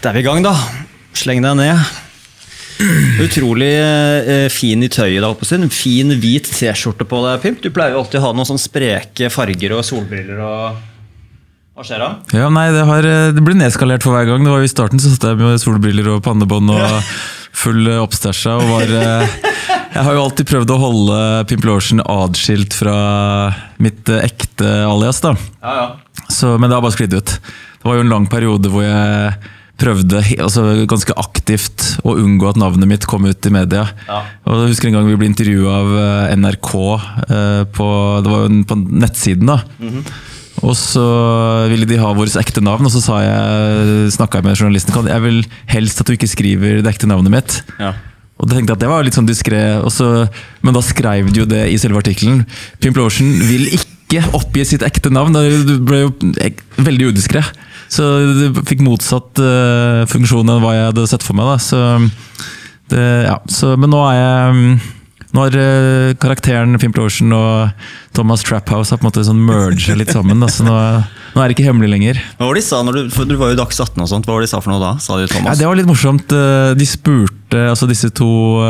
Da er vi I gang da. Sleng deg ned. Utrolig fin I tøyet da, på sin. Fin hvit t-skjorte på deg, Pimp. Du pleier jo alltid å ha noen sånn spreke farger og solbriller og... Hva skjer da? Ja, nei, det ble nedskalert for hver gang. Det var jo I starten så satt jeg med solbriller og pannebånd og full oppstæsja og var... Jeg har jo alltid prøvd å holde Pimplotion adskilt fra mitt ekte alias da. Ja, ja. Så, men det har bare sklidd ut. Det var jo en lang periode hvor jeg prøvde ganske aktivt å unngå at navnet mitt kom ut I media. Ja. Og jeg husker en gang vi ble intervjuet av NRK det var jo på nettsiden da. Og så ville de ha våres ekte navn, og så snakket jeg med journalisten, jeg vil helst at du ikke skriver det ekte navnet mitt. Ja. Og da tenkte jeg at det var litt sånn diskret, men da skrev de jo det I selve artikkelen. Pimplotion vil ikke oppgi sitt ekte navn, det ble jo veldig udiskret. Så det fikk motsatt funksjon enn hva jeg hadde sett for meg da. Men nå har karakteren Pimplotion og Thomas Traphouse har på en måte sånn merget litt sammen da, så nå det ikke hemmelig lenger. Hva var det de sa, for du var jo Dags 18 og sånt, hva var det de sa for noe da, sa de Thomas? Ja, det var litt morsomt, de spurte, altså disse to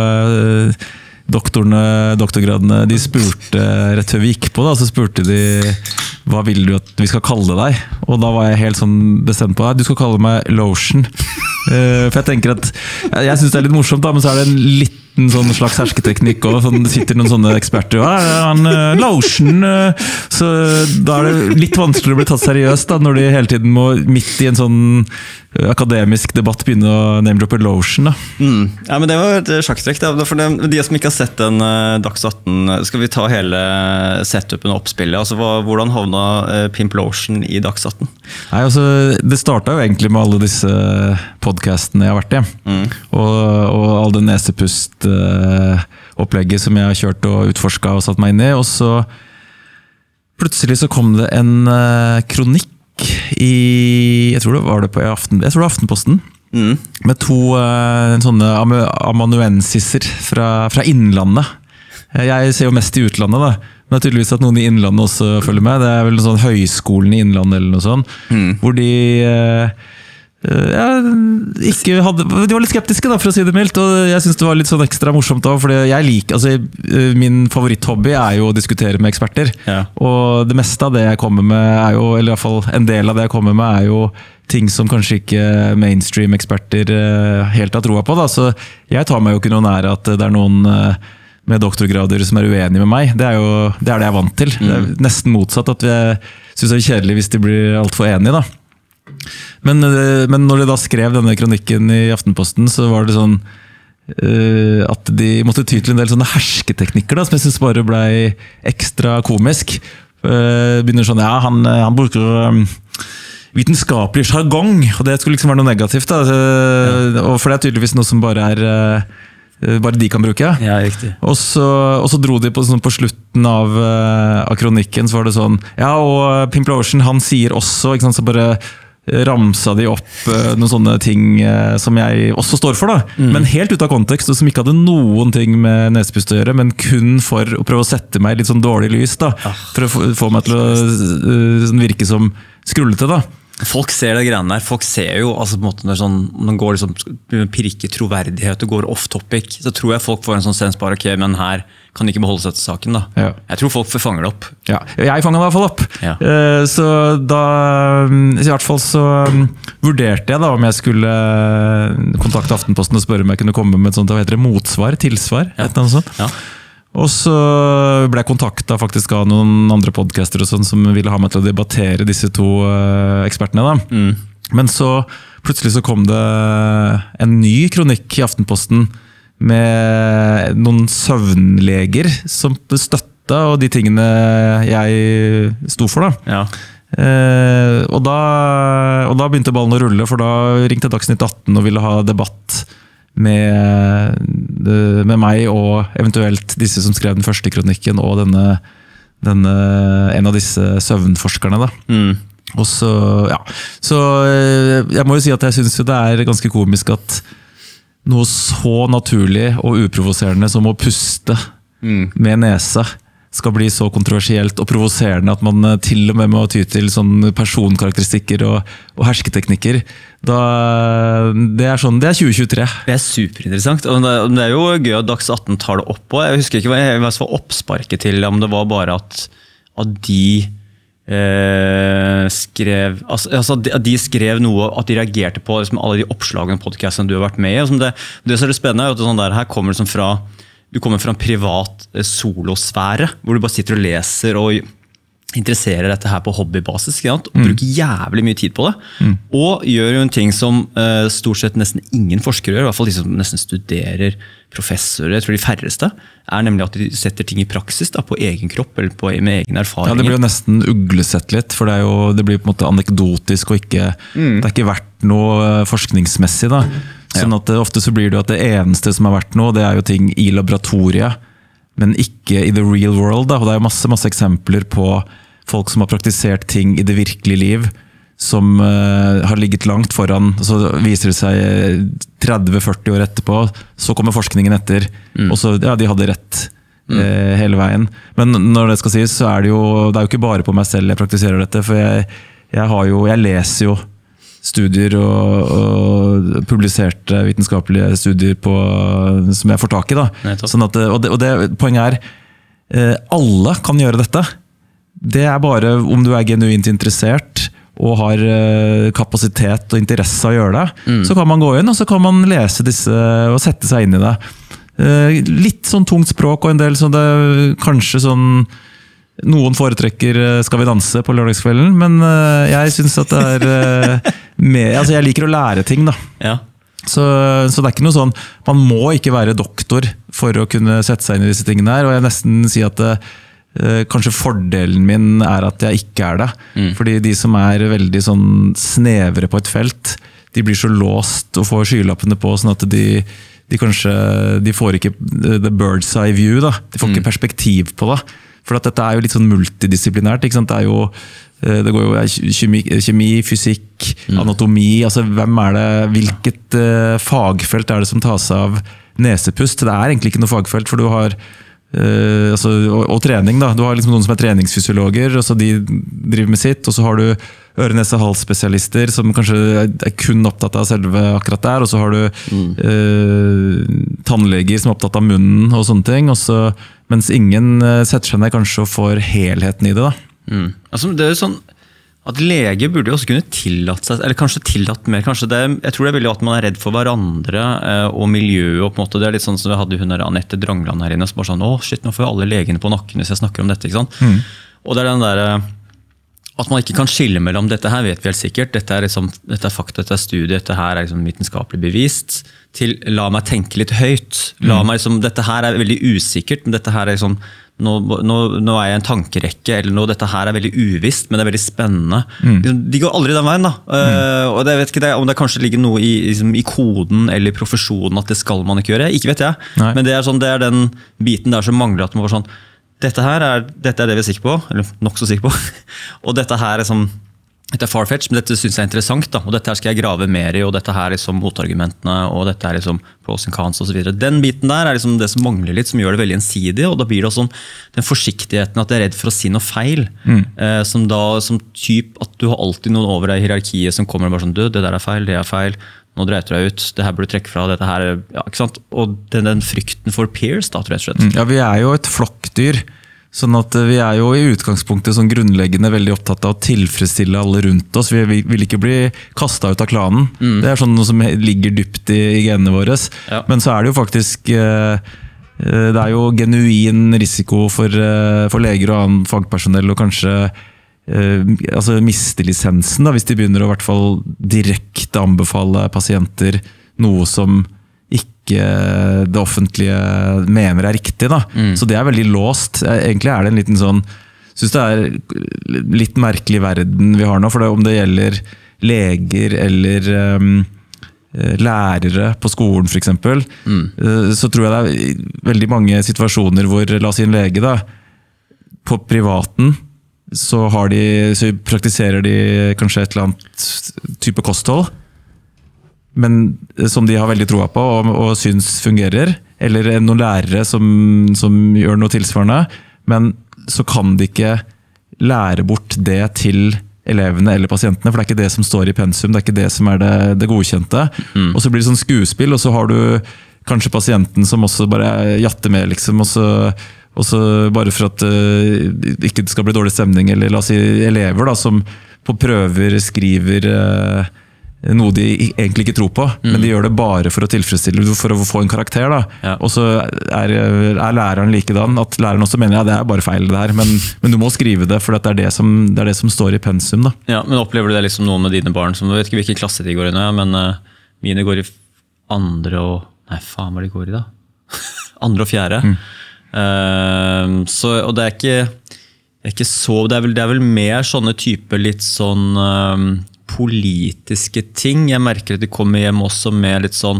doktorgradene, de spurte rett før vi gikk på da, så spurte de hva vil du at vi skal kalle deg? Og da var jeg helt sånn bestemt på du skal kalle meg Lotion. For jeg tenker at, jeg synes det litt morsomt da, men så det en liten sånn slags hersketeknikk og det sitter noen sånne eksperter Lotion, så da det litt vanskelig å bli tatt seriøst da, når de hele tiden må midt I en sånn akademisk debatt begynne å name-droppe Lotion da. Ja, men det var et sjakktrekk da, for de som ikke har sett den Dags 18, skal vi ta hele setupen og oppspillet, altså hvordan havna Pimplotion I Dags 18? Nei, altså, det startet jo egentlig med alle disse podcastene jeg har vært I, og all den nesepust opplegget som jeg har kjørt og utforsket og satt meg inn I, og så plutselig så kom det en kronikk jeg tror det var det på Aftenposten, med to sånne amanuensisser fra innlandet. Jeg ser jo mest I utlandet da, men det tydeligvis at noen I innlandet også følger med. Det vel sånn Høgskolen I innlandet eller noe sånt, hvor de de var litt skeptiske da, for å si det mildt, og jeg synes det var litt sånn ekstra morsomt da, fordi jeg liker, min favoritthobby jo å diskutere med eksperter, og det meste av det jeg kommer med jo, eller I hvert fall en del av det jeg kommer med jo ting som kanskje ikke mainstream eksperter helt har troa på da, så jeg tar meg jo ikke noe nær at det noen med doktorgrader som uenige med meg, det det jeg er vant til. Det nesten motsatt at jeg synes det kjedelig hvis de blir alt for enige da. Men når de da skrev denne kronikken I Aftenposten, så var det sånn at de måtte ty til en del sånne hersketeknikker da, som jeg synes bare ble ekstra komisk. Begynner sånn, han bruker vitenskapelig jargong, og det skulle liksom være noe negativt da. Og for det tydeligvis noe som bare de kan bruke. Ja, riktig. Og så dro de på slutten av kronikken, så var det sånn, og Pimplotion, han sier også, ikke sant, så bare ramsa de opp noen sånne ting som jeg også står for da, men helt ut av kontekst, og som ikke hadde noen ting med nesepust å gjøre, men kun for å prøve å sette meg I litt sånn dårlig lys da, for å få meg til å virke som skrullete da. Folk ser det greiene der, folk ser jo altså på en måte når sånn, man går liksom pirker troverdighet og går off topic, så tror jeg folk får en sånn sens bare, ok, men her kan de ikke beholde seg til saken da. Jeg tror folk fanger det opp. Ja, jeg fanger det I hvert fall opp. Så da, I hvert fall så vurderte jeg da om jeg skulle kontakte Aftenposten og spørre om jeg kunne komme med et sånt, hva heter det, motsvar, tilsvar, et eller annet sånt. Og så ble jeg kontaktet faktisk av noen andre podcaster og sånn, som ville ha meg til å debattere disse to ekspertene da. Men så plutselig så kom det en ny kronikk I Aftenposten med noen søvnleger som støtta og de tingene jeg sto for da. Og da begynte ballen å rulle, for da ringte Dagsnytt 18 og ville ha debatt med meg og eventuelt disse som skrev den første kronikken og en av disse søvnforskerne da. Og så jeg må jo si at jeg synes jo det ganske komisk at noe så naturlig og uprovoserende som å puste med nesa skal bli så kontroversielt og provoserende at man til og med må ty til sånn personkarakteristikker og hersketeknikker. Det er 2023. Det superinteressant. Og det jo gøy at Dags 18 tar det opp på. Jeg husker ikke hva jeg var oppsparket til, om det var bare at de skrev de skrev noe, at de reagerte på liksom, alle de oppslagene og podcastene du har vært med i. Det som er spennende er at sånn der, her kommer det som du kommer fra en privat solosfære, hvor du bare sitter og leser og interesserer dette her på hobbybasis, og bruker jævlig mye tid på det. Og gjør jo en ting som stort sett nesten ingen forskere gjør, i hvert fall de som nesten studerer professorer, jeg tror de færreste, nemlig at de setter ting i praksis da, på egen kropp, eller med egen erfaring. Ja, det blir jo nesten uglesett litt, for det blir på en måte anekdotisk, og ikke, det er ikke vært noe forskningsmessig da. Sånn at ofte så blir det at det eneste som har vært noe, det er jo ting i laboratoriet, men ikke i the real world. Da. Og det er jo masse eksempler på folk som har praktisert ting i det virkelige liv, som har ligget langt foran, så viser det seg 30-40 år etterpå, så kommer forskningen etter, og så, ja, de hadde rett hele veien. Men når det skal sies, så det er jo ikke bare på meg selv jeg praktiserer dette, for jeg leser jo studier og publiserte vitenskapelige studier som jeg får tak i. Da. Sånn at, poenget alle kan gjøre dette. Det bare om du genuint interessert og har kapasitet og interesse å gjøre det, så kan man gå inn og så kan man lese disse og sette seg inn i det. Litt sånn tungt språk og en del sånn kanskje sånn noen foretrekker Skal vi danse på lørdagskvelden, men jeg synes at det altså jeg liker å lære ting da. Ja. Så det ikke noe sånn, man må ikke være doktor for å kunne sette seg inn i disse tingene her, og jeg nesten sier at kanskje fordelen min at jeg ikke det. Fordi de som veldig sånn snevre på et felt, de blir så låst og får skylappene på, sånn at de får ikke the bird's eye view da. De får ikke perspektiv på det. For at dette jo litt sånn multidisiplinært, ikke sant? Det går jo kjemi, fysikk, anatomi, altså hvem det, hvilket fagfelt det som tas av nesepust? Det egentlig ikke noe fagfelt, for du har og trening da, du har liksom noen som treningsfysiologer, og så de driver med sitt, og så har du øre-nese-hals-spesialister som kanskje kun opptatt av selve akkurat der, og så har du tannleger som opptatt av munnen og sånne ting, og så, mens ingen setter seg ned kanskje og får helheten i det da. Altså, det jo sånn at lege burde jo også kunne tillatt seg, eller kanskje tillatt mer, kanskje jeg tror det veldig at man redd for hverandre og miljøet, og på en måte det litt sånn som vi hadde hun der Anette Drangland her inne, som bare sånn, shit, nå får jo alle legene på nakken hvis jeg snakker om dette, ikke sant? Og det den der, at man ikke kan skille mellom dette her, vet vi helt sikkert, dette liksom, dette fakta, dette studie, dette her liksom vitenskapelig bevist, til la meg tenke litt høyt, la meg liksom, dette her veldig usikkert, men dette her liksom, nå jeg i en tankerekke, eller nå dette her veldig uvisst, men det veldig spennende. De går aldri den veien da, og jeg vet ikke om det kanskje ligger noe liksom, i koden eller i profesjonen at det skal man ikke gjøre, ikke vet jeg. Nei. Men det sånn, det den biten der som mangler at man var sånn, dette det vi sikker på, eller nok så sikker på, og dette her dette farfetch, men dette synes jeg interessant da, og dette her skal jeg grave mer i, og dette her liksom motargumentene, og dette her liksom pros and cons og så videre. Den biten der liksom det som mangler litt, som gjør det veldig ensidig, og da blir det også den forsiktigheten at jeg redd for å si noe feil, som typ at du har alltid noen over deg i hierarkiet som kommer og bare sånn, det der feil, det feil, nå dreit du deg ut, det her burde du trekke fra, dette her, ja, ikke sant? Og den frykten for peers da, rett og slett. Ja, vi jo et flokkdyr, sånn at vi jo i utgangspunktet sånn grunnleggende veldig opptatt av å tilfredsstille alle rundt oss. Vi vil ikke bli kastet ut av klanen. Det sånn noe som ligger dypt i genene våre. Ja. Men så det jo faktisk, det jo genuin risiko for leger og annen fagpersonell og kanskje altså miste lisensen da, hvis de begynner å i hvert fall direkte anbefale pasienter noe som ikke det offentlige mener riktig da. Så det veldig låst. Egentlig det en liten sånn, synes det litt merkelig verden vi har nå, for om det gjelder leger eller lærere på skolen for eksempel, så tror jeg det veldig mange situasjoner hvor, la oss si en lege da, på privaten, så praktiserer de kanskje et eller annet type kosthold, men som de har veldig troa på og synes fungerer, eller noen lærere som gjør noe tilsvarende, men så kan de ikke lære bort det til elevene eller pasientene, for det er ikke det som står i pensum, det er ikke det som er det godkjente. Og så blir det sånn skuespill, og så har du kanskje pasienten som også bare jatter med, liksom, og så bare for at det ikke skal bli dårlig stemning, eller la oss si elever da, som på prøver skriver noe de egentlig ikke tror på, men de gjør det bare for å tilfredsstille, for å få en karakter da. Ja. Og så er læreren likedan, at læreren også mener, ja, det er bare feil det her, men du må skrive det, for det er det som står i pensum da. Ja, men opplever du det liksom noe med dine barn, som du vet ikke hvilke klasser de går i nå, men mine går i andre og, nei faen hva de går i da? Andre og fjerde. Og det er ikke så, det er vel mer sånne typer litt sånn politiske ting. Jeg merker at de kommer hjem også med litt sånn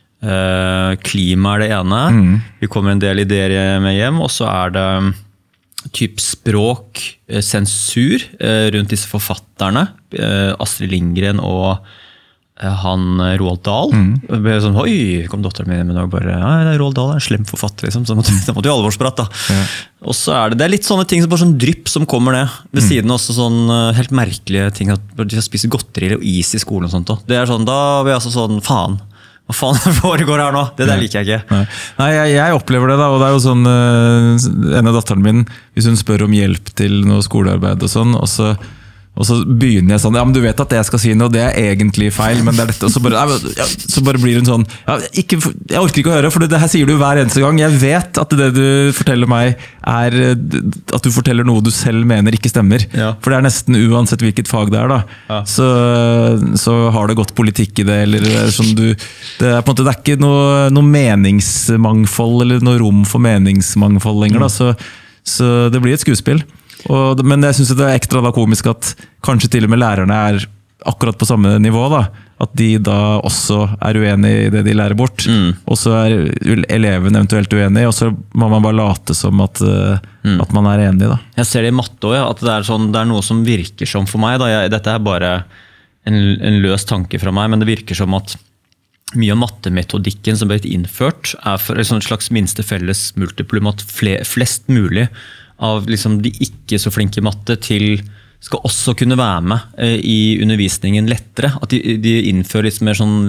klima er det ene. Vi kommer en del ideer med hjem, og så er det typ språk, sensur rundt disse forfatterne. Astrid Lindgren og han Roald Dahl. Sånn, oi, kom dotteren min med og bare, ja, Roald Dahl er en slem forfatter, liksom. Så måtte jo alvorsprat da. Ja. Og så det er litt sånne ting som bare sånn drypp som kommer ned. Ved siden også sånn helt merkelige ting, at de spiser godteri eller is i skolen og sånt. Det er sånn, da blir jeg altså sånn, faen. Hva faen foregår her nå? Det der liker jeg ikke. Nei, jeg opplever det da, og det er jo sånn, en av datteren min, hvis hun spør om hjelp til noe skolearbeid og sånn, og så begynner jeg sånn, ja, men du vet at det jeg skal si nå, det er egentlig feil, men det er dette, og så bare blir hun sånn, ja, jeg orker ikke å høre, for det her sier du hver eneste gang, jeg vet at det du forteller meg er at du forteller noe du selv mener ikke stemmer, for det er nesten uansett hvilket fag det er da, så har det gått politikk i det, eller sånn det er på en måte, det er ikke noe meningsmangfold, eller noe rom for meningsmangfold lenger da, så det blir et skuespill. Men jeg synes det er ekstra da komisk at kanskje til og med lærerne er akkurat på samme nivå da, at de da også er uenige i det de lærer bort, og så er eleven eventuelt uenig, og så må man bare late som at man er enig da. Jeg ser det i matte også, at det er noe som virker som for meg da, dette er bare en løs tanke fra meg, men det virker som at mye av mattemetodikken som ble innført er for et slags minste felles multiplum, at flest mulig av liksom de ikke så flinke matte til skal også kunne være med i undervisningen lettere. At de innfører litt mer sånn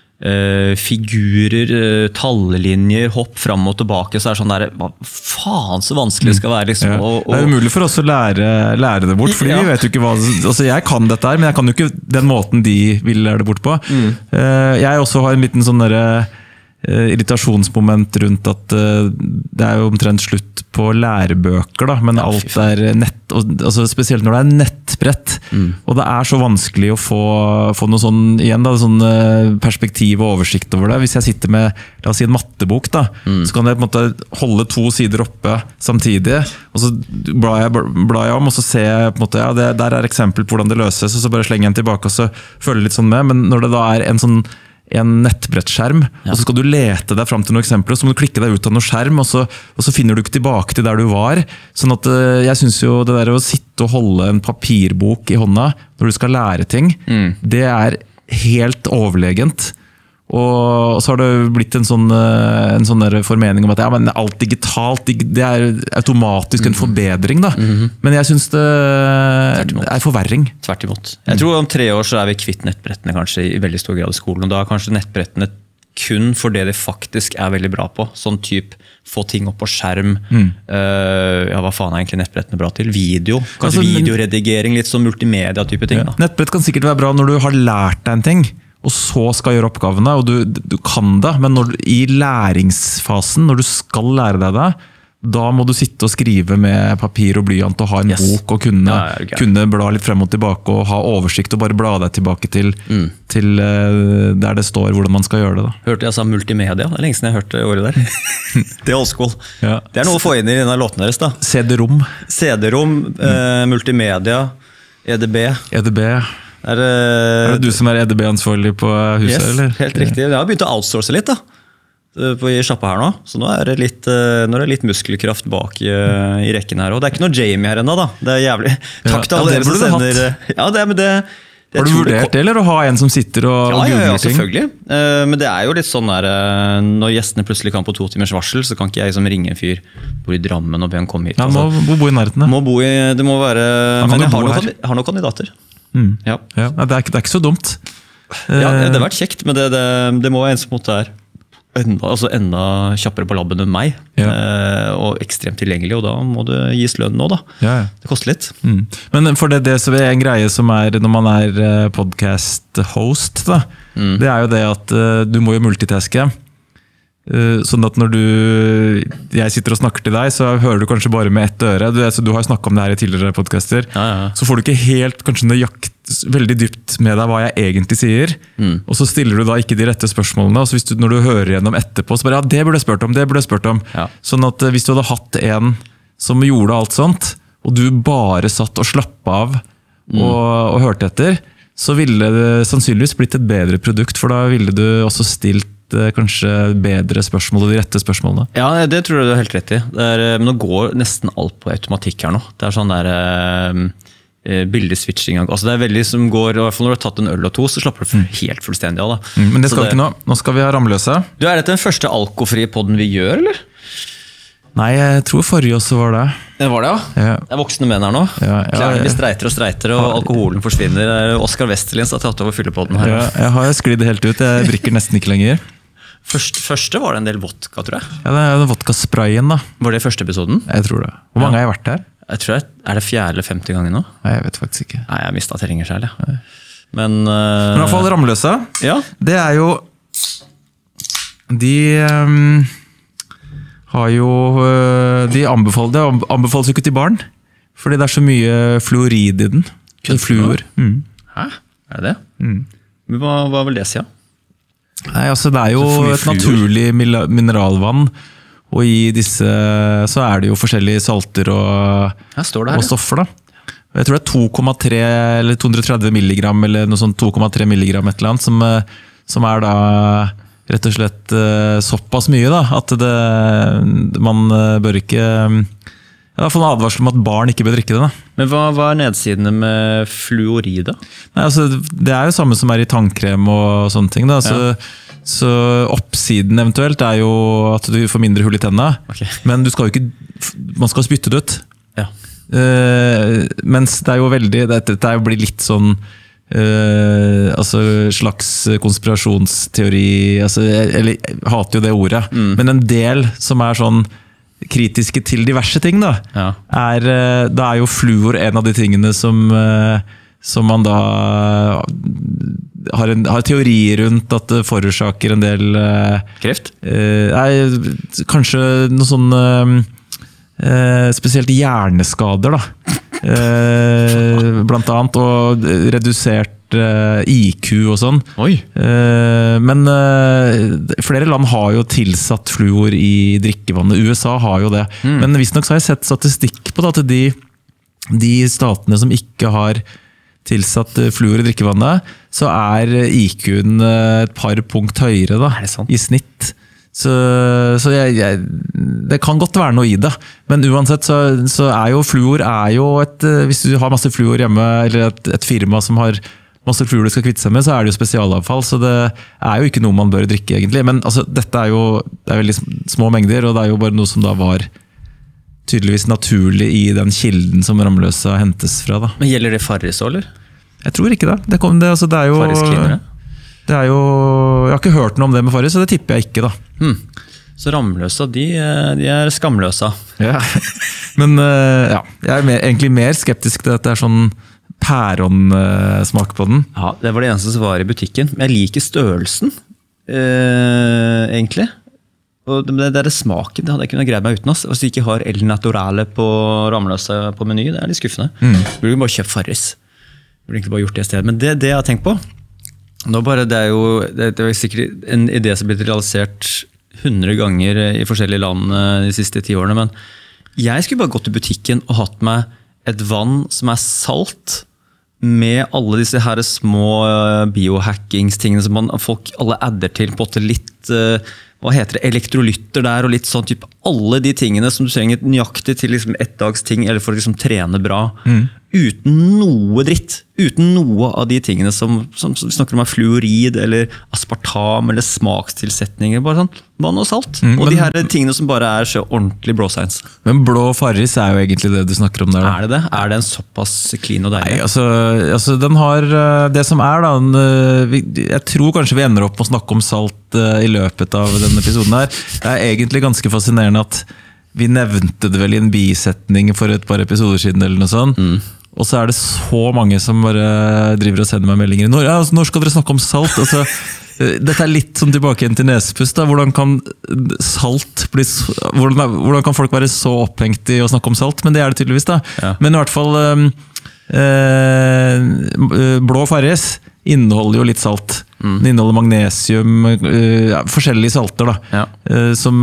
figurer, talllinjer, hopp fram og tilbake, så sånn der, hva faen så vanskelig det skal være liksom. Det er umulig for oss å lære det bort, fordi vi vet jo ikke hva, altså jeg kan dette her, men jeg kan jo ikke den måten de vil lære det bort på. Jeg også har en liten sånn der irritasjonsmoment rundt at det er jo omtrent slutt på lærebøker da, men alt er nett, altså spesielt når det er nettbrett, og det er så vanskelig å få noe sånn igjen da, sånn perspektiv og oversikt over det. Hvis jeg sitter med, la oss si en mattebok da, så kan jeg på en måte holde 2 sider oppe samtidig, og så blar jeg om, og så ser jeg på en måte, ja, der er eksempel på hvordan det løses, og så bare slenger jeg den tilbake, og så følger litt sånn med, men når det da er en nettbrettskjerm, og så skal du lete deg fram til noen eksempler, og så må du klikke deg ut av noen skjerm, og så finner du ikke tilbake til der du var. Sånn at jeg synes jo det der å sitte og holde en papirbok i hånda når du skal lære ting, det er helt overlegent. Og så har det blitt en sånn der formening om at ja, men alt digitalt, det er automatisk en forbedring da. Men jeg synes det er forverring. Tvert imot. Jeg tror om 3 år så er vi kvitt nettbrettene kanskje i veldig stor grad i skolen, og da er kanskje nettbrettene kun for det de faktisk er veldig bra på. Sånn typ, få ting opp på skjerm. Ja, hva faen er egentlig nettbrettene bra til? Video. Kanskje videoredigering, litt sånn multimedia-type ting da. Nettbrett kan sikkert være bra når du har lært deg en ting, og så skal gjøre oppgavene, og du kan det, men i læringsfasen, når du skal lære deg det, da må du sitte og skrive med papir og blyant og ha en bok og kunne bla litt frem og tilbake og ha oversikt og bare bla deg tilbake til der det står hvordan man skal gjøre det. Da. Hørte jeg sa multimedia? Det er lenge siden jeg hørte ordet der. Det er old school. Ja. Det er noe å få inn i denne låten deres da. CD-rom. CD-rom, multimedia, EDB. EDB, Er det du som er EDB-ansvarlig på huset, eller? Helt riktig. Jeg har begynt å outsource litt da, i sjappa her nå. Så nå er det litt muskelkraft bak i rekken her. Og det er ikke noe Jamie her enda da. Det er jævlig. Takk til alle dere som sender. Ja, Har du vurdert det, eller å ha en som sitter og googler ting? Ja, selvfølgelig. Men det jo litt sånn der, når gjestene plutselig kan på 2 timers varsel, så kan ikke jeg som ringe en fyr bor i Drammen og be han komme hit. Ja, må bo i nærheten. Det må være, men jeg har noen kandidater. Ja, det er ikke så dumt. Ja, det har vært kjekt, men det må være en som måtte enda kjappere på labben enn meg, og ekstremt tilgjengelig, og da må det gis lønn nå da. Det koster litt. Men for det som en greie som når man podcast-host da, det jo det at du må jo multitaske. Sånn at når jeg sitter og snakker til deg, så hører du kanskje bare med ett øre. Du har jo snakket om det her i tidligere podcaster. Så får du ikke helt kanskje veldig dypt med deg hva jeg egentlig sier. Og så stiller du da ikke de rette spørsmålene. Og så når du hører gjennom etterpå, så bare, det burde jeg spurt om. Sånn at hvis du hadde hatt en som gjorde alt sånt, og du bare satt og slappet av og hørte etter, så ville det sannsynligvis blitt et bedre produkt, for da ville du også stilt kanskje bedre spørsmål og de rette spørsmålene. Ja, det tror jeg du har helt rett i. Men nå går nesten alt på automatikk her nå. Det sånn der bildeswitching. Altså det veldig som går, i hvert fall når du har tatt en øl og 2, så slapper du helt fullstendig av. Men det skal vi ikke nå. Nå skal vi ha Ramløse. Er dette den første alkofrie podden vi gjør, eller? Nei, jeg tror forrige også var det. Det var det, ja? Det voksne menn her nå. Vi streiter, og alkoholen forsvinner. Oskar Westerlins har tatt over fyllepodden her. Jeg har sklidd helt ut. Jeg drikker nesten ikke lenger. Første var det en del vodka, tror jeg. Ja, det den vodka-sprayen da. Var det første episoden? Jeg tror det. Hvor mange har jeg vært her? Jeg tror det 4. eller 5. gangen nå? Nei, jeg vet faktisk ikke. Nei, jeg mistet tellinger selv, ja. Men i hvert fall Ramløse. Det jo de anbefales jo ikke til barn, fordi det så mye fluorid i den. Fluor. Hæ? Det det? Hva vil det si, ja? Nei, altså det jo et naturlig mineralvann, og i disse så det jo forskjellige salter og stoffer da. Jeg tror det 2,3 eller 230 milligram, eller noe sånt 2,3 milligram et eller annet, som da rett og slett såpass mye da, at man bør ikke... Det I hvert fall en advarsel om at barn ikke bør drikke det. Da. Men hva nedsidene med fluorid da? Nei, altså, det jo samme som I tannkrem og sånne ting. Da. Så oppsiden eventuelt jo at du får mindre hull I tennene. Men du skal jo ikke, man skal spytte det ut. Mens det jo veldig, dette blir litt sånn altså slags konspirasjonsteori, altså, eller jeg hater jo det ordet, men en del som sånn kritiske til diverse ting da, da jo fluor en av de tingene som man da har teorier rundt at det forårsaker en del kreft? Kanskje noe sånn spesielt hjerneskader da, blant annet, og redusert IQ og sånn. Men flere land har jo tilsatt fluor I drikkevannet. USA har jo det. Men visstnok så har jeg sett statistikk på det, at de statene som ikke har tilsatt fluor I drikkevannet, så IQ-en et par punkt høyere da, I snitt. Så det kan godt være noe I det, men uansett så jo fluor jo hvis du har masse fluor hjemme, eller et firma som har masse fluor du skal kvitte seg med, så det jo spesialavfall, så det jo ikke noe man bør drikke egentlig, men altså, dette jo det veldig små mengder, og det jo bare noe som da var tydeligvis naturlig I den kilden som Ramløsa hentes fra da. Men gjelder det Farris også, eller? Jeg tror ikke det. Det jo Farris-klinere? Det jo, jeg har ikke hørt noe om det med Farris, så det tipper jeg ikke da. Så Ramløsa, de skamløsa. Ja, men ja, jeg egentlig mer skeptisk til at det sånn pæronsmak på den. Ja, det var det eneste som var I butikken. Men jeg liker størrelsen, egentlig. Og det smaken, det hadde jeg kunnet greie meg uten. Hvis du ikke har El Naturale på Ramløsa på meny, det litt skuffende. Burde du bare kjøpt Farris. Burde egentlig bare gjort det I stedet. Men det jeg har tenkt på, det jo sikkert en idé som har blitt realisert 100 ganger I forskjellige land de siste 10 årene, men jeg skulle bare gått til butikken og hatt meg et vann som salt, med alle disse her små biohackingstingene som folk alle adder til, på litt, hva heter det, elektrolytter der, og litt sånn type, alle de tingene som du trenger nøyaktig til liksom ett dags ting, eller for å liksom trene bra, uten noe dritt, uten noe av de tingene som vi snakker om fluorid, eller aspartam, eller smakstilsetninger, bare sånn, vann og salt. Og de her tingene som bare så ordentlig bro science. Men blå Farris jo egentlig det du snakker om der. Da. Det det? Det en såpass clean og deilig? Nei, altså den har, det som da, jeg tror kanskje vi ender opp med å snakke om salt i løpet av denne episoden her. Det egentlig ganske fascinerende at vi nevnte det vel i en bisetning for et par episoder siden, eller noe sånt. Og så det så mange som bare driver og sender meg meldinger. Når skal dere snakke om salt? Altså, dette litt sånn tilbake igjen til nesepust. Da. Hvordan kan salt bli hvordan kan folk være så opphengt i å snakke om salt? Men det det tydeligvis. Da. Ja. Men i hvert fall blå Farris inneholder jo litt salt. Den inneholder magnesium, forskjellige salter da, som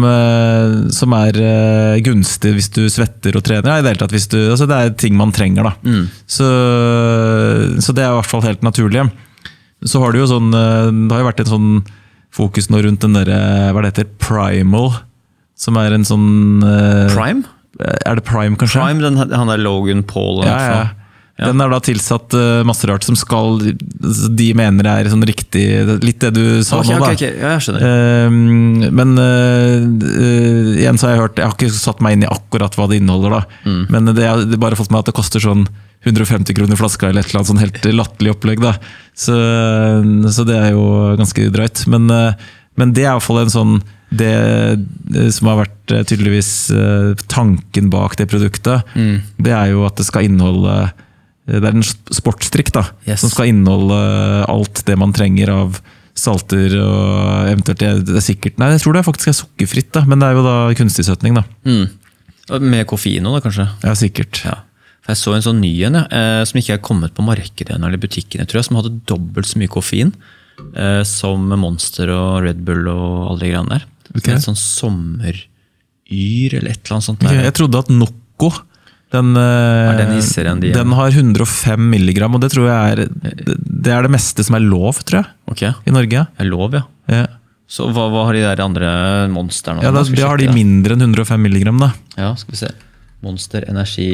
gunstig hvis du svetter og trener. I det hele tatt hvis du, altså det ting man trenger. Da. Så det i hvert fall helt naturlig. Så har det jo sånn, det har jo vært en sånn fokus nå rundt den der, hva det heter, Primal, som en sånn... Prime? Det Prime kanskje? Prime, han Logan Paul. Ja. Den da tilsatt masse rart som de mener sånn riktig, litt det du sa nå da. Okay. Ja, jeg skjønner. Men igjen så har jeg hørt, jeg har ikke satt meg inn i akkurat hva det inneholder da, men det bare fått meg at det koster sånn 150 kroner flaska eller et eller annet sånn helt latterlig opplegg da. Så det jo ganske drøyt, men det i hvert fall en sånn det som har vært tydeligvis tanken bak det produktet, det jo at det skal inneholde det en sportsdrikk da, som skal inneholde alt det man trenger av salter og eventuelt det sikkert, nei jeg tror det faktisk sukkerfritt da, men det jo da kunstig søtning da. Med koffein da kanskje? Ja, sikkert. Ja. For jeg så en sånn ny som ikke kommet på markedet eller butikken, tror jeg, som hadde dobbelt så mye koffein som Monster og Red Bull og alle de greiene der. Okay. En sånn sommeryr eller et eller annet sånt der. Okay, jeg trodde at Nocco den har 105 milligram, og det tror jeg det det meste som lov, tror jeg, i Norge. Lov, ja. Så hva har de der andre monsterne? Ja, det har de mindre enn 105 milligram, da. Ja, skal vi se. Monster, energi.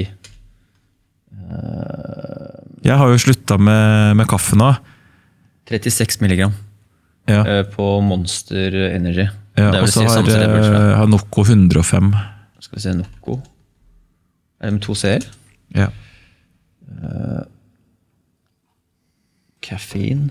Jeg har jo sluttet med kaffe nå. 36 milligram på Monster Energy. Ja, og så har Nocco 105. Skal vi se, Nocco. Det med 2 C-er? Ja. Kaffein.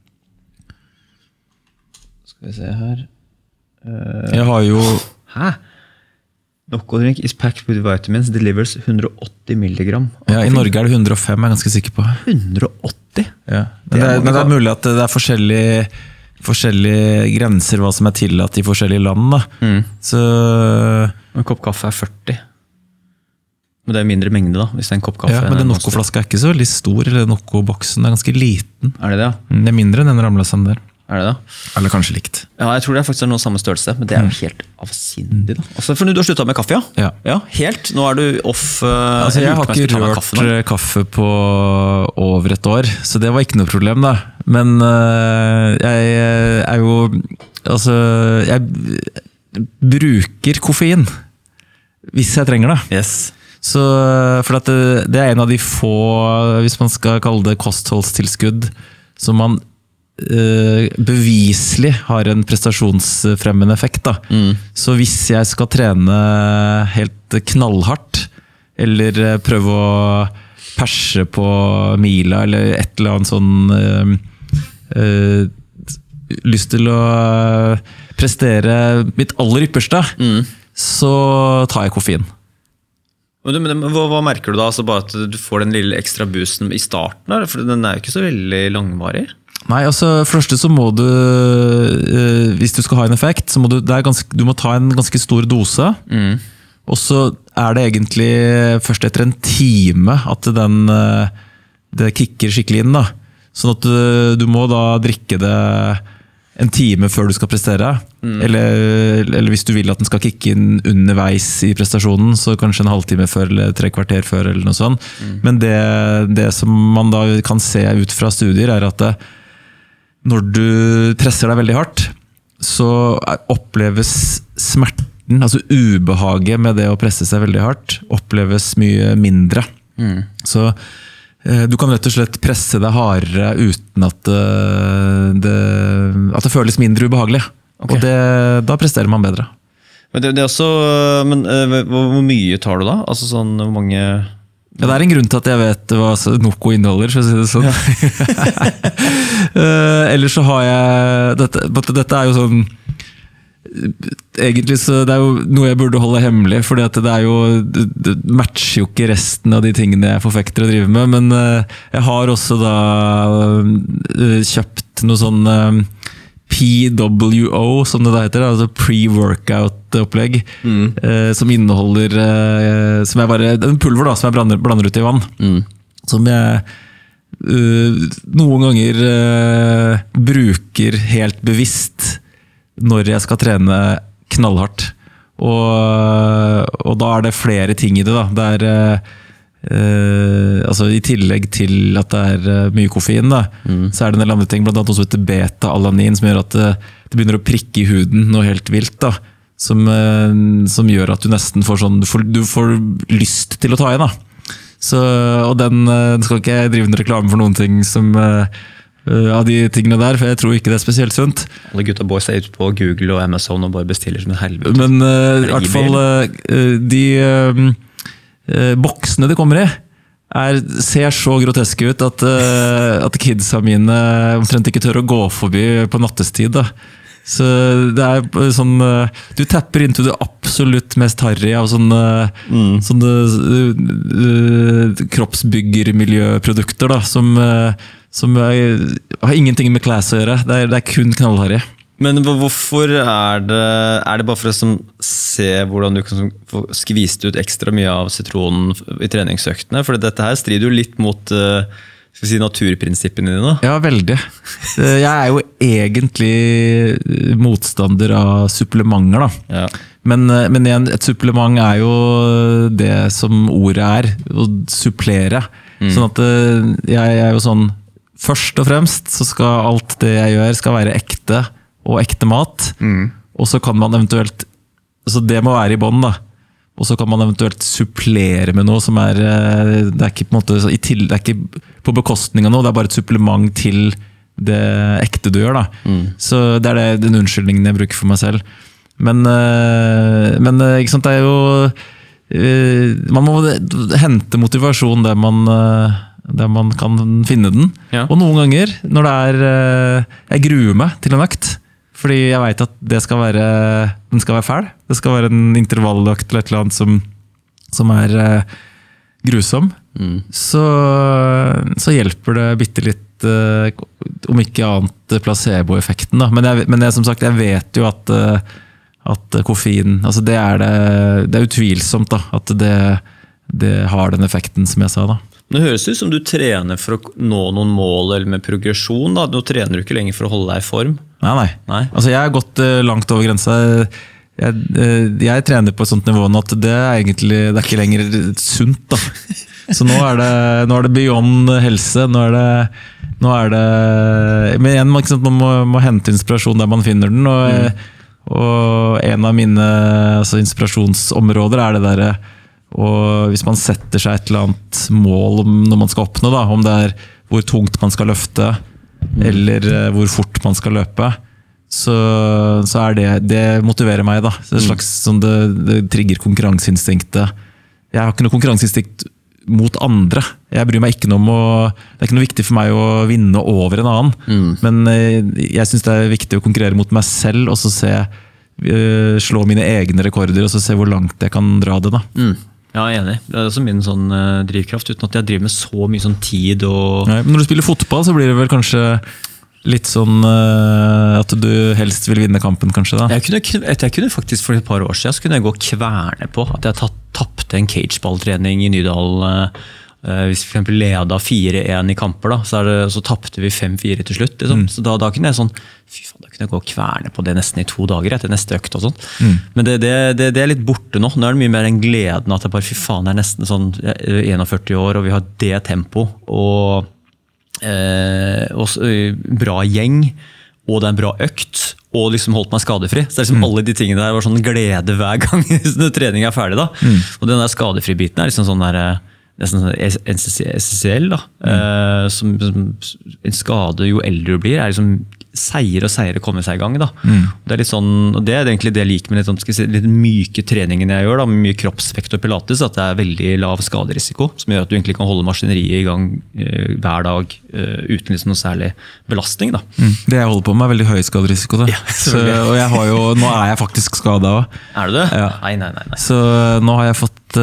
Skal vi se her. Jeg har jo... Hæ? Nocco drink is packed with vitamins, delivers 180 milligram. Ja, i Norge det 105, jeg ganske sikker på. 180? Ja. Men det mulig at det forskjellige grenser hva som tillatt i forskjellige land. Da. Så... En kopp kaffe 40. Men det mindre mengde da, hvis det en kopp kaffe. Ja, men den Nocco-flaska ikke så veldig stor, eller Nocco-boksen ganske liten. Det det, ja? Det mindre enn den ramlesen der. Det da? Eller kanskje likt. Ja, jeg tror det faktisk noe samme størrelse, men det jo helt avsindig da. Altså, for du har sluttet med kaffe, ja? Ja, helt. Nå du off... Altså, jeg har ikke rørt kaffe på over et år, så det var ikke noe problem da. Men jeg jo... Altså, jeg bruker koffein hvis jeg trenger det. Yes. Så, for at det en av de få, hvis man skal kalle det kostholdstilskudd, som man beviselig har en prestasjonsfremmende effekt. Da. Så hvis jeg skal trene helt knallhardt, eller prøve å perse på mila, eller et eller annet sånn lyst til å prestere mitt aller ypperste, så tar jeg koffein. Men hva merker du da? Altså bare at du får den lille ekstra boosten i starten, for den jo ikke så veldig langvarig? Nei, altså for første så må du, hvis du skal ha en effekt, så må du må ta en ganske stor dose, og så det egentlig først etter en time at det kicker skikkelig inn da. Sånn at du må da drikke det en time før du skal prestere, eller hvis du vil at den skal kicke inn underveis i prestasjonen, så kanskje en halvtime før, eller 3 kvarter før, eller noe sånt. Men det som man da kan se ut fra studier, at når du presser deg veldig hardt, så oppleves smerten, altså ubehaget med det å presse seg veldig hardt, oppleves mye mindre. Så du kan rett og slett presse deg hardere uten at det føles mindre ubehagelig. Og da presterer man bedre. Men det er også, men hvor mye tar du da? Altså sånn, hvor mange... Ja, det er en grunn til at jeg vet hva Noco inneholder, for å si det sånn. Ellers så har jeg... Dette er jo sånn... Egentlig så det er jo noe jeg burde holde hemmelig, fordi at det matcher jo ikke resten av de tingene jeg forfekter å drive med, men jeg har også da kjøpt noe sånn PWO, som det da heter, altså pre-workout-opplegg, som inneholder som jeg bare, en pulver da, som jeg blander ut i vann, som jeg noen ganger bruker helt bevisst når jeg skal trene knallhardt. Og da er det flere ting i det da. Det er altså i tillegg til at det er mye koffein da, så er det en del andre ting, blant annet også heter beta-alanin, som gjør at det begynner å prikke i huden noe helt vilt da, som gjør at du nesten får sånn, du får lyst til å ta igjen da. Så, og den skal ikke jeg drive en reklame for noen ting som av de tingene der, for jeg tror ikke det er spesielt sunt. Alle gutta boys er ute på Google og Amazon og bare bestiller som en helvete. Men i hvert fall de boksene de kommer i ser så groteske ut at kidsa mine omtrent ikke tør å gå forbi på nattestid da. Så det er sånn, du tapper into det absolutt mest harry av sånne kroppsbyggermiljøprodukter da, som har ingenting med class å gjøre. Det er kun knallharry. Men hvorfor er det bare for å se hvordan du kan få skvist ut ekstra mye av sitronen i treningsøktene? For dette her strider jo litt mot naturprinsippene dine. Ja, veldig. Jeg er jo egentlig motstander av supplementer da. Ja. Men igjen, et supplement er jo det som ordet er, å supplere. Sånn at jeg er jo sånn, først og fremst så skal alt det jeg gjør skal være ekte og ekte mat, og så kan man eventuelt, så det må være i bånd da, og så kan man eventuelt supplere med noe som det er ikke på en måte, det er ikke på bekostning av noe, det er bare et supplement til det ekte du gjør da. Så det er den unnskyldningen jeg bruker for meg selv. Men ikke sant, det er jo, man må hente motivasjon der man kan finne den. Ja. Og noen ganger, når jeg gruer meg til en økt, fordi jeg vet at den skal være fæl. Det skal være en intervalløkt eller et eller annet som er grusom. Så hjelper det bitte litt, om ikke annet placeboeffekten da. Men jeg, som sagt, jeg vet jo at koffein, altså det er utvilsomt da, at det har den effekten som jeg sa da. Det høres ut som du trener for å nå noen mål eller med progresjon da. Nå trener du ikke lenger for å holde deg i form. Nei. Altså jeg har gått langt over grensa. Jeg trener på et sånt nivå at det er ikke lenger sunt da. Så nå er det beyond helse. Nå er det men igjen, man må hente inspirasjon der man finner den. Og en av mine inspirasjonsområder er det der. Og hvis man setter seg et eller annet mål når man skal oppnå da, om det er hvor tungt man skal løfte eller hvor fort man skal løpe, så er det motiverer meg da. Det er slags sånn, det trigger konkurranseinstinktet. Jeg har ikke noe konkurranseinstinkt mot andre. Jeg bryr meg ikke noe om det er ikke noe viktig for meg å vinne over en annen, men jeg synes det er viktig å konkurrere mot meg selv og så slå mine egne rekorder og så se hvor langt jeg kan dra det da. Ja, jeg er enig. Det er også min sånn drivkraft, uten at jeg driver med så mye sånn tid. Nei, men når du spiller fotball, så blir det vel kanskje litt sånn at du helst vil vinne kampen, kanskje da? Jeg kunne faktisk for et par år siden så kunne jeg gå og kverne på at jeg tappte en cageballtrening i Nydal. Hvis vi for eksempel leda 4-1 i kamper, da, så tappte vi 5-4 til slutt. Liksom. Så da kunne jeg sånn, fy faen, da kunne jeg gå og kverne på det nesten i 2 dager etter neste økt og sånt. Men det er litt borte nå. Nå er det mye mer den gleden at jeg bare, fy faen, jeg er nesten sånn 41 år, og vi har det tempo, og bra gjeng, og det er en bra økt, og liksom holdt meg skadefri. Så det er liksom alle de tingene der var sånn glede hver gang trening er ferdig da. Og den der skadefri biten er liksom sånn der, nesten essensiell da, som en skade jo eldre du blir, liksom seiere og seiere komme seg i gang da. Det litt sånn, og det egentlig det jeg liker med litt myke treningen jeg gjør da, med mye kroppsvekt og pilates, at det veldig lav skaderisiko, som gjør at du egentlig kan holde maskineriet i gang hver dag, uten liksom noe særlig belastning da. Det jeg holder på med veldig høy skaderisiko da. Ja, og jeg har jo, nå jeg faktisk skadet også. Du det? Ja. Nei. Så nå har jeg fått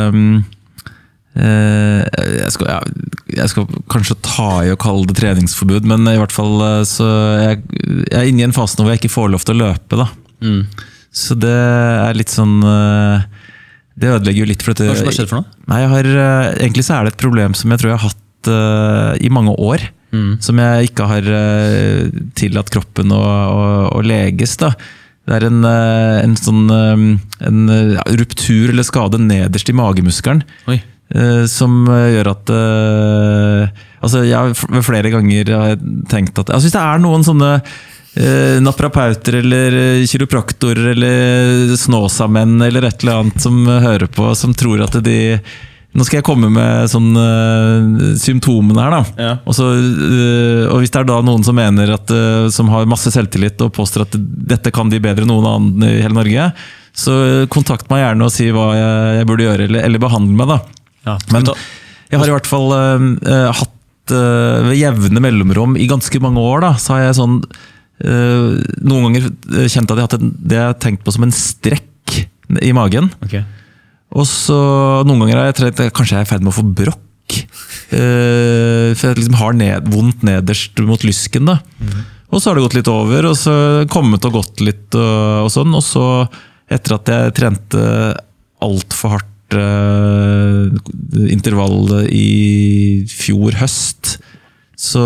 jeg skal kanskje ta i å kalle det treningsforbud, men i hvert fall så jeg inne i en fase nå hvor jeg ikke får lov til å løpe da. Så det litt sånn, det ødelegger jo litt for dette. Hva har skjedd for noe? Nei, egentlig så det et problem som jeg tror jeg har hatt i mange år, som jeg ikke har tillatt kroppen å leges da. Det en sånn ruptur eller skade nederst i magemuskelen. Oi. Som gjør at altså jeg ved flere ganger har tenkt at jeg synes det noen sånne naprapauter eller kiropraktorer eller snåsamenn eller et eller annet som hører på, som tror at nå skal jeg komme med sånne symptomene her da. Ja. Og hvis det da noen som mener at som har masse selvtillit og påstår at dette kan de bedre enn noen annen i hele Norge, så kontakt meg gjerne og si hva jeg burde gjøre eller behandle meg da. Ja, men jeg har i hvert fall hatt ved jevne mellomrom i ganske mange år da, så har jeg sånn noen ganger kjent at jeg har hatt det jeg har tenkt på som en strekk i magen. Okay. Og så noen ganger har jeg trengt at kanskje jeg i ferd med å få brokk, for jeg liksom har vondt nederst mot lysken da. Og så har det gått litt over, og så kommet og gått litt og sånn, og så etter at jeg trente alt for hardt intervall i fjor høst, så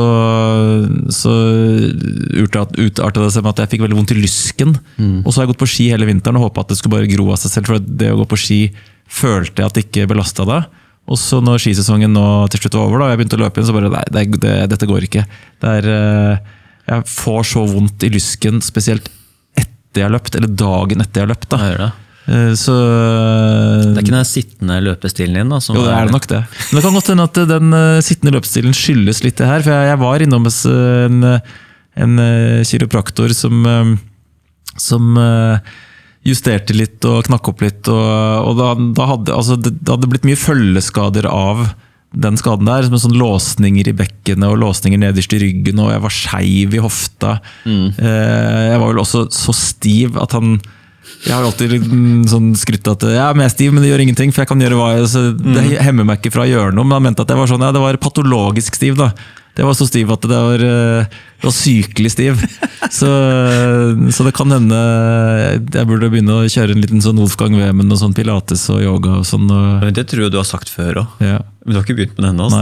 utartet det seg med at jeg fikk veldig vondt i lysken, og så har jeg gått på ski hele vinteren og håpet at det skulle bare gro av seg selv, for det å gå på ski følte jeg at det ikke belastet det, og så når skisesongen nå til slutt var over da, jeg begynte å løpe inn, så bare nei, dette går ikke. Jeg får så vondt i lysken, spesielt etter jeg har løpt, eller dagen etter jeg har løpt da. Jeg gjør det. Så, det ikke den sittende løpestilen din da? Jo, det det nok det. Men det kan godt hende at den sittende løpestilen skyldes litt det her, for jeg var innom en kiropraktor som justerte litt og knakk opp litt, og da hadde blitt mye følgeskader av den skaden der, som sånn låsninger i bekkenet og låsninger nederst i ryggen, og jeg var skeiv i hofta. Jeg var vel også så stiv at jeg har alltid sånn skrytt at jeg mer stiv, men det gjør ingenting, for jeg kan gjøre hva det hemmer meg ikke fra å gjøre noe, men han mente at jeg var sånn, det var patologisk stiv da. Det var så stiv at det var sykelig stiv. Så det kan hende jeg burde begynne å kjøre en liten sånn Wolfgang Wehmen og sånn pilates og yoga og sånn. Men det tror jeg du har sagt før også. Ja. Men du har ikke begynt med det ennå.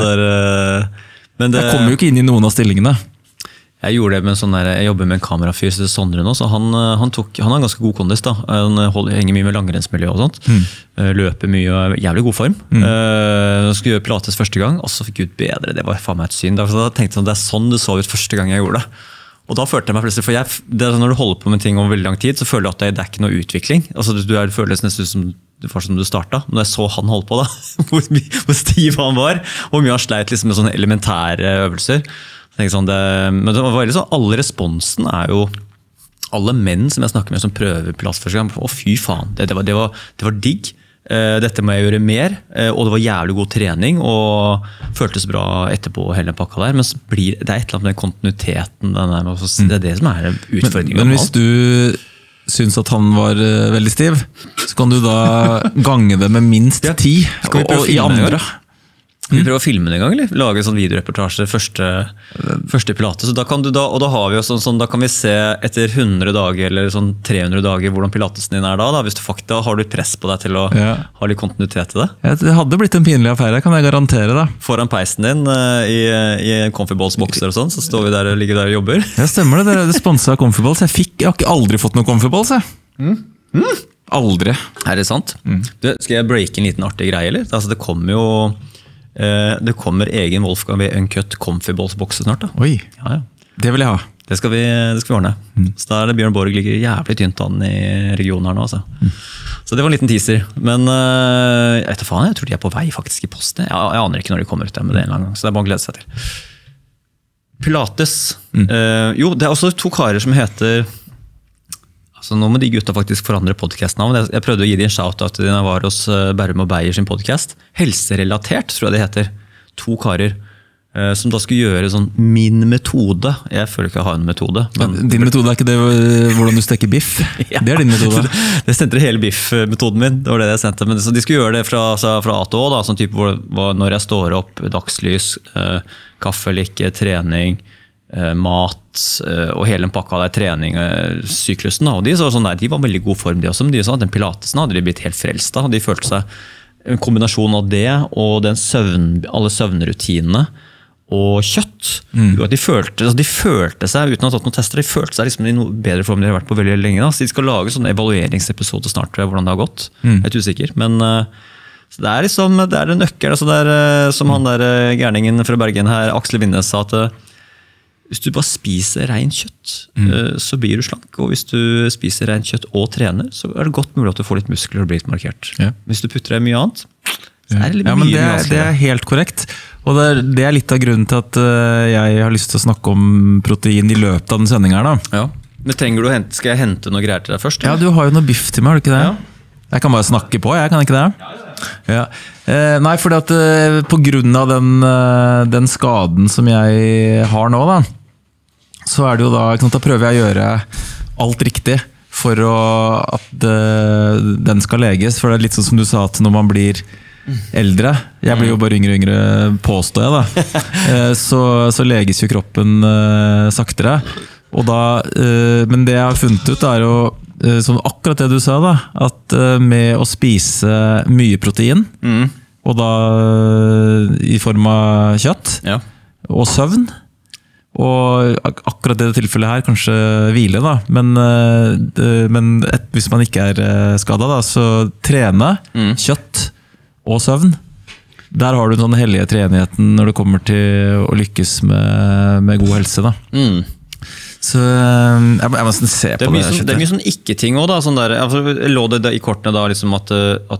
Jeg kommer jo ikke inn i noen av stillingene. Jeg gjorde det med jeg jobber med en kamerafyr som heter Sondre nå, så han har ganske god kondis da. Han henger mye med langrennsmiljø og sånt. Løper mye og jævlig god form. Skulle gjøre pilates første gang, og så fikk jeg ut bedre. Det var faen meg et syn. Da tenkte jeg sånn, det sånn det så ut første gang jeg gjorde det. Og da følte jeg meg plutselig, for når du holder på med ting over veldig lang tid, så føler du at det ikke noe utvikling. Altså du føles nesten som du startet. Når jeg så han holdt på da, hvor stiv han var, hvor mye han sleit liksom med sånne elementære øvelser. Men det var veldig sånn, alle responsen jo alle menn som jeg snakker med som prøver pilates første gang, fy faen, det var digg, dette må jeg gjøre mer, og det var jævlig god trening, og føltes bra etterpå hele pakka der, men så blir det et eller annet med kontinuiteten, det det som utfordringen. Men hvis du syns at han var veldig stiv, så kan du da gange det med minst 10, og i andre. Vi prøver å filme det en gang, eller? Lage en sånn videoreportasje første pilates, og da har vi jo da kan vi se etter 100 dager eller sånn 300 dager hvordan pilatesen din da, hvis du faktisk har du press på deg til å ha litt kontinuitet til det. Det hadde blitt en pinlig affære, kan jeg garantere da. Foran peisen din i en Comfyballs-bokser og sånn, så står vi der og ligger der og jobber. Ja, stemmer det, det sponset av Comfyballs. Jeg har aldri fått noen Comfyballs, jeg. Aldri. Det sant? Skal jeg breake en liten artig greie, eller? Altså, det kommer egen Wolfgang ved Uncut Comfyballs-bokse snart da. Oi, ja. Det vil jeg ha. Det skal vi ordne. Så da det Bjørn Borg ligger jævlig tynt an i regionen her nå. Altså. Så det var en liten teaser. Men jeg vet faen, jeg tror de er på vei faktisk i posten. Jeg aner ikke når de kommer ut, men det er en gang. Så det er bare å glede seg til. Pilates. Jo, det er også 2 karer som heter... Altså, nå må de gutta faktisk forandre podcastnavn. Jeg prøvde å gi de en shout-out til de når jeg var hos Bærum og Beyer sin podcast. Helserelatert, tror jeg det heter. 2 karer som da skulle gjøre sånn min metode. Jeg føler ikke jeg har en metode. Men din metode er ikke det hvordan du steker biff? Ja, det er din metode. Det sendte hele biff-metoden min. Det var det jeg sendte. Men så de skulle gjøre det fra A til Å, da, sånn type når jeg står opp, dagslys, kaffe eller ikke, trening, mat og hele en pakke av der trening, syklusen. Og de så sånn der, de var veldig god form, de også. Men de sa at den pilatesen hadde de blitt helt frelst av. De følte seg en kombinasjon av det og den alle søvnrutinene og kjøtt. De følte seg, uten å ha tatt noen tester, de følte seg liksom i noe bedre form de har vært på veldig lenge. Da. Så de skal lage sånne evalueringsepisoder snart, tror jeg, hvordan det har gått. Jeg er ikke usikker, men så det er liksom, det er en nøkkel, altså det er, som han der gærningen fra Bergen her, Aksel Vinnes sa at hvis du bare spiser rein kjøtt, så blir du slank. Og hvis du spiser rein kjøtt og trener, så er det godt mulig at du får litt muskler og blir litt markert. Ja. Hvis du putter deg mye annet, så er det litt mye vanskeligere. Det er helt korrekt. Og det er litt av grunnen til at jeg har lyst til å snakke om protein i løpet av den sendingen her. Da. Ja. Men skal jeg hente noe greier til deg først? Ja, du har jo noe biff til meg, har du ikke det? Ja. Jeg kan bare snakke på, jeg kan ikke det? Ja. Nei, fordi at på grunn av den skaden som jeg har nå, da, så er det jo da prøver jeg å gjøre alt riktig for at den skal leges. For det er litt sånn som du sa, at når man blir eldre, jeg blir jo bare yngre og yngre, påstår jeg da, så leges jo kroppen saktere. Og da, men det jeg har funnet ut er jo, som akkurat det du sa da, at med å spise mye protein, og da i form av kjøtt, og søvn, og akkurat det tilfellet her, kanskje hvile da, men hvis man ikke er skadet da, så trene, kjøtt og søvn. Der har du den hellige treenigheten når det kommer til å lykkes med god helse da. Så jeg må se på det. Det er mye sånn ikke-ting også da, sånn der, lå det i kortene da liksom at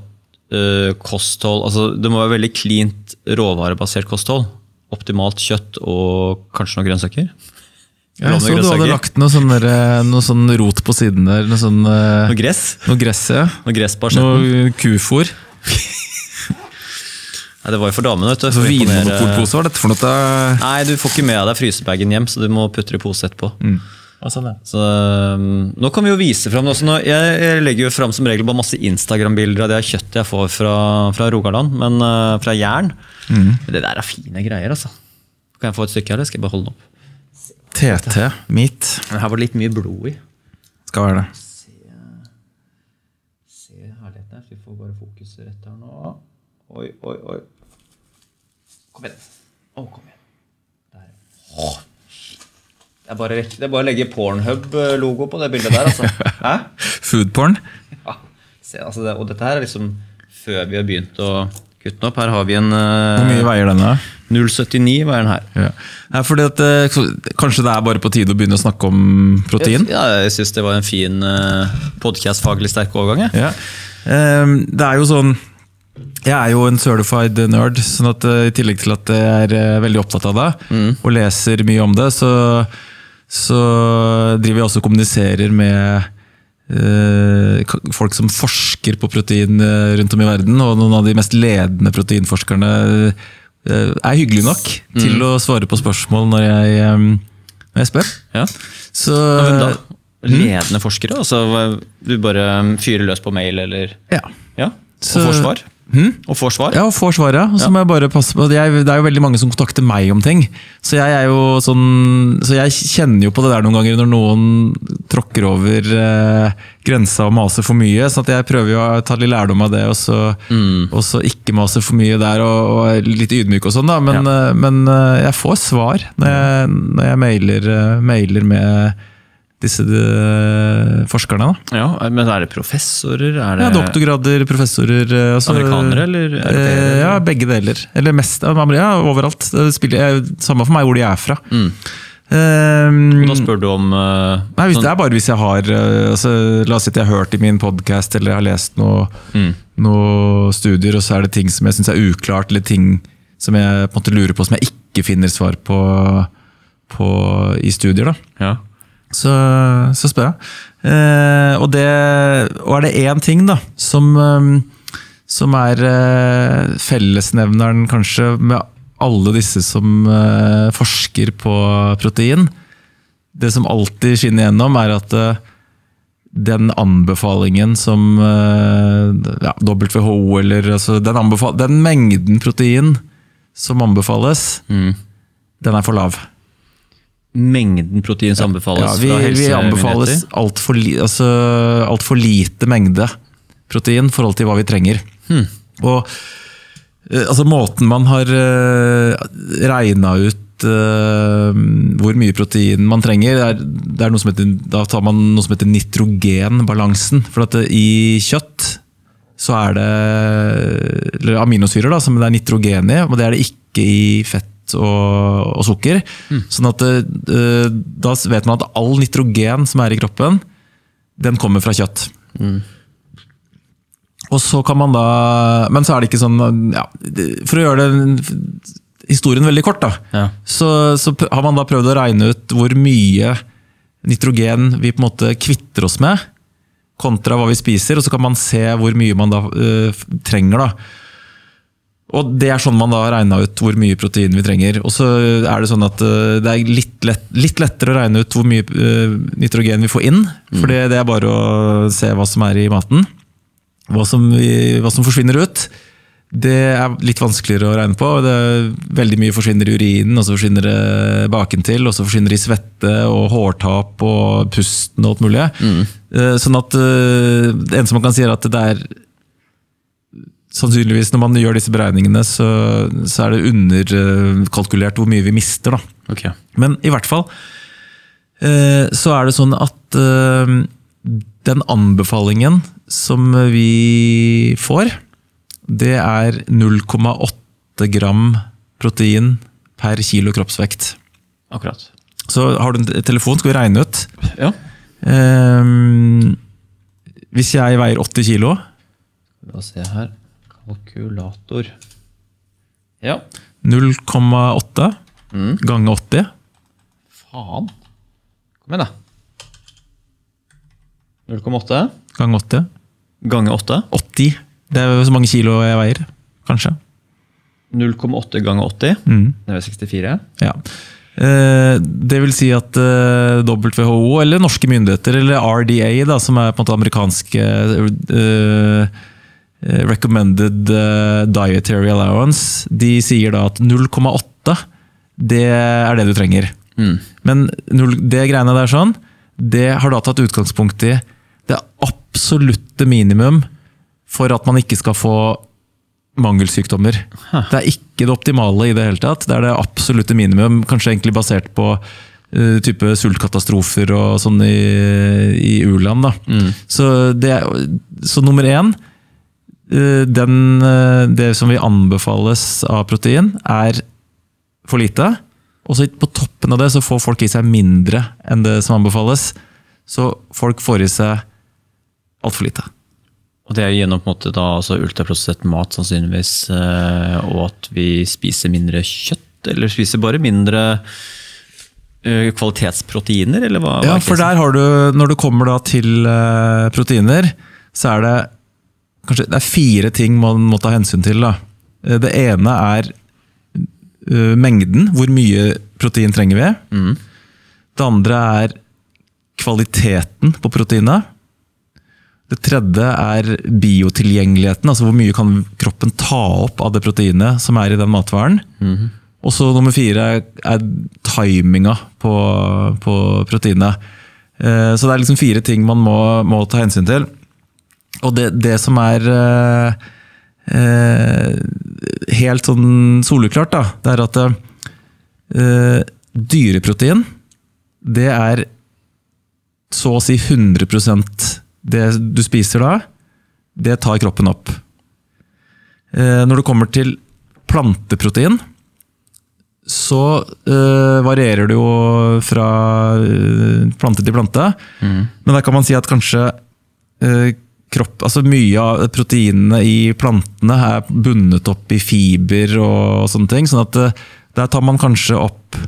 kosthold, altså det må være veldig cleant råvarebasert kosthold. Optimalt kjøtt og kanskje noen grønnsaker. Jeg så du hadde lagt noe sånn rot på siden der. Noe gress? Noe gress, ja. Noe gress på asjetten. Noe kufôr. Nei, det var jo for damen, vet du. Vinmonopolpose var dette for noe? Nei, du får ikke med deg frysebagen hjem, så du må putte det i pose etterpå. Så, nå kan vi jo vise frem jeg legger jo frem som regel bare masse Instagram-bilder av det kjøttet jeg får fra Rogaland, men fra Jern. Det der er fine greier, altså. Kan jeg få et stykke her, eller skal jeg bare holde den opp? TT, meat. Men her var det litt mye blod i. Skal være det. Se herligheten her, så vi får bare fokus rett her nå. Oi. Kom igjen. Kom igjen. Der. Det er bare å legge Pornhub-logo på det bildet der, altså. Hæ? Foodporn? Ja. Se, altså og dette her er liksom før vi har begynt å kutte den opp. Her har vi en... Hvor mye veier denne? 0,79 veier den her. Ja, fordi at kanskje det er bare på tide å begynne å snakke om protein? Ja, jeg synes det var en fin podcast-faglig sterk overgang. Ja. Det er jo sånn... Jeg er jo en certified nerd, sånn at i tillegg til at jeg er veldig opptatt av det, og leser mye om det, så driver jeg også og kommuniserer med folk som forsker på protein rundt om i verden, og noen av de mest ledende proteinforskerne er hyggelig nok til å svare på spørsmål når jeg spør. Ja. Så, ledende forskere? Altså, du bare fyrer løs på mail, eller? Ja. Og får svar? Og får svar? Ja, og får svar, ja. Så må jeg bare passe på. Det er jo veldig mange som kontakter meg om ting. Så jeg er jo sånn, så jeg kjenner jo på det der noen ganger når noen tråkker over grensa og maser for mye. Så at jeg prøver jo å ta litt lærdom av det, og så ikke maser for mye der, og er litt ydmyk og sånn da. Men jeg får svar når jeg mailer med disse forskerne da. Ja, men er det professorer? Er det... Ja, doktorgrader, professorer. Amerikanere eller europeere? Ja, begge deler. Eller mest, ja, overalt. Det spiller samme for meg hvor de er fra. Da spør du om nei, det bare hvis jeg har altså, la oss si at jeg har hørt i min podcast eller jeg har lest noen studier, og så det ting som jeg synes uklart, eller ting som jeg på en måte lurer på, som jeg ikke finner svar på i studier. Da. Så spør jeg. Og det en ting da, som fellesnevneren kanskje med alle disse som forsker på protein. Det som alltid skinner gjennom at den anbefalingen som WHO, eller altså den mengden protein som anbefales, den for lav. Mengden protein som anbefales fra helsemyndigheter? Vi anbefales alt for lite mengde protein i forhold til hva vi trenger. Og altså måten man har regnet ut hvor mye protein man trenger, det noe som heter, da tar man noe som heter nitrogenbalansen. For at i kjøtt så det aminosyrer da, som det nitrogen i, og det det ikke i fett og sukker. Sånn at da vet man at all nitrogen som i kroppen, den kommer fra kjøtt. Og så kan man da, men så det ikke sånn, for å gjøre historien veldig kort da, så har man da prøvd å regne ut hvor mye nitrogen vi på en måte kvitter oss med, kontra hva vi spiser, og så kan man se hvor mye man da trenger da. Og det sånn man da har regnet ut hvor mye protein vi trenger. Og så det sånn at det litt lettere å regne ut hvor mye nitrogen vi får inn, for det bare å se hva som i maten. Hva som forsvinner ut, det litt vanskeligere å regne på. Veldig mye forsvinner i urinen, og så forsvinner det bakentil, og så forsvinner det i svette og hårtap og pusten og alt mulig. Sånn at det eneste man kan si at det sannsynligvis når man gjør disse beregningene, så det underkalkulert hvor mye vi mister. Da. Okay. Men i hvert fall så det sånn at den anbefalingen som vi får, det 0,8 gram protein per kilo kroppsvekt. Akkurat. Så har du en telefon, skal vi regne ut. Ja. Hvis jeg veier 80 kilo. La oss se her. Kalkulator. Ja. 0,8 ganger 80. Faen. Kom igjen da. 0,8 ganger 80. Ganger 8? 80. Det jo så mange kilo jeg veier, kanskje. 0,8 ganger 80? Det 64? Ja. Det vil si at WHO, eller norske myndigheter, eller RDA, da, som på en måte amerikanske Recommended Dietary Allowance, de sier da at 0,8, det det du trenger. Men det greiene der sånn, det har da tatt utgangspunkt i det absolutte minimum for at man ikke skal få mangelsykdommer. Det ikke det optimale i det hele tatt. Det det absolutte minimum, kanskje egentlig basert på type sultkatastrofer og sånn i u-land. Så nummer 1, det som vi anbefales av protein, for lite. Og så på toppen av det så får folk i seg mindre enn det som anbefales. Så folk får i seg alt for lite. Og det gjennom på en måte da altså ultraprosessert mat sannsynligvis, og at vi spiser mindre kjøtt, eller spiser bare mindre kvalitetsproteiner, eller hva? Ja, for der har du, når du kommer da til proteiner, så det kanskje det 4 ting man må ta hensyn til. Da. Det ene mengden, hvor mye protein trenger vi. Det andre kvaliteten på proteinet. Det tredje biotilgjengeligheten, altså hvor mye kan kroppen ta opp av det proteinet som i den matvaren. Og så nummer 4 timinga på proteinet. Så det liksom 4 ting man må ta hensyn til. Og det som helt sånn soleklart, da, det at dyreprotein, det så å si 100% det du spiser da, det tar kroppen opp. Når det kommer til planteprotein, så varierer det jo fra plante til plante. Men der kan man si at kanskje altså mye av proteinene i plantene er bundet opp i fiber og sånne ting, sånn at der tar man kanskje opp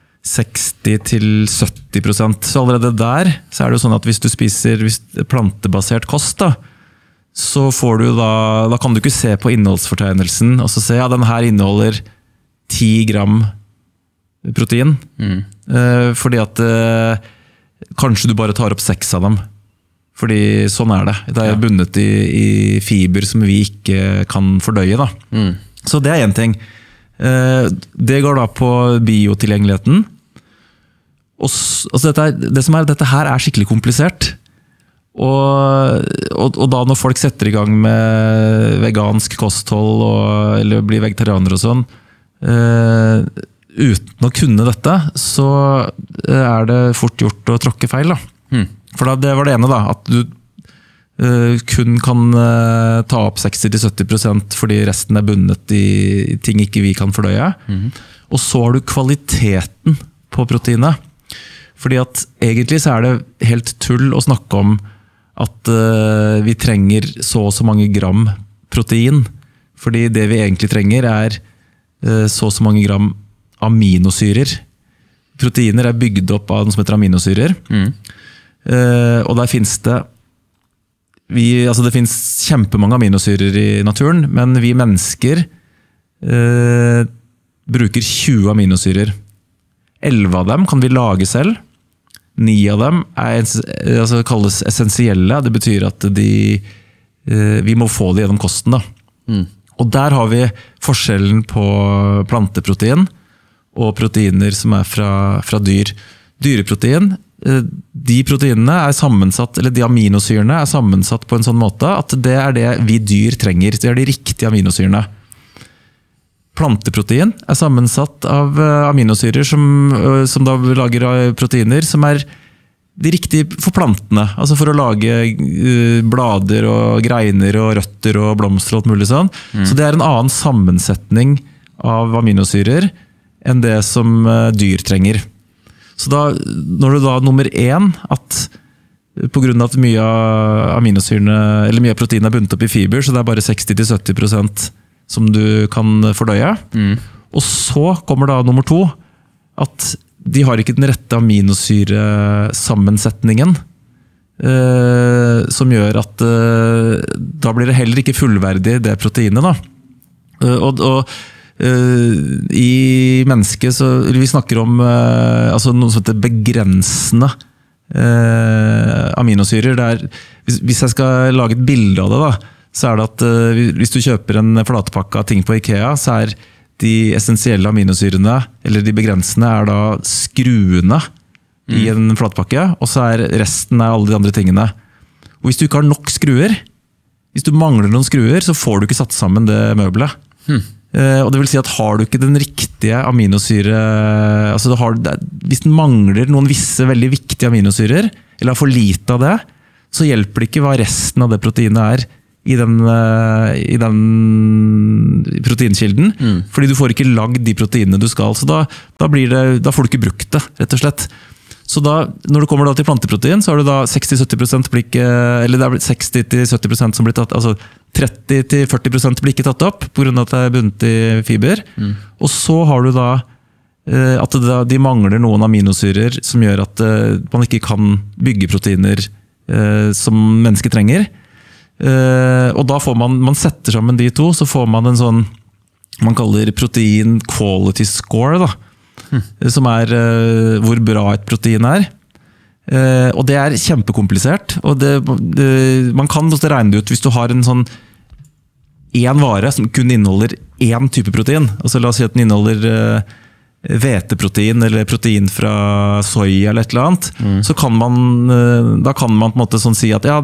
60-70%. Så allerede der så er det jo sånn at hvis du spiser plantebasert kost, da, så får du da kan du ikke se på innholdsfortegnelsen og så se ja, den her inneholder 10 gram protein. Fordi at kanskje du bare tar opp 6 av dem. Fordi sånn er det. Det er bundet i fiber som vi ikke kan fordøye. Da. Så det er en ting. Det går da på biotilgjengeligheten. Dette her er skikkelig komplisert. Og da når folk setter i gang med vegansk kosthold eller blir vegetarianer og sånn, uten å kunne dette, så er det fort gjort å tråkke feil. Da. For det var det ene, da, at du kun kan ta opp 60-70% fordi resten er bundet i ting ikke vi kan fordøye. Og så har du kvaliteten på proteinet. Fordi at egentlig så er det helt tull å snakke om at vi trenger så og så mange gram protein. Fordi det vi egentlig trenger er så og så mange gram aminosyrer. Proteiner er bygd opp av noe som heter aminosyrer. Og der finnes det det finnes kjempemange aminosyrer i naturen, men vi mennesker bruker 20 aminosyrer. 11 av dem kan vi lage selv. 9 av dem kalles essensielle. Det betyr at vi må få det gjennom kosten. Da. Og der har vi forskjellen på planteprotein og proteiner som er fra dyr. Dyreprotein, de proteinene er sammensatt, eller de aminosyrene er sammensatt på en sånn måte at det er det vi dyr trenger. Det er de riktige aminosyrene. Planteprotein er sammensatt av aminosyrer som da lager proteiner som er de riktige for plantene. Altså for å lage blader og greiner og røtter og blomster og alt mulig sånn. Så det er en annen sammensetning av aminosyrer enn det som dyr trenger. Så da, når du da nummer 1, at på grunn av at mye av aminosyrene, eller mye av proteinet er bundet opp i fiber, så det er bare 60-70% som du kan fordøye. Og så kommer da nummer 2, at de har ikke den rette aminosyresammensetningen, som gjør at da blir det heller ikke fullverdig det proteinet. Da. I mennesket vi snakker om noe som heter begrensende aminosyrer. Hvis jeg skal lage et bilde av det, da, så er det at hvis du kjøper en flatpakke av ting på IKEA, så er de essensielle aminosyrene, eller de begrensende, er da skruene i en flatpakke, og så er resten av alle de andre tingene. Og hvis du ikke har nok skruer, hvis du mangler noen skruer, så får du ikke satt sammen det møbelet. Og det vil si at har du ikke den riktige aminosyre, hvis den mangler noen visse veldig viktige aminosyrer, eller har for lite av det, så hjelper det ikke hva resten av det proteinet er i den proteinkilden, fordi du får ikke lagd de proteinene du skal, så da får du ikke brukt det, rett og slett. Så da, når du kommer da til planteprotein, så har du da 60-70% blir ikke, eller det er 60-70% som blir tatt, altså 30-40% blir ikke tatt opp, på grunn av at det er bundet i fiber. Og så har du da at de mangler noen aminosyrer som gjør at man ikke kan bygge proteiner som mennesker trenger. Og da får man setter sammen de to, så får man en sånn man kaller protein quality score, da. Som er hvor bra et protein er. Og det er kjempekomplisert, og man kan regne det ut hvis du har en sånn en vare som kun inneholder en type protein. Altså la oss si at den inneholder hveteprotein eller protein fra soya eller et eller annet, så kan man da kan man på en måte sånn si at ja,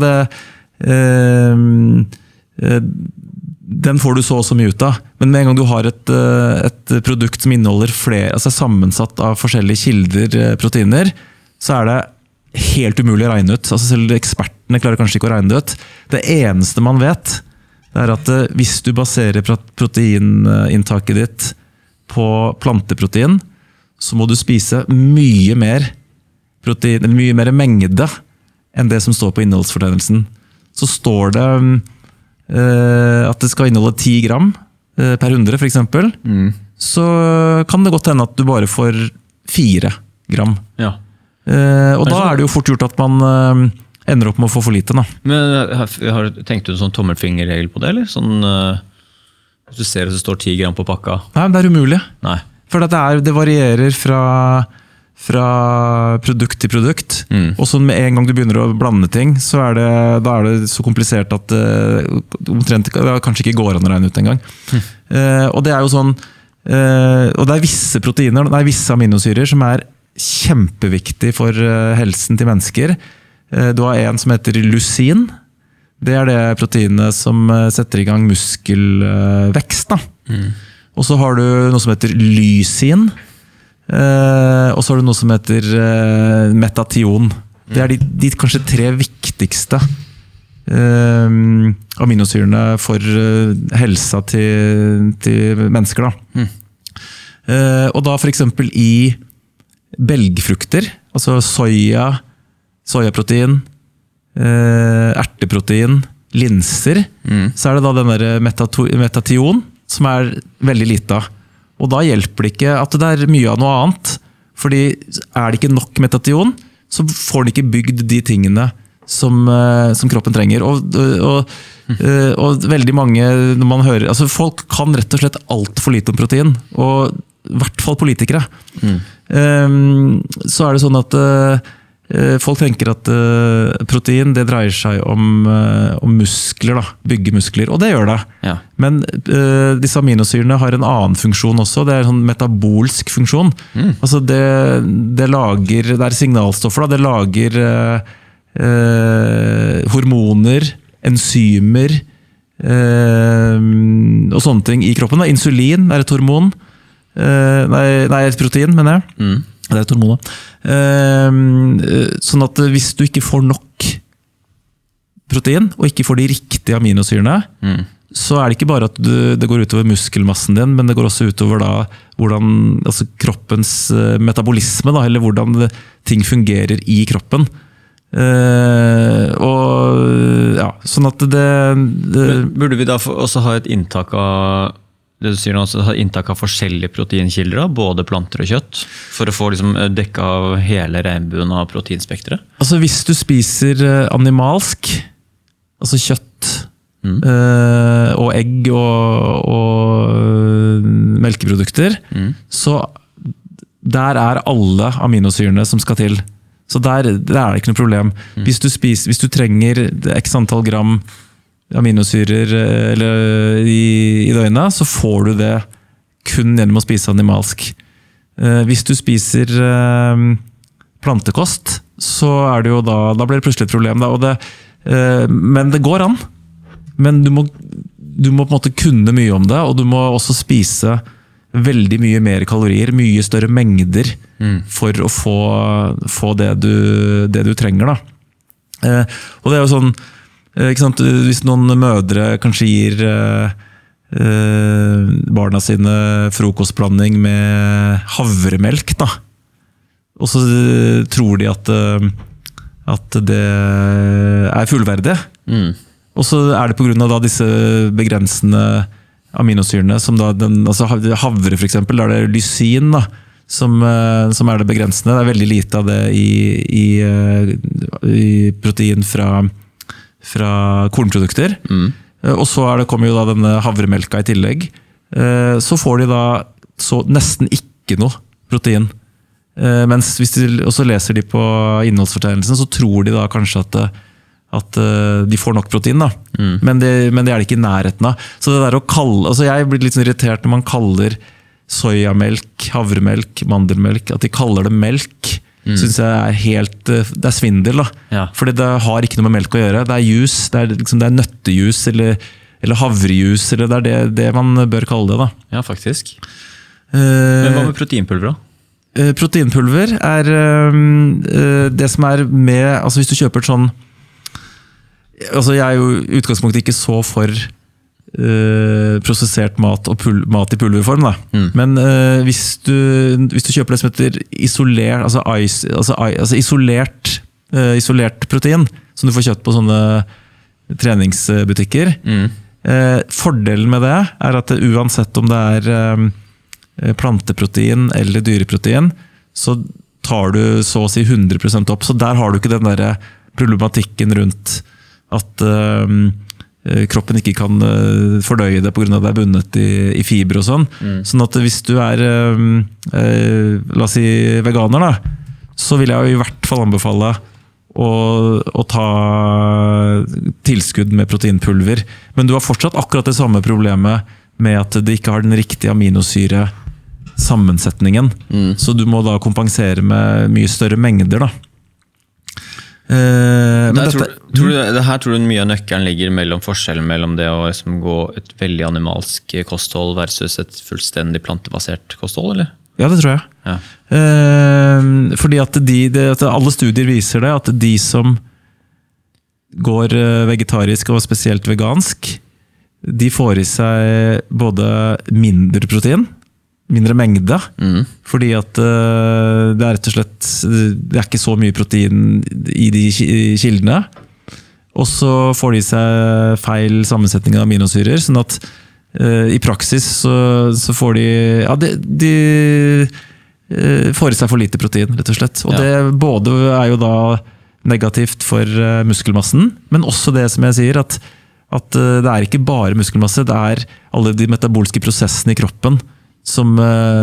den får du så og så mye ut av. Men med en gang du har et produkt som inneholder flere, altså sammensatt av forskjellige kilder proteiner, så er det helt umulig å regne ut. Altså selv ekspertene klarer kanskje ikke å regne det ut. Det eneste man vet, det er at hvis du baserer proteininntaket ditt på planteprotein, så må du spise mye mer protein, eller mye mer mengde enn det som står på innholdsfortegnelsen. Så står det at det skal inneholde 10 gram per 100 for eksempel, så kan det godt hende at du bare får 4 gram. Ja. Og da er det jo fort gjort at man ender opp med å få for lite. Da. Men har tenkt du en sånn tommelfingerregel på det, eller? Sånn, hvis du ser at det står 10 gram på pakka? Nei, det er umulig. Nei. For det varierer fra produkt til produkt. Og så med en gang du begynner å blande ting, da er det så komplisert at omtrent det kanskje ikke går an å regne ut en gang. Og det er jo sånn, og det er visse aminosyrer som er kjempeviktig for helsen til mennesker. Du har en som heter lysin. Det er det proteinet som setter i gang muskelvekst. Og så har du noe som heter lysin. Og så har du noe som heter metation. Det er de kanskje 3 viktigste aminosyrene for helsa til mennesker. Da. Og da for eksempel i belgfrukter, altså sojaprotein, erteprotein, linser, så er det da den der metation som er veldig lite av. Og da hjelper det ikke at det er mye av noe annet, fordi er det ikke nok metation, så får den ikke bygd de tingene som kroppen trenger. Og veldig mange, når man hører, altså folk kan rett og slett alt for lite om protein, og i hvert fall politikere. Så er det sånn at folk tenker at protein det dreier seg om muskler, da, bygge muskler, og det gjør det. Ja. Men disse aminosyrene har en annen funksjon også, det er en sånn metabolsk funksjon. Altså det er signalstoffer, da. Det lager hormoner, enzymer og sånne ting i kroppen. Da. Insulin er et hormon, nei, et protein, mener jeg. Det er et hormon. Sånn at hvis du ikke får nok protein, og ikke får de riktige aminosyrene, så er det ikke bare at det går utover muskelmassen din, men det går også utover da, hvordan, altså kroppens metabolisme, da, eller hvordan ting fungerer i kroppen. Og ja, sånn at burde vi da også ha et inntak av det du sier nå, altså ha inntak av forskjellige proteinkilder, da, både planter og kjøtt, for å få liksom dekka av hele regnbuen av proteinspektret? Altså hvis du spiser animalsk, altså kjøtt, og egg og melkeprodukter, så der er alle aminosyrene som skal til. Så der er det ikke noe problem. Hvis du trenger x antall gram aminosyrer i døgnet, så får du det kun gjennom å spise animalsk. Hvis du spiser plantekost, så er det jo da blir det plutselig et problem. Da, men det går an. Men du må på en måte kunne mye om det, og du må også spise veldig mye mer kalorier, mye større mengder for å få det du trenger. Da. Og det er jo sånn, ikke sant? Hvis noen mødre kanskje gir barna sine frokostblanding med havremelk, da. Og så tror de at det er fullverdig. Og så er det på grunn av da disse begrensende aminosyrene, som da altså havre for eksempel, da er det lysin da, som er det begrensende. Det er veldig lite av det i protein fra kornprodukter. Og så kommer jo da denne havremelka i tillegg. Så får de da nesten ikke noe protein. Mens hvis også leser de på innholdsfortegnelsen, så tror de da kanskje at de får nok protein. Da. Men det er det ikke i nærheten av. Så det der å kalle, altså jeg blir litt sånn irritert når man kaller sojamelk, havremelk, mandelmelk, at de kaller det melk. Synes jeg det er svindel, da. Ja. Fordi det har ikke noe med melk å gjøre. Det er juice, det er nøttejus eller havrejus, eller det er det man bør kalle det, da. Ja, faktisk. Men hva med proteinpulver, da? Proteinpulver er det som er med, altså hvis du kjøper et sånn, altså jeg er jo i utgangspunktet ikke så for prosessert mat og mat i pulverform. Da. Men hvis du kjøper det som heter isolert protein, som du får kjøtt på sånne treningsbutikker, fordelen med det er at uansett om det er planteprotein eller dyreprotein, så tar du så å si 100% opp. Så der har du ikke den der problematikken rundt at kroppen ikke kan fordøye det på grunn av at det er bundet i fiber og sånn. Sånn at hvis du er, la oss si, veganer da, så vil jeg jo i hvert fall anbefale å ta tilskudd med proteinpulver. Men du har fortsatt akkurat det samme problemet med at det ikke har den riktige aminosyre sammensetningen. Så du må da kompensere med mye større mengder da. Tror du mye av nøkkelen ligger mellom forskjellen mellom det å liksom gå et veldig animalsk kosthold versus et fullstendig plantebasert kosthold, eller? Ja, det tror jeg. Ja. Fordi at alle studier viser det, at de som går vegetarisk og spesielt vegansk, de får i seg både mindre protein, mindre mengde, fordi at det er rett og slett det er ikke så mye protein i de kildene, og så får de seg feil sammensetning av aminosyrer, sånn at i praksis så får de får i seg for lite protein, rett og slett. Og det både er jo da negativt for muskelmassen, men også det som jeg sier, at det er ikke bare muskelmasse, det er alle de metabolske prosessene i kroppen som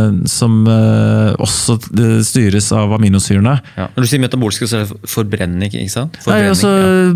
også styres av aminosyrene. Ja. Når du sier metabolske, så er det forbrenning, ikke sant? Nei, altså,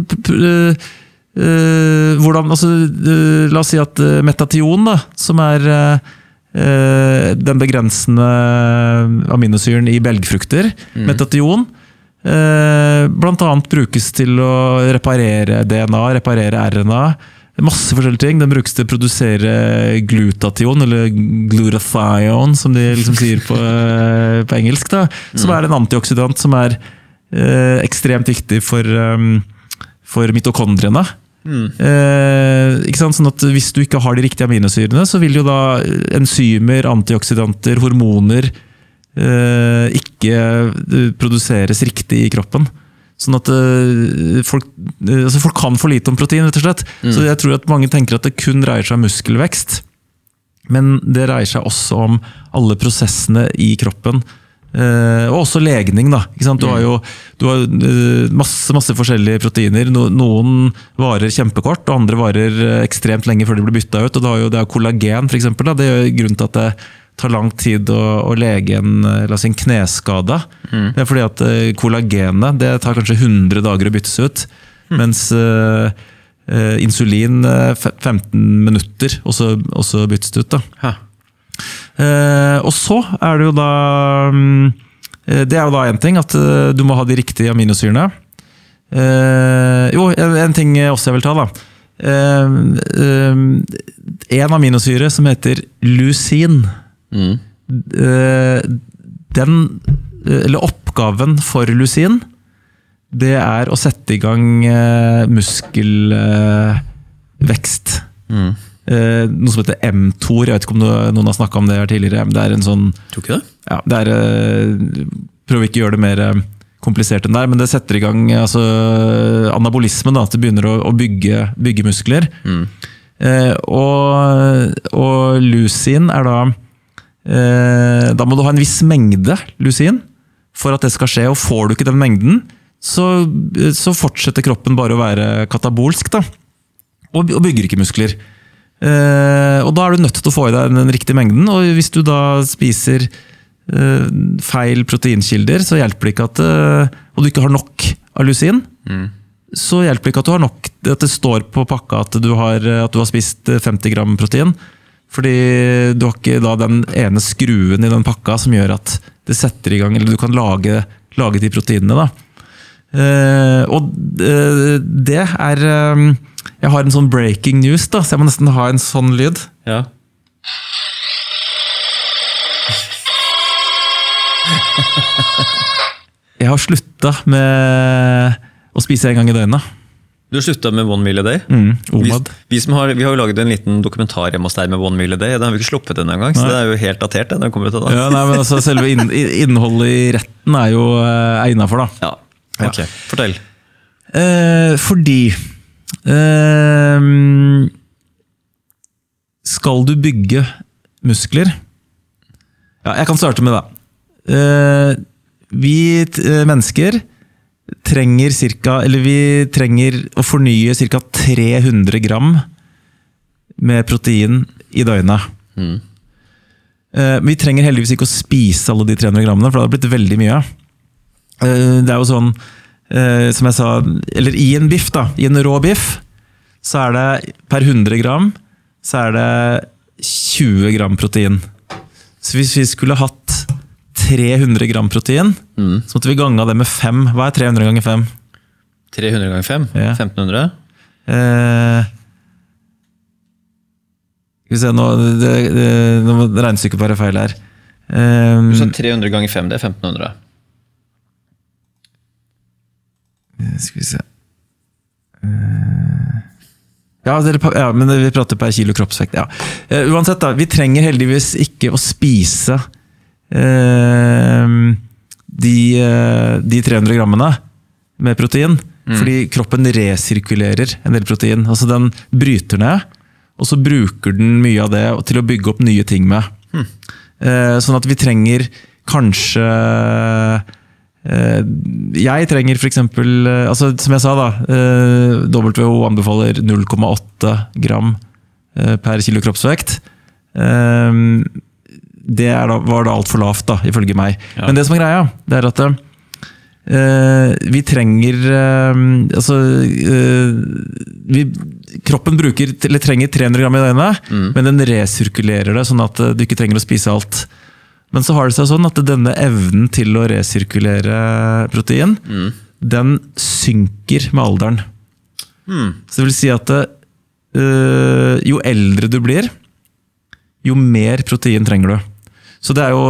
la oss si at metation, da, som er den begrensende aminosyren i belgfrukter, metation, blant annet brukes til å reparere DNA, reparere RNA, masse forskjellige ting. Den brukes til å produsere glutation, eller glutathione, som de liksom sier på engelsk, da, som er en antioksidant som er ekstremt viktig for mitokondriene. Ikke sant? Sånn at hvis du ikke har de riktige aminosyrene, så vil jo da enzymer, antioksidanter, hormoner ikke produseres riktig i kroppen. Sånn at folk kan for lite om protein, rett og slett. Så jeg tror at mange tenker at det kun dreier seg om muskelvekst. Men det dreier seg også om alle prosessene i kroppen. Og også legning, da. Ikke sant? Du har masse forskjellige proteiner. Noen varer kjempekort, og andre varer ekstremt lenge før de blir byttet ut. Og det er kollagen, for eksempel. Da. Det er grunnen til at det tar lang tid å lege en kneskade. Det er fordi at kollagenet, det tar kanskje 100 dager å byttes ut, mens insulin 15 minutter, og så byttes det ut. Da. Og så er det jo da det er jo da en ting, at du må ha de riktige aminosyrene. En ting også jeg vil ta da. En aminosyre som heter leucin, oppgaven for leucin, det er å sette i gang muskelvekst. Noe som heter mTOR. Jeg vet ikke om noen har snakket om det her tidligere. Det er en sånn, tror ikke det? Ja, det er, prøver ikke å gjøre det mer komplisert enn der, men det setter i gang anabolismen, da, at det begynner å bygge muskler. Og leucin er da må du ha en viss mengde leucin for at det skal skje, og får du ikke den mengden, så fortsetter kroppen bare å være katabolsk da, og bygger ikke muskler. Og da er du nødt til å få i deg den riktige mengden, og hvis du da spiser feil proteinkilder, så hjelper det ikke at og du ikke har nok av leucin, så hjelper det ikke at du har nok, at det står på pakka at du har spist 50 gram protein, fordi du har ikke da den ene skruen i den pakka som gjør at det setter i gang, eller du kan lage de proteinene da. Og det er jeg har en sånn breaking news da, så jeg må nesten ha en sånn lyd. Ja. Jeg har sluttet med å spise en gang i døgnet. Du har sluttet med One Meal a Day. OMAD. Vi har jo laget en liten dokumentar hjemme hos deg med One Meal a Day. Den har vi ikke sluppet den en gang, så det er jo helt datert. Den kommer ut av da. Ja, nei, men altså, selve innholdet i retten er jo innenfor da. Ja, ok. Fortell. Fordi skal du bygge muskler? Ja, jeg kan starte med det. Vi mennesker trenger å fornye cirka 300 gram med protein i døgnet. Vi trenger heldigvis ikke å spise alle de 300 grammene, for det har blitt veldig mye. Det er jo sånn, som jeg sa, eller i en biff da, i en rå biff, så er det per 100 gram, så er det 20 gram protein. Så hvis vi skulle hatt 300 gram protein, så måtte vi gange det med 5. Hva er 300 ganger 5? 300 ganger 5? Ja. 1500? Skal vi se, nå regnestykket bare feil her. Du sa 300 ganger 5, det er 1500. Skal vi se. Ja, men vi prater per kilo kroppsvekt. Ja. Uansett da, vi trenger heldigvis ikke å spise de 300 grammene med protein, fordi kroppen resirkulerer en del protein. Altså den bryter ned, og så bruker den mye av det til å bygge opp nye ting med. Sånn at vi trenger kanskje jeg trenger for eksempel, altså som jeg sa da, WHO anbefaler 0,8 gram per kilo kroppsvekt. Det var da alt for lavt da, ifølge meg. Ja. Men det som er greia, det er at vi trenger kroppen trenger 300 gram i døgnet, men den resirkulerer det, sånn at du ikke trenger å spise alt. Men så har det seg sånn at denne evnen til å resirkulere protein, den synker med alderen. Så det vil si at jo eldre du blir, jo mer protein trenger du. Så det er jo,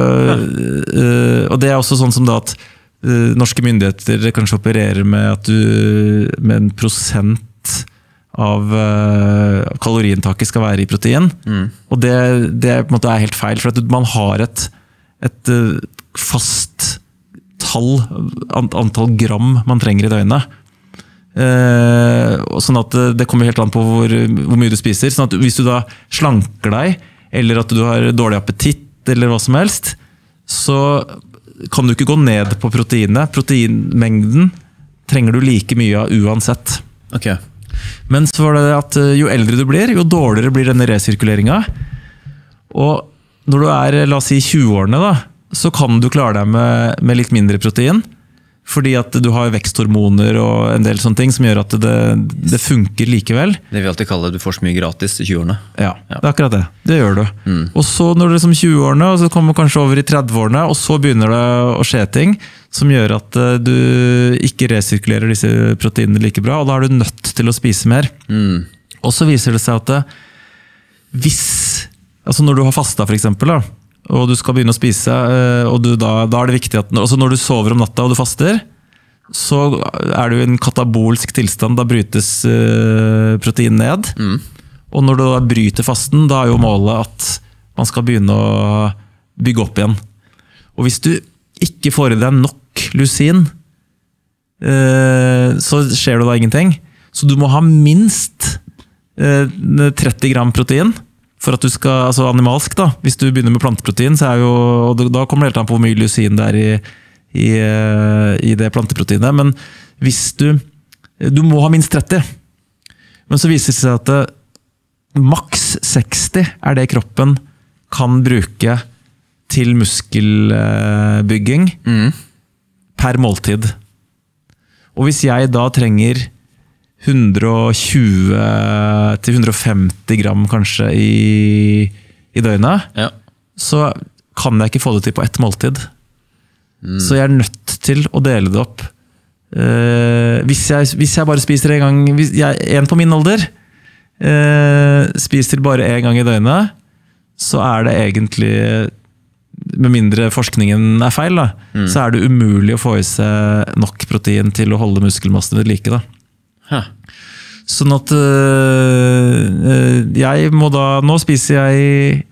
og det er også sånn som da at norske myndigheter kanskje opererer med at med en prosent av kaloriinntaket skal være i protein. Og det på en måte er helt feil, for at man har et fast antall gram man trenger i døgnet. Sånn at det kommer helt an på hvor mye du spiser. Sånn at hvis du da slanker deg, eller at du har dårlig appetitt, eller hva som helst, så kan du ikke gå ned på proteinet. Proteinmengden trenger du like mye av uansett. Ok. Men så var det at jo eldre du blir, jo dårligere blir denne resirkuleringen. Og når du er, la oss si, 20-årene da, så kan du klare deg med litt mindre protein, fordi at du har veksthormoner og en del sånne ting som gjør at det funker likevel. Det vi alltid kaller du får så mye gratis i 20-årene. Ja, det er akkurat det. Det gjør du. Og så når du er som 20-årene, og så kommer du kanskje over i 30-årene, og så begynner det å skje ting som gjør at du ikke resirkulerer disse proteinene like bra, og da er du nødt til å spise mer. Og så viser det seg at altså når du har fastet for eksempel da, og du skal begynne å spise, og da er det viktig at altså når du sover om natta og du faster, så er du i en katabolsk tilstand, da brytes protein ned. Og når du da bryter fasten, da er jo målet at man skal begynne å bygge opp igjen. Og hvis du ikke får i deg nok lusin, så skjer det da ingenting. Så du må ha minst 30 gram protein, for at du skal, altså animalsk da, hvis du begynner med planteprotein, så er jo, og da kommer det helt an på hvor mye lysin det er i det planteproteinet, men hvis du må ha minst 30, men så viser det seg at maks 60 er det kroppen kan bruke til muskelbygging per måltid. Og hvis jeg da trenger 120 til 150 gram kanskje i døgnet, så kan jeg ikke få det til på ett måltid. Så jeg er nødt til å dele det opp. Hvis jeg bare spiser en gang, en på min alder, spiser bare en gang i døgnet, så er det egentlig, med mindre forskningen er feil da, så er det umulig å få i seg nok protein til å holde muskelmassen ved like da. Sånn at jeg må da, nå spiser jeg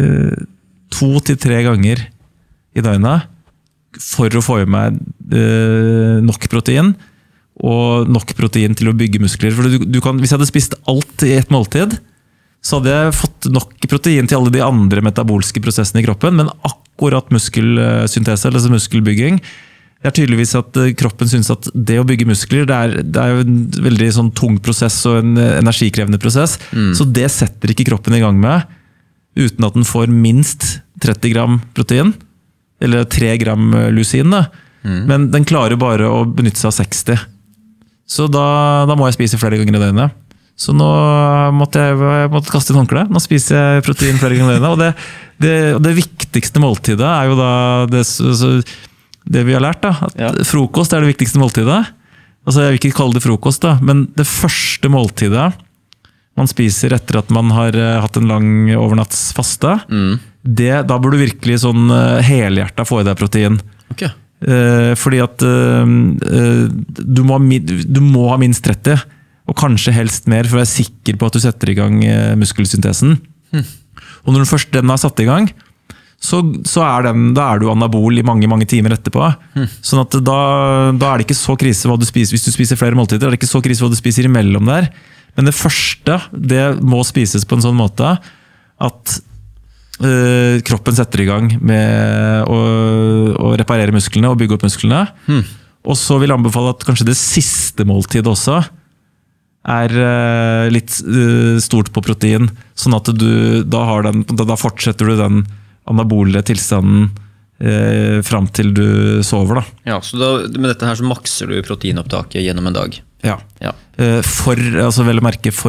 2 til 3 ganger i døgnet for å få i meg nok protein, og nok protein til å bygge muskler. For du kan, hvis jeg hadde spist alt i et måltid, så hadde jeg fått nok protein til alle de andre metabolske prosessene i kroppen, men akkurat muskelsyntese, altså muskelbygging, det tydeligvis at kroppen synes at det å bygge muskler, det er jo en veldig sånn tung prosess og en energikrevende prosess, så det setter ikke kroppen i gang med, uten at den får minst 30 gram protein, eller 3 gram lusin, da. Men den klarer bare å benytte seg av 60. Så da må jeg spise flere ganger i døgnet. Så nå måtte jeg kaste inn håndkle. Nå spiser jeg protein flere ganger i døgnet. Og det viktigste måltidet er jo da det vi har lært, da. At frokost er det viktigste måltidet. Altså jeg vil ikke kalle det frokost, da, men det første måltidet man spiser etter at man har hatt en lang overnattsfaste, da burde du virkelig sånn helhjertet få i deg protein. Ok. Fordi at du må ha minst 30, og kanskje helst mer, for å være sikker på at du setter i gang muskelsyntesen. Og når den er satt i gang, så da er du anabol i mange, mange timer etterpå. Sånn at da er det ikke så krise hva du spiser. Hvis du spiser flere måltider, er det ikke så krise hva du spiser imellom der. Men det første, det må spises på en sånn måte at kroppen setter i gang med å reparere musklene og bygge opp musklene. Og så vil jeg anbefale at kanskje det siste måltidet også er litt stort på protein, sånn at da fortsetter du den anabole tilstanden fram til du sover. Da. Ja, så med dette her så makser du proteinopptaket gjennom en dag? Ja. Vel å merke for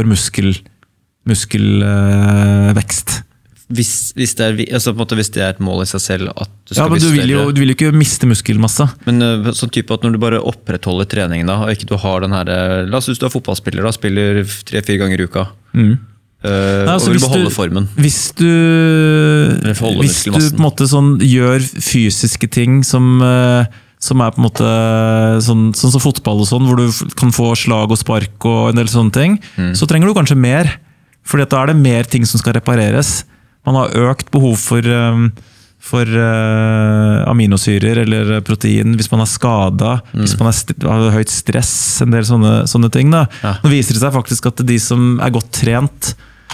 muskelvekst. Hvis det er et mål i seg selv at du skal bli større. Du vil jo ikke miste muskelmasse. Men sånn type at når du bare opprettholder treningen da, og ikke du har den her, la oss si du er fotballspiller da, spiller 3-4 ganger i uka, og vil beholde formen. Hvis du på en måte sånn, gjør fysiske ting som er på en måte sånn som fotball og sånn, hvor du kan få slag og spark og en del sånne ting, så trenger du kanskje mer. Fordi da er det mer ting som skal repareres. Man har økt behov for aminosyrer eller protein hvis man er skadet, hvis man har høyt stress, en del sånne ting. Da. Nå viser det seg faktisk at de som er godt trent,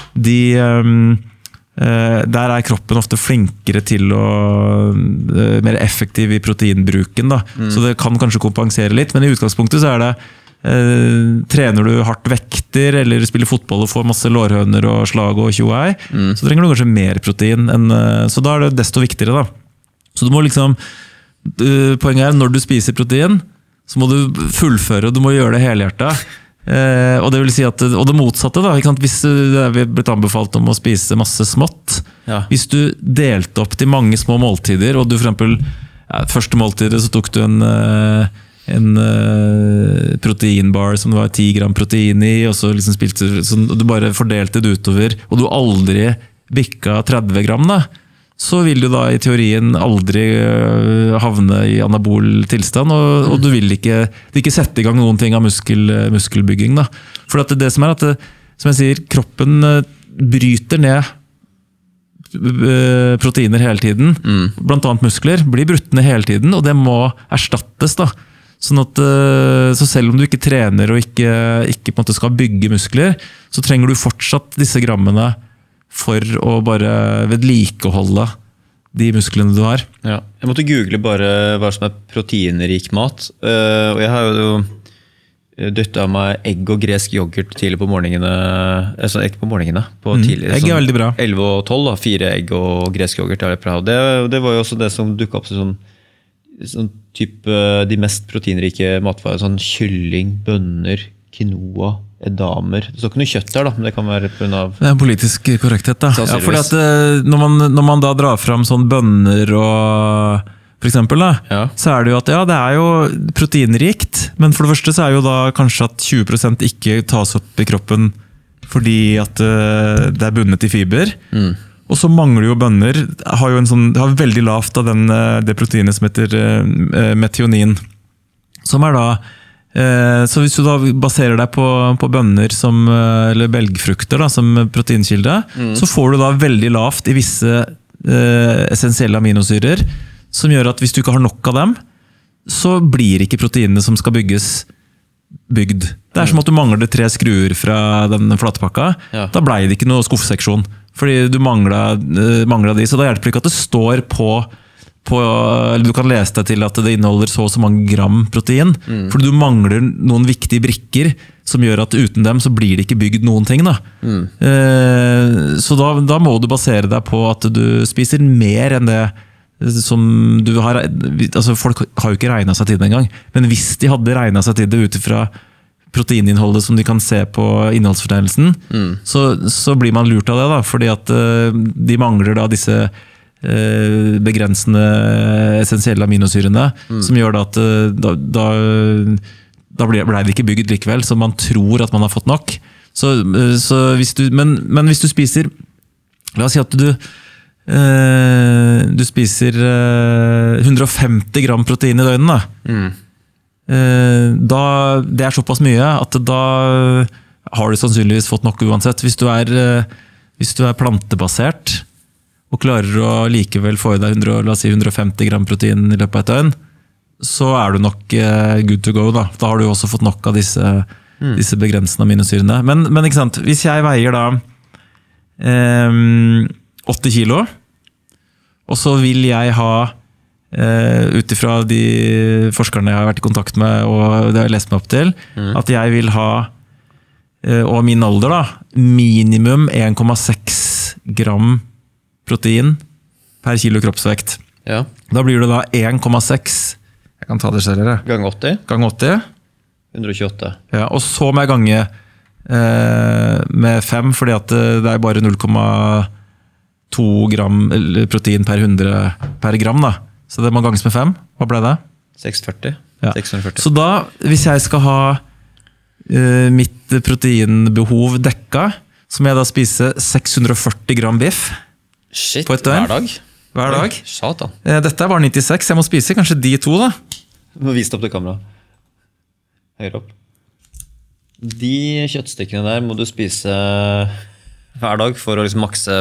der er kroppen ofte flinkere til å mer effektiv i proteinbruken. Da. Så det kan kanskje kompensere litt, men i utgangspunktet så er det trener du hardt vekter eller spiller fotball og får masse lårhøner og slag og tjoei, så trenger du kanskje mer protein så da er det desto viktigere da. Så du må liksom poenget er når du spiser protein så må du fullføre, og du må gjøre det helhjertet og det vil si at og det motsatte da, ikke sant? Hvis det er blitt anbefalt om å spise masse smått, hvis du delte opp til mange små måltider, og du for eksempel første måltidet så tok du en proteinbar som det var 10 gram protein i, og så liksom spilte og du bare fordelte det utover, og du aldri bikka 30 gram da, så vil du da i teorien aldri havne i anabol tilstand, og du vil ikke sette i gang noen ting av muskelbygging da. For det som er at, som jeg sier, kroppen bryter ned proteiner hele tiden, blant annet muskler, blir brutt ned hele tiden, og det må erstattes da. Sånn at, så selv om du ikke trener og ikke på en måte skal bygge muskler, så trenger du fortsatt disse grammene for å bare vedlikeholde de musklene du har. Ja. Jeg måtte google bare hva som er proteinrik mat, og jeg har jo døtt av meg egg og gresk yoghurt tidlig på morgenene, egg på morgenene, på tidlig, egg er veldig bra. 11 og 12 da, 4 egg og gresk yoghurt er det bra. Det var jo også det som dukket opp til sånn type de mest proteinrike matvarer, sånn kylling, bønner, quinoa, edamer. Det står ikke noe kjøtt der da, men det kan være på grunn av... Det er en politisk korrekthet da. Ja, fordi at når man da drar fram sånn bønner og for eksempel da, så er det jo at det er jo proteinrikt, men for det første så er jo da kanskje at 20% ikke tas opp i kroppen fordi at det er bundet i fiber. Og så mangler jo bønner, har veldig lavt av det proteinet som heter metionin, som er da Så hvis du da baserer deg på bønner eller belgfrukter da, som proteinkilde, så får du da veldig lavt i visse essensielle aminosyrer, som gjør at hvis du ikke har nok av dem, så blir ikke proteinene som skal bygges bygd. Det som at du mangler 3 skruer fra den flatpakka, da ble det ikke noe skuffseksjon, fordi du manglet de, så da hjelper det ikke at det står eller du kan lese deg til at det inneholder så og så mange gram protein, fordi du mangler noen viktige brikker som gjør at uten dem så blir det ikke bygd noen ting. Da. Så da må du basere deg på at du spiser mer enn det som du har. Altså folk har jo ikke regnet seg til det engang, men hvis de hadde regnet seg til det ut fra proteininnholdet som de kan se på innholdsfortegnelsen, så blir man lurt av det, da, fordi at de mangler da disse begrensende essensielle aminosyrene, som gjør at da ble det ikke bygd likevel, så man tror at man har fått nok. Men hvis du spiser, la oss si at du spiser 150 gram protein i døgnet, det er såpass mye at da har du sannsynligvis fått nok uansett. Hvis du er plantebasert og klarer å likevel få i deg 150 gram protein i løpet av et døgn, så er du nok good to go. Da har du også fått nok av disse begrensende aminosyrene. Men ikke sant, hvis jeg veier da 80 kilo, og så vil jeg ha, ut ifra de forskerne jeg har vært i kontakt med, og det har jeg lest meg opp til, at jeg vil ha, og min alder da, minimum 1,6 gram protein per kilo kroppsvekt. Ja. Da blir det da 1,6, jeg kan ta det selv her. Gang 80? Gang 80. 128. Ja, og så må jeg gange med 5, fordi at det er bare 0,2 gram protein per gram da. Så det må ganges med 5. Hva ble det? 640. Ja. 640. Så da, hvis jeg skal ha mitt proteinbehov dekka, så må jeg da spise 640 gram biff. Shit, på et døgn. Hver dag. Satan. Dette er bare 96, jeg må spise kanskje de 2 da. Du må vise det opp til kamera. Høyre opp. De kjøttstykkene der må du spise hver dag for å liksom makse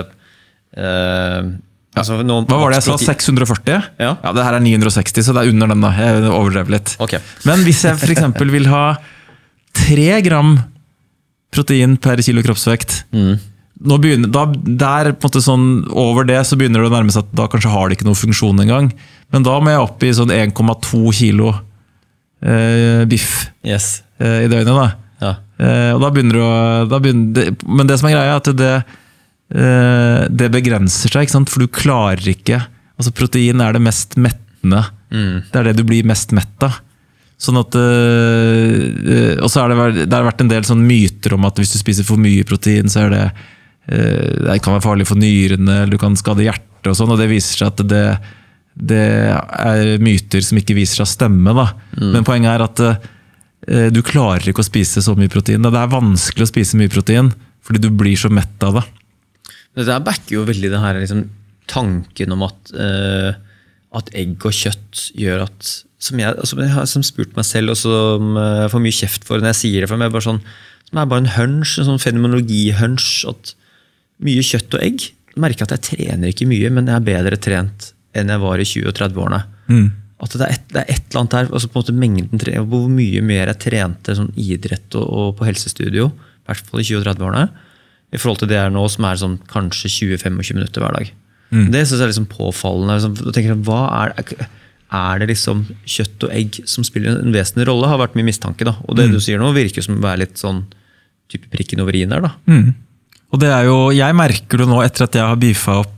hva var det jeg sa? 640? Ja, det her er 960, så det er under den da. Jeg overdrev litt. Okay. Men hvis jeg for eksempel vil ha 3 gram protein per kilo kroppsvekt, nå begynner, der på en måte sånn, over det så begynner det å nærme seg at da kanskje har det ikke noen funksjon engang. Men da må jeg opp i sånn 1,2 kilo biff i døgnet da. Ja. Og da begynner men det som er greia er at det begrenser seg, ikke sant? For du klarer ikke, altså protein er det mest mettende, det er det du blir mest mett av. Sånn at, og så har det vært en del sånn myter om at hvis du spiser for mye protein, så er det kan være farlig for nyrene, eller du kan skade hjertet og sånn, og det viser seg at det er myter som ikke viser seg å stemme da. Men poenget er at du klarer ikke å spise så mye protein. Det er vanskelig å spise mye protein, fordi du blir så mett av det. Det der backer jo veldig den her liksom, tanken om at egg og kjøtt gjør at, som jeg har spurt meg selv, og som jeg får mye kjeft for når jeg sier det, for meg er bare sånn, som er bare en hunch, en sånn fenomenologi-hunch, at mye kjøtt og egg, jeg merker at jeg trener ikke mye, men jeg er bedre trent enn jeg var i 20- og 30-årene. At det er et eller annet her, altså på en måte mengden trening, hvor mye mer jeg trente sånn idrett og på helsestudio, i hvert fall i 20- og 30-årene, i forhold til det er nå, som er sånn kanskje 20-25 minutter hver dag. Det synes jeg er liksom påfallende. Liksom, jeg tenker, hva er det liksom kjøtt og egg som spiller en vesentlig rolle, har vært min mistanke da. Og det du sier nå virker som å være litt sånn type prikken over i-en der da. Og det er jo, jeg merker det nå etter at jeg har beefet opp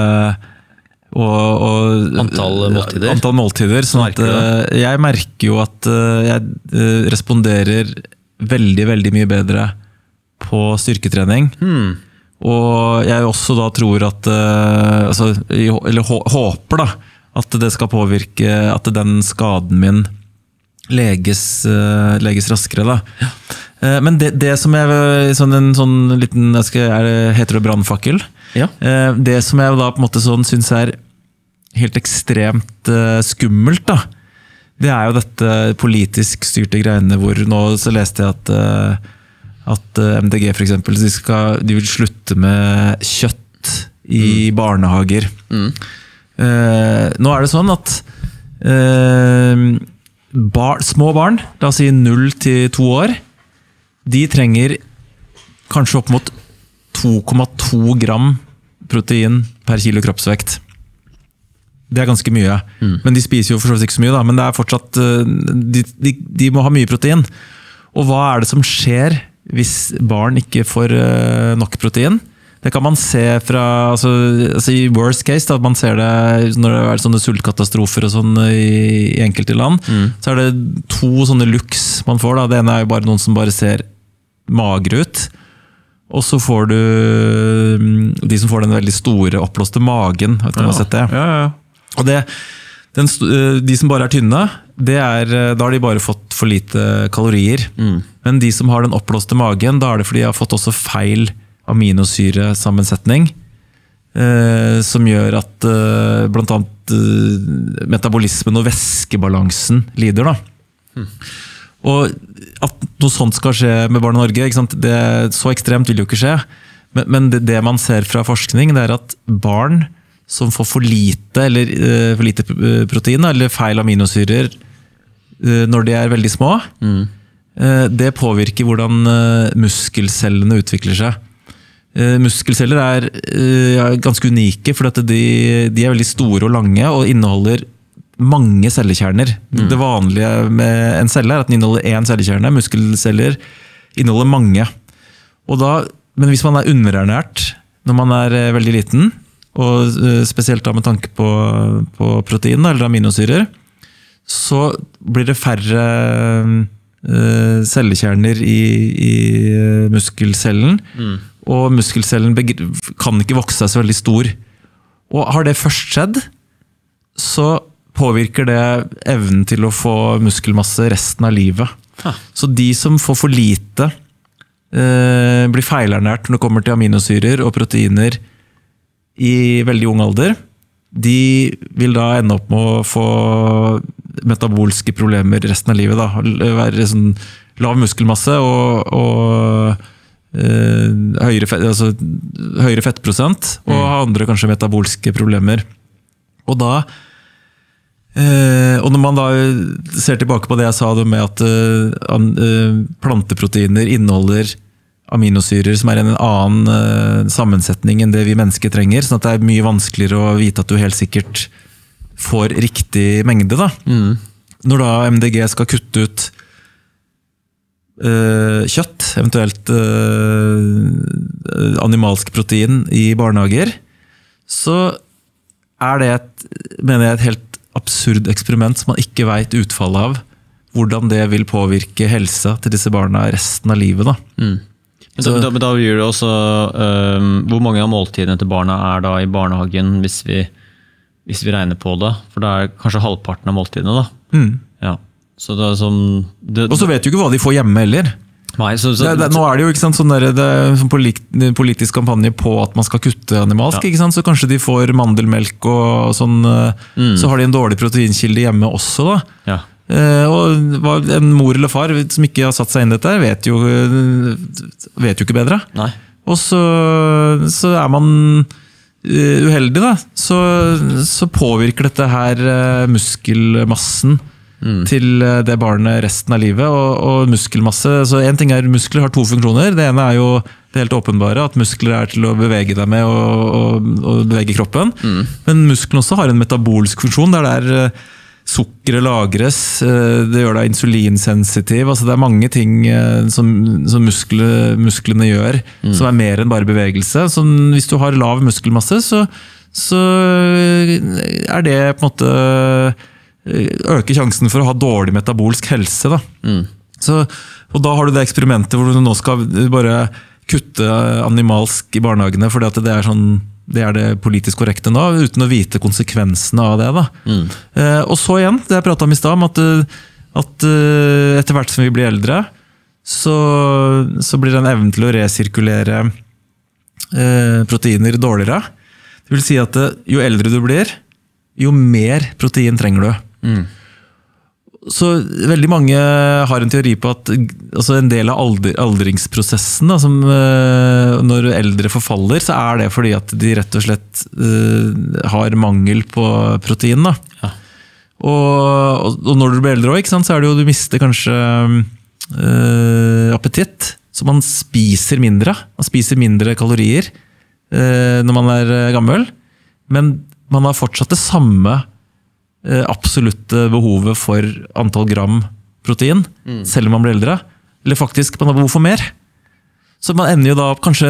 antall måltider, sånn at jeg merker jo at jeg responderer veldig, veldig mye bedre på styrketrening. Og jeg også da tror at, eller håper da, at det skal påvirke at den skaden min leges raskere da. Men det som jeg, en sånn liten, heter det brannfakkel? Ja. Det som jeg da på en måte sånn synes er helt ekstremt skummelt da, det jo dette politisk styrte greiene hvor nå så leste jeg at MDG for eksempel, de vil slutte med kjøtt i barnehager. Nå det sånn at små barn, la oss si 0 til 2 år, de trenger kanskje opp mot 2,2 gram protein per kilo kroppsvekt. Det ganske mye, men de spiser jo for så vidt ikke så mye da, men det fortsatt, de må ha mye protein. Og hva det som skjer hvis barn ikke får nok protein? Det kan man se fra, altså i worst case, da, man ser det når det sånne sultkatastrofer og sånn i enkelte land, så det 2 sånne looks man får. Da. Det ene jo bare noen som bare ser magre ut, og så får du de som får den veldig store oppblåste magen. Vet du om du har sett det? Ja. Og de som bare tynne, da har de bare fått for lite kalorier. Men de som har den oppblåste magen, da det fordi de har fått også feil aminosyresammensetning, som gjør at blant annet metabolismen og væskebalansen lider. Da. Og at noe sånt skal skje med barn i Norge, ikke sant? Så ekstremt vil jo ikke skje. Men det man ser fra forskning, det at barn som får for lite protein, eller feil aminosyrer, når de veldig små, det påvirker hvordan muskelcellene utvikler seg. Muskelceller ganske unike, for at de veldig store og lange, og inneholder mange cellekjerner. Det vanlige med en celle at den inneholder 1 cellekjerne, muskelceller inneholder mange. Men hvis man underernært når man veldig liten, og spesielt da med tanke på protein eller aminosyrer, så blir det færre cellekjerner i muskelcellen, og muskelcellen kan ikke vokse seg så veldig stor. Og har det først skjedd, så påvirker det evnen til å få muskelmasse resten av livet. Så de som får for lite, blir feilernært når det kommer til aminosyrer og proteiner i veldig ung alder, de vil da ende opp med å få metabolske problemer resten av livet. Da. Være sånn lav muskelmasse og høyere fettprosent, og ha andre kanskje metabolske problemer. Og når man da ser tilbake på det jeg sa med at planteproteiner inneholder aminosyrer som en annen sammensetning enn det vi mennesker trenger, sånn at det mye vanskeligere å vite at du helt sikkert får riktig mengde. Da. Når da MDG skal kutte ut kjøtt, eventuelt animalsk protein i barnehager, så det mener jeg et helt absurd eksperiment som man ikke vet utfallet av, hvordan det vil påvirke helsa til disse barna resten av livet. Da. Men da gjør det også hvor mange av måltidene til barna da i barnehagen hvis vi regner på det, for det kanskje halvparten av måltidene da. Ja. Så det og så vet du ikke hva de får hjemme heller. Nei, nå det jo ikke sant, sånn en politisk kampanje på at man skal kutte animalsk, ikke sant? Så kanskje de får mandelmelk og sånn, så har de en dårlig proteinkilde hjemme også da. Ja. Og en mor eller far som ikke har satt seg inn i dette vet jo ikke bedre. Nei. Og så man uheldig da, så påvirker dette her muskelmassen til det barnet resten av livet, og muskelmasse. Så en ting muskler har 2 funksjoner. Det ene jo det helt åpenbare, at muskler til å bevege deg med og bevege kroppen. Men muskelen også har en metabolsk funksjon, der sukkeret lagres, det gjør deg insulinsensitiv. Altså det mange ting som musklene gjør, som mer enn bare bevegelse. Så hvis du har lav muskelmasse, så det på en måte øker sjansen for å ha dårlig metabolsk helse. Da. Og da har du det eksperimentet hvor du nå skal bare kutte animalsk i barnehagene, fordi at det det politisk korrekte nå, uten å vite konsekvensene av det. Da. Og så igjen, det jeg pratet om i sted, om at etter hvert som vi blir eldre, så blir det en evne til å resirkulere proteiner dårligere. Det vil si at jo eldre du blir, jo mer protein trenger du. Så veldig mange har en teori på at altså en del av aldringsprosessen, da, når eldre forfaller, så det fordi at de rett og slett har mangel på protein. Da. Ja. Og når du blir eldre også, så det jo du mister kanskje appetitt, så man spiser mindre kalorier når man gammel, men man har fortsatt det samme absolutte behovet for antall gram protein, selv om man blir eldre, eller faktisk man har behov for mer. Så man ender jo da kanskje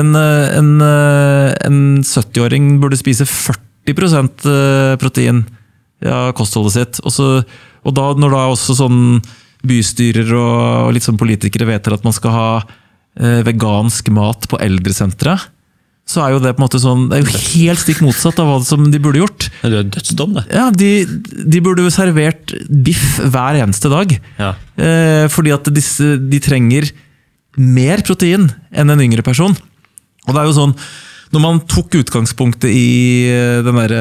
en 70-åring burde spise 40% protein av kostholdet sitt, og da når da også sånn bystyrer og litt sånn politikere vet at man skal ha vegansk mat på eldresenteret, så jo det på en måte sånn, det jo helt stikk motsatt av hva som de burde gjort. Det dødsdom, det. Ja, de burde jo servert biff hver eneste dag. Ja. Fordi at de trenger mer protein enn en yngre person. Og det jo sånn, når man tok utgangspunktet i den der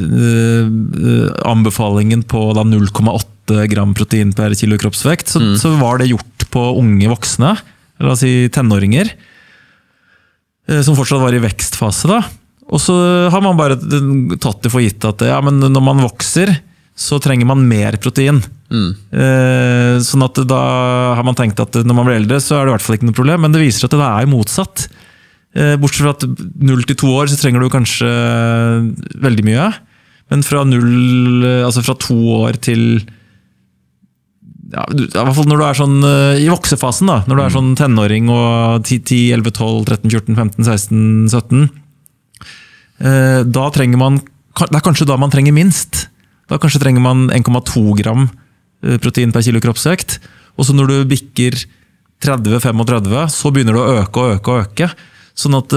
anbefalingen på 0,8 gram protein per kilo kroppsvekt, så var det gjort på unge voksne, la oss si tenåringer, som fortsatt var i vekstfase da. Og så har man bare tatt det for gitt at ja, men når man vokser, så trenger man mer protein. Sånn at da har man tenkt at når man blir eldre, så det i hvert fall ikke noe problem, men det viser at det jo motsatt. Bortsett fra at 0 til 2 år, så trenger du kanskje veldig mye, men fra 2 år til ja, i hvert fall når du sånn i voksefasen da, når du sånn tenåring og 10, 11, 12, 13, 14, 15, 16, 17 da trenger man, det kanskje da man trenger minst, da kanskje trenger man 1,2 gram protein per kilo kroppsvekt, og så når du bikker 30-35, så begynner det å øke, sånn at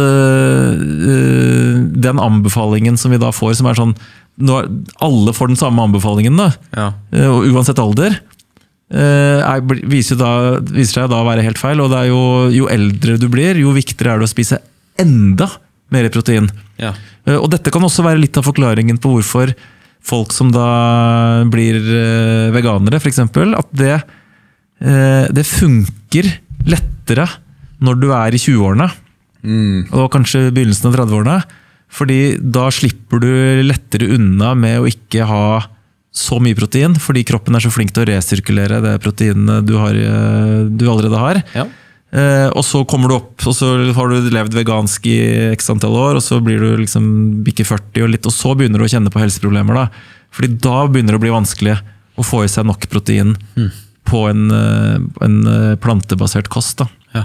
den anbefalingen som vi da får, som sånn, når alle får den samme anbefalingen da, ja. Uansett alder, viser seg da å være helt feil, og det jo eldre du blir, jo viktigere det å spise enda mer protein. Ja. Og dette kan også være litt av forklaringen på hvorfor folk som da blir veganere, for eksempel, at det funker lettere når du i 20-årene, og kanskje begynnelsen av 30-årene, fordi da slipper du lettere unna med å ikke ha så mye protein, fordi kroppen så flink til å resirkulere det proteinet du allerede har. Ja. Og så kommer du opp, og så har du levd vegansk i x antall år, og så blir du liksom bikke 40 og litt, og så begynner du å kjenne på helseproblemer da. Fordi da begynner det å bli vanskelig å få i seg nok protein på en plantebasert kost da. Ja.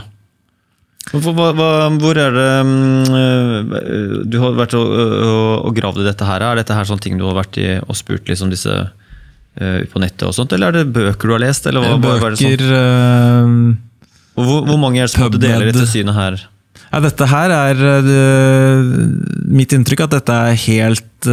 Hvor det du har vært og gravd i dette her? Dette her sånne ting du har vært i og spurt liksom disse på nettet og sånt, eller det bøker du har lest? Eller bøker, sånn? Hvor mange som deler dette synet her? Ja, dette her mitt inntrykk at dette helt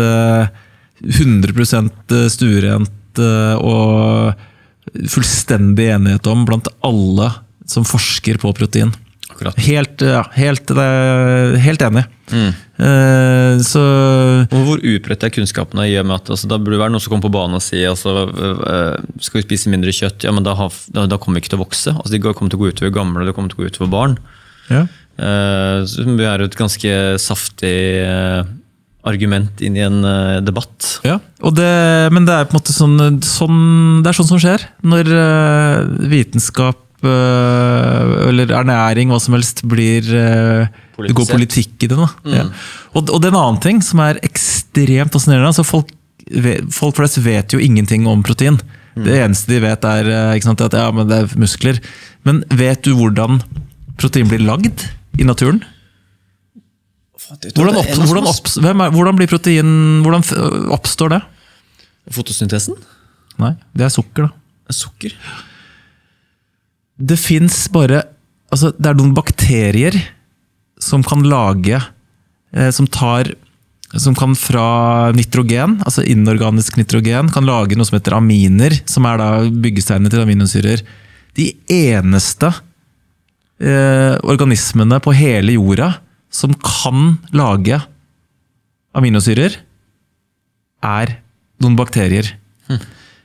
100% stuerent og fullstendig enighet om blant alle som forsker på protein. Helt enig. Så hvor utbredt kunnskapene i og med at da burde det være noen som kommer på banen og sier skal vi spise mindre kjøtt, ja, men da kommer vi ikke til å vokse, det kommer til å gå utover gamle, det kommer til å gå utover barn. Ja. Så det jo et ganske saftig argument inn i en debatt. Ja, men det på en måte sånn det sånn som skjer når vitenskap eller ernæring, hva som helst blir det går politikk i det da. Ja. Og det en annen ting som ekstremt fascinerende, altså folk flest vet jo ingenting om protein. Det eneste de vet ikke sant, at ja, men det muskler. Men vet du hvordan protein blir lagd i naturen? Hvordan blir protein, hvordan oppstår det? Fotosyntesen? Nei, det sukker da. Sukker? Det finnes bare, det noen bakterier som kan lage, som kan fra nitrogen, altså inorganisk nitrogen, kan lage noe som heter aminer, som da byggesteinene til aminosyrer. De eneste organismene på hele jorda som kan lage aminosyrer, noen bakterier.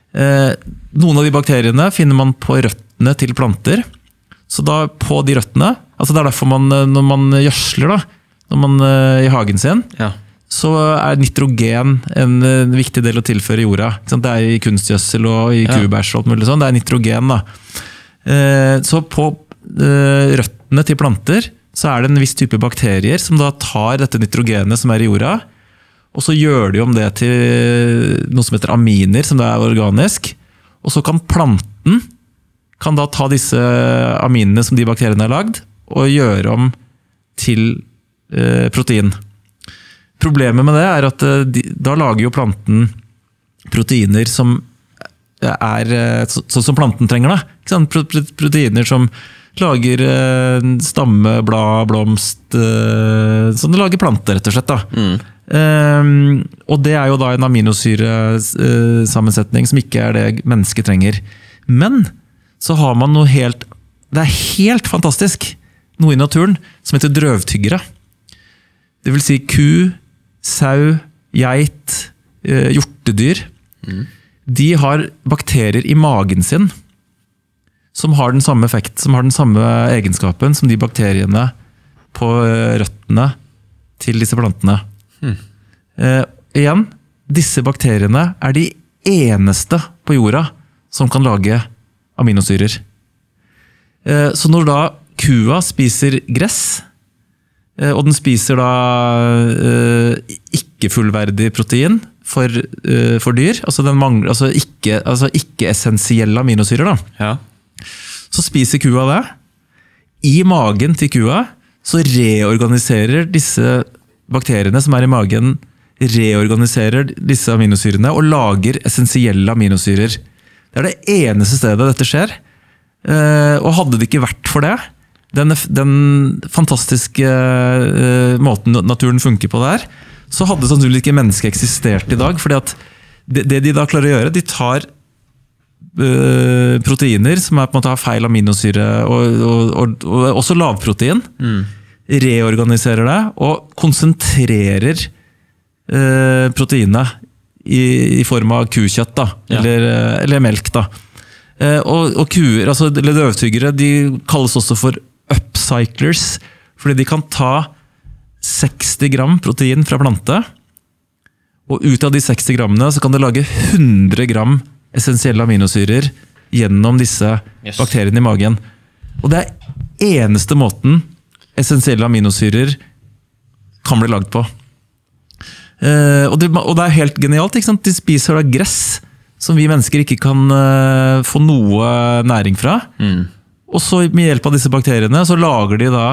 Noen av de bakteriene finner man på røttene til planter. Så da på de røttene, altså det derfor når man gjødsler da, i hagen sin, så nitrogen en viktig del å tilføre jorda. Det i kunstgjødsel og i kubæsj og alt mulig sånn, det nitrogen da. Så på røttene til planter, så det en viss type bakterier som da tar dette nitrogenet som i jorda, og så gjør de om det til noe som heter aminer, som det organisk, og så kan planten kan da ta disse aminene som de bakteriene har lagd, og gjøre om til protein. Problemet med det at da lager jo planten proteiner som sånn som planten trenger da. Ikke sant? Proteiner som lager stamme, blad, blomst, sånn det lager planter rett og slett da. Og det jo da en aminosyresammensetning som ikke det mennesket trenger. Men så har man noe det helt fantastisk, noe i naturen som heter drøvtyggere. Det vil si ku, sau, geit, hjortedyr. De har bakterier i magen sin som har den samme effekt, som har den samme egenskapen som de bakteriene på røttene til disse plantene. Igjen, disse bakteriene de eneste på jorda som kan lage aminosyrer. Så når da kua spiser gress, og den spiser da ikke fullverdig protein for dyr, altså den mangler ikke essensielle aminosyrer da. Så spiser kua det. I magen til kua så reorganiserer disse bakteriene som i magen, reorganiserer disse aminosyrene og lager essensielle aminosyrer. Det det eneste stedet dette skjer. Og hadde det ikke vært for det, den fantastiske måten naturen funker på der, så hadde sannsynligvis ikke mennesket eksistert i dag, fordi at det de da klarer å gjøre, de tar proteiner som på en måte har feil aminosyre, og også lavprotein, reorganiserer det, og konsentrerer proteinet i form av kukjøtt da, eller melk da. Og kuer, eller drøvtyggere, de kalles også for upcyclers, fordi de kan ta 60 gram protein fra plante, og ut av de 60 grammene så kan det lage 100 gram essensielle aminosyrer gjennom disse bakteriene i magen. Og det eneste måten essensielle aminosyrer kan bli lagd på. Og det helt genialt, ikke sant? De spiser da gress, som vi mennesker ikke kan få noe næring fra. Og så med hjelp av disse bakteriene så lager de da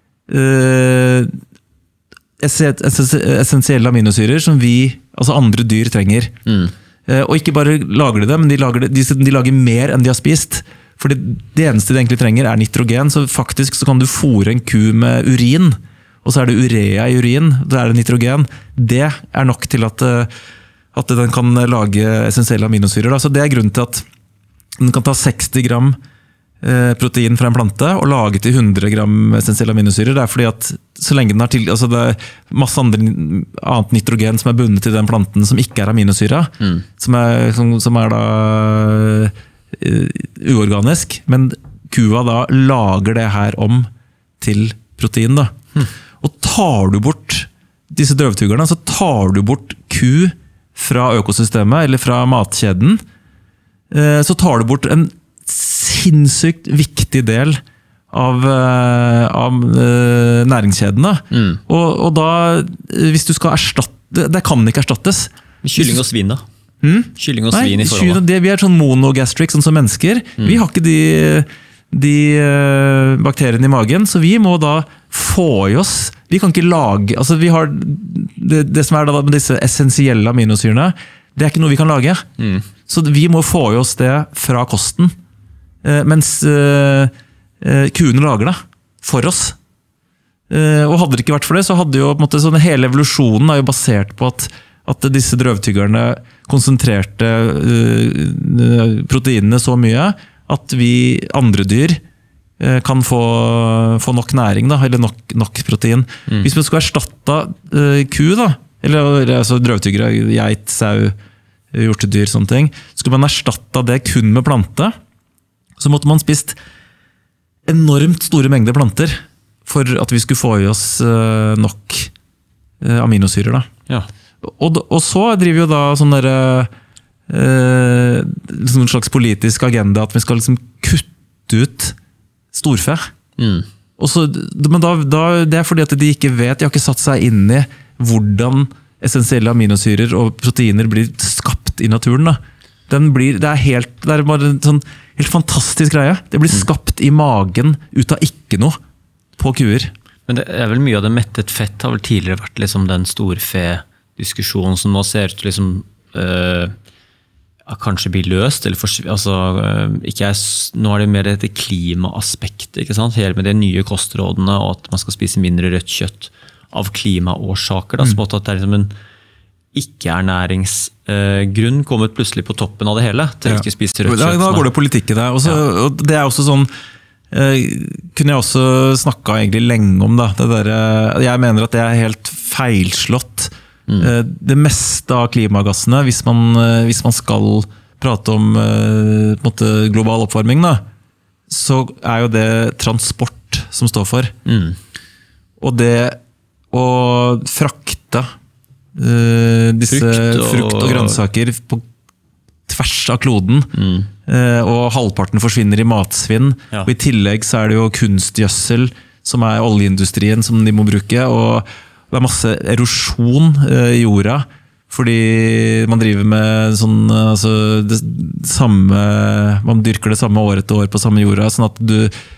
essensielle aminosyrer som andre dyr trenger. Og ikke bare lager de det, men de lager mer enn de har spist. For det eneste de egentlig trenger nitrogen, så faktisk så kan du fôre en ku med urin, og så det urea i urin, da det nitrogen. Det nok til at den kan lage essensielle aminosyrer. Så det grunnen til at den kan ta 60 gram protein fra en plante og lage til 100 gram essensielle aminosyrer. Det fordi at så lenge den det masse annet nitrogen som bundet til den planten som ikke aminosyre, som da uorganisk, men kua da lager det her om til protein da. Og tar du bort disse drøvtyggerne, så tar du bort ku fra økosystemet, eller fra matkjeden, så tar du bort en sinnssykt viktig del av næringskjedene. Og da, hvis du skal erstatte, det kan ikke erstattes. Kylling og svin da? Kylling og svin i forholdet? Vi sånn monogastric, sånn som mennesker. Vi har ikke de bakteriene i magen, så vi må da få i oss, vi kan ikke lage, vi har det som da med disse essensielle aminosyrene, det ikke noe vi kan lage. Så vi må få i oss det fra kosten, mens kuene lager det for oss. Og hadde det ikke vært for det, så hadde jo på en måte, sånn, hele evolusjonen jo basert på at disse drøvtyggerne konsentrerte proteinene så mye at vi andre dyr kan få nok næring da, eller nok protein. Hvis vi skulle erstatte ku da, eller drøvtyggere, geit, sau, hjortedyr, sånne ting. Skulle man erstatte det kun med plante, så måtte man spist enormt store mengder planter for at vi skulle få i oss nok aminosyrer. Da. Ja. Og så driver jo da sånn en slags politisk agenda at vi skal liksom kutte ut storfe. Og så, men det fordi at de ikke vet, de har ikke satt seg inn i hvordan essensielle aminosyrer og proteiner blir skapt i naturen. Da. Det er bare en sånn helt fantastisk greie. Det blir skapt i magen ut av ikke noe på kuer. Men det er vel mye av det mettet fett har vel tidligere vært liksom den storfe-diskusjonen som nå ser ut til liksom, kanskje blir løst, eller nå er det mer dette klimaaspektet, ikke sant? Hele med de nye kostrådene, og at man skal spise mindre rødt kjøtt av klimaårsaker, da, som at det er liksom en ikke-ernæringsgrunn kommet plutselig på toppen av det hele, til å ikke spise rødt kjøtt. Da går det politikk i det, og det er også sånn, kunne jeg også snakket egentlig lenge om da, det der, jeg mener at det er helt feilslått. Det meste av klimagassene, hvis man skal prate om på en måte, global oppvarming, da, så er jo det transport som står for. Og det å frakte disse frukt og grønnsaker på tvers av kloden, og halvparten forsvinner i matsvinn, og i tillegg så er det jo kunstgjødsel som er oljeindustrien som de må bruke, og det er masse erosjon i jorda, fordi man driver med sånn, altså det samme, man dyrker det samme år etter år på samme jorda, sånn at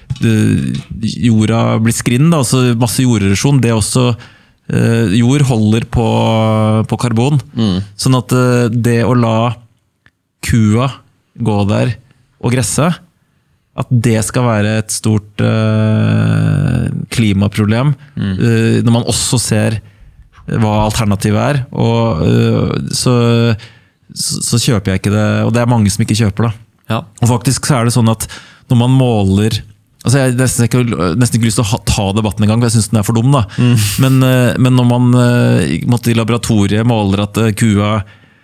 jorda blir skrinn, da, altså masse jorderosjon, det er også jord holder på karbon, sånn at det å la kua gå der og gresse, at det skal være et stort klimaproblem, når man også ser hva alternativet er, og så kjøper jeg ikke det, og det er mange som ikke kjøper det. Ja. Og faktisk så er det sånn at når man måler, altså jeg har nesten ikke lyst til å ta debatten en gang, for jeg synes den er for dum da. Men når man i laboratoriet måler at kua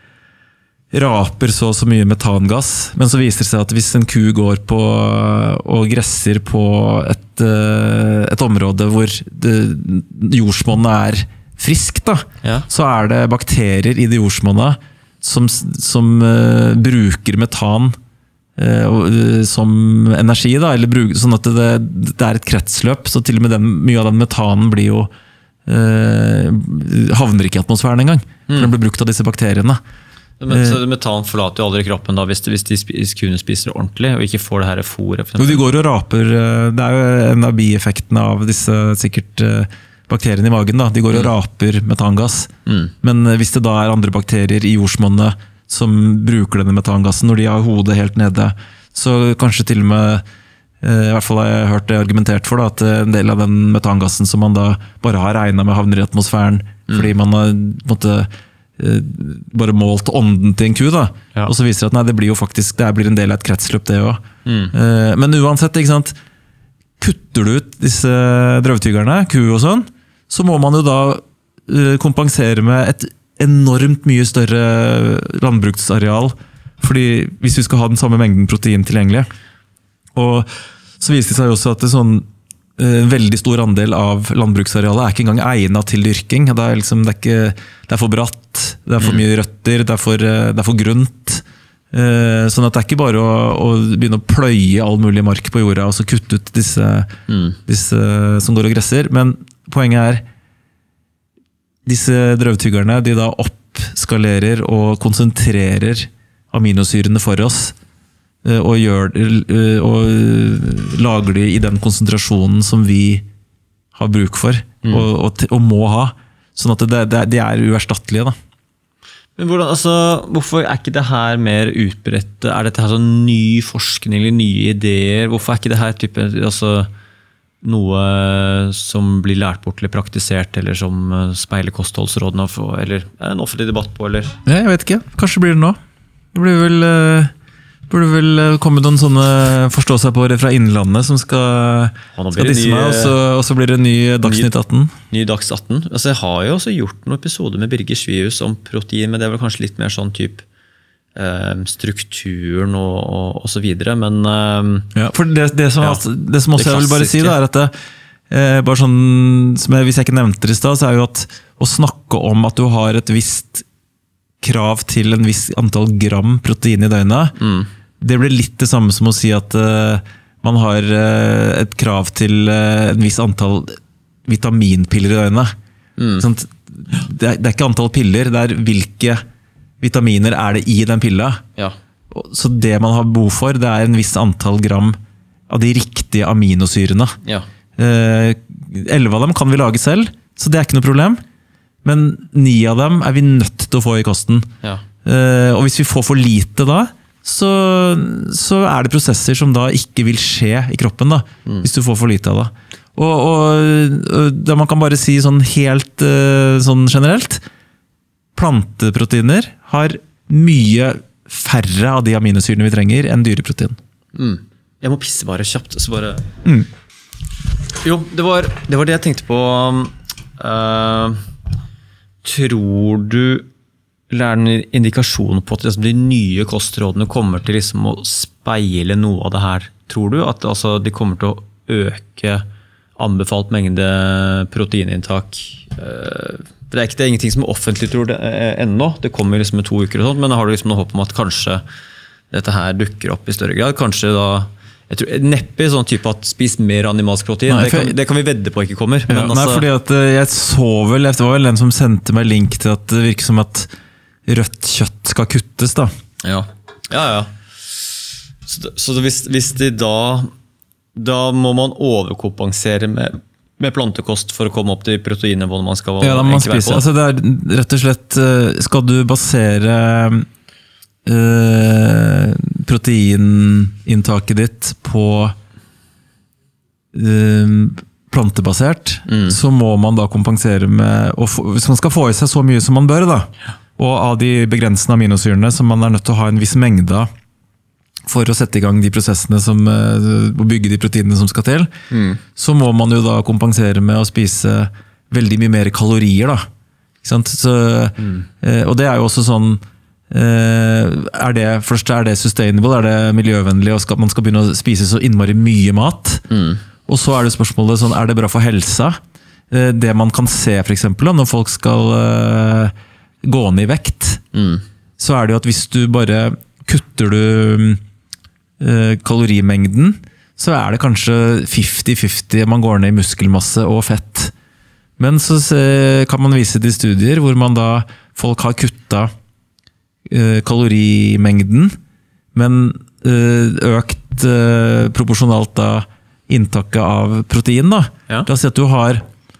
raper så mye metangass, men så viser det seg at hvis en ku går på og gresser på et område hvor jordsmonnet er frisk, da, så er det bakterier i det jordsmonnet som bruker metan som energi, da, eller sånn at det er et kretsløp, så til og med mye av den metanen blir jo havner ikke i atmosfæren engang, for den blir brukt av disse bakteriene. Så metan forlater jo aldri kroppen da, hvis kuene spiser det ordentlig, og ikke får det her fôret. De går og raper, det er jo en av bieffektene av disse sikkert bakteriene i magen, da. De går og raper metangass, men hvis det da er andre bakterier i jordsmonnet som bruker denne metangassen når de har hodet helt nede, så kanskje til og med, i hvert fall har jeg hørt det argumentert for, da, at en del av den metangassen som man da bare har regnet med havner i atmosfæren, fordi man har bare målt ånden til en ku, da. Og så viser det at nei, det blir jo faktisk, det blir en del av et kretsløp det også. Men uansett, ikke sant, kutter du ut disse drøvtyggerne, ku og sånn, så må man jo da kompensere med et enormt mye større landbruksareal, fordi hvis vi skal ha den samme mengden protein tilgjengelig. Og så viser det seg også at det en veldig stor andel av landbruksarealet er ikke engang egnet til dyrking. Det er for bratt, det er for mye røtter, det er for grunt. Sånn at det er ikke bare å begynne å pløye all mulig mark på jorda og så kutte ut disse som går og gresser. Men poenget er disse drøvtyggerne, de da oppskalerer og konsentrerer aminosyrene for oss, og lager de i den konsentrasjonen som vi har bruk for og må ha, sånn at de er uerstattelige da. Men hvordan, altså, hvorfor er ikke det her mer utbredt? Er dette her sånn ny forskning eller nye ideer? Hvorfor er ikke det her type, altså, noe som blir lært bort eller praktisert, eller som speiler kostholdsrådene, eller er det en offentlig debatt på, eller? Ja, jeg vet ikke, kanskje blir det nå. Det burde vel komme noen sånne forstå-seg-på-ere fra Innlandet som skal disse meg, og så blir det ny Dagsnytt 18. Ny Dags 18. Altså, jeg har jo også gjort noen episoder med Birger Svius om protein, men det er vel kanskje litt mer sånn typ strukturen og så videre, men ja, for det som også jeg vil bare si da, at bare sånn, hvis jeg ikke nevnte det i sted, så jo at å snakke om at du har et visst krav til en viss antall gram protein i døgnet, det blir litt det samme som å si at man har et krav til en viss antall vitaminpiller i døgnet. Sånn, det ikke antall piller, det hvilke vitaminer det i den pilla. Ja. Så det man har behov for, det en viss antall gram av de riktige aminosyrene. Ja. 11 av dem kan vi lage selv, så det ikke noe problem. Men 9 av dem vi nødt til å få i kosten. Ja. Og hvis vi får for lite da, så det prosesser som da ikke vil skje i kroppen da, hvis du får for lite av det. Og da man kan bare si sånn helt sånn generelt, planteproteiner har mye færre av de aminosyrene vi trenger enn dyreprotein. Jeg må pisse bare kjapt, så bare... Jo, det var det jeg tenkte på. Tror du en indikasjon på at de nye kostrådene kommer til liksom å speile noe av det her? Tror du at altså, de kommer til å øke anbefalt mengde proteininntak? Det det ingenting som offentlig tror det ennå. Det kommer liksom med 2 uker og sånt, men har du liksom noe håp om at kanskje dette her dukker opp i større grad? Kanskje da, jeg tror, neppe sånn type at spis mer animalsk protein. Nei, det kan vi vedde på ikke kommer. Men nei, fordi at jeg så vel, det var vel en som sendte meg link til at det virker som at rødt kjøtt skal kuttes da. Ja. Så hvis de da må man overkompensere med plantekost for å komme opp til proteinnivåene man skal da må man spise. Altså det rett og slett, skal du basere proteininntaket ditt på plantebasert, så må man da kompensere med, hvis man skal få i seg så mye som man bør da, og av de begrensende aminosyrene som man nødt til å ha en viss mengde av, for å sette i gang de prosessene og bygge de proteinene som skal til, så må man jo da kompensere med å spise veldig mye mer kalorier da. Ikke sant? Så, og det jo også sånn, først det sustainable, det miljøvennlig, og man skal begynne å spise så innmari mye mat, og så det spørsmålet sånn, det bra for helsa? Det man kan se for eksempel, når folk skal gå ned i vekt, så det jo at hvis du bare kutter du kalorimengden, så det kanskje 50-50 man går ned i muskelmasse og fett. Men så kan man vise til studier hvor man da, folk har kuttet kalorimengden, men økt proporsjonalt da inntaket av protein da. Ja. La oss si at du har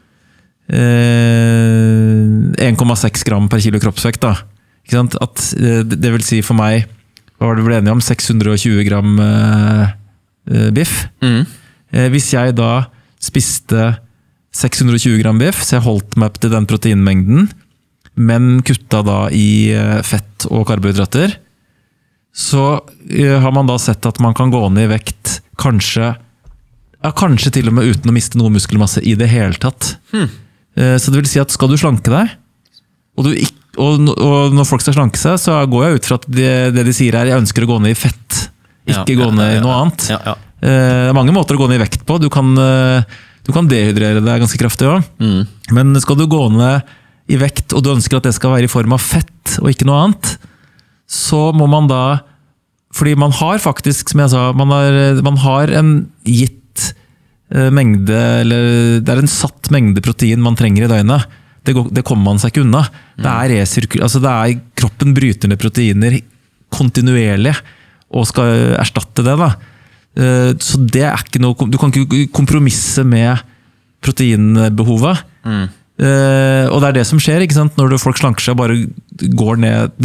1,6 gram per kilo kroppsvekt da. Ikke sant? At det vil si for meg, hva var det vi ble enige om? 620 gram biff. Hvis jeg da spiste 620 gram biff, så jeg holdt meg til den proteinmengden, men kutta da i fett og karbohydrater, så har man da sett at man kan gå ned i vekt kanskje til og med uten å miste noe muskelmasse i det hele tatt. Så det vil si at skal du slanke deg, og når folk skal slanke seg, så går jeg ut fra at det de sier jeg ønsker å gå ned i fett, ikke gå ned i noe annet. Det mange måter å gå ned i vekt på. Du kan dehydrere deg ganske kraftig også. Men skal du gå ned i vekt, og du ønsker at det skal være i form av fett, og ikke noe annet, så må man da, fordi man har faktisk, som jeg sa, man har en gitt mengde, eller det en satt mengde protein man trenger i døgnet. Det kommer man seg ikke unna. Det kroppen bryter ned proteiner kontinuerlig og skal erstatte det da. Så det ikke noe, du kan ikke kompromisse med proteinbehovet. Og det det som skjer, ikke sant? Når folk slanker seg, bare går ned,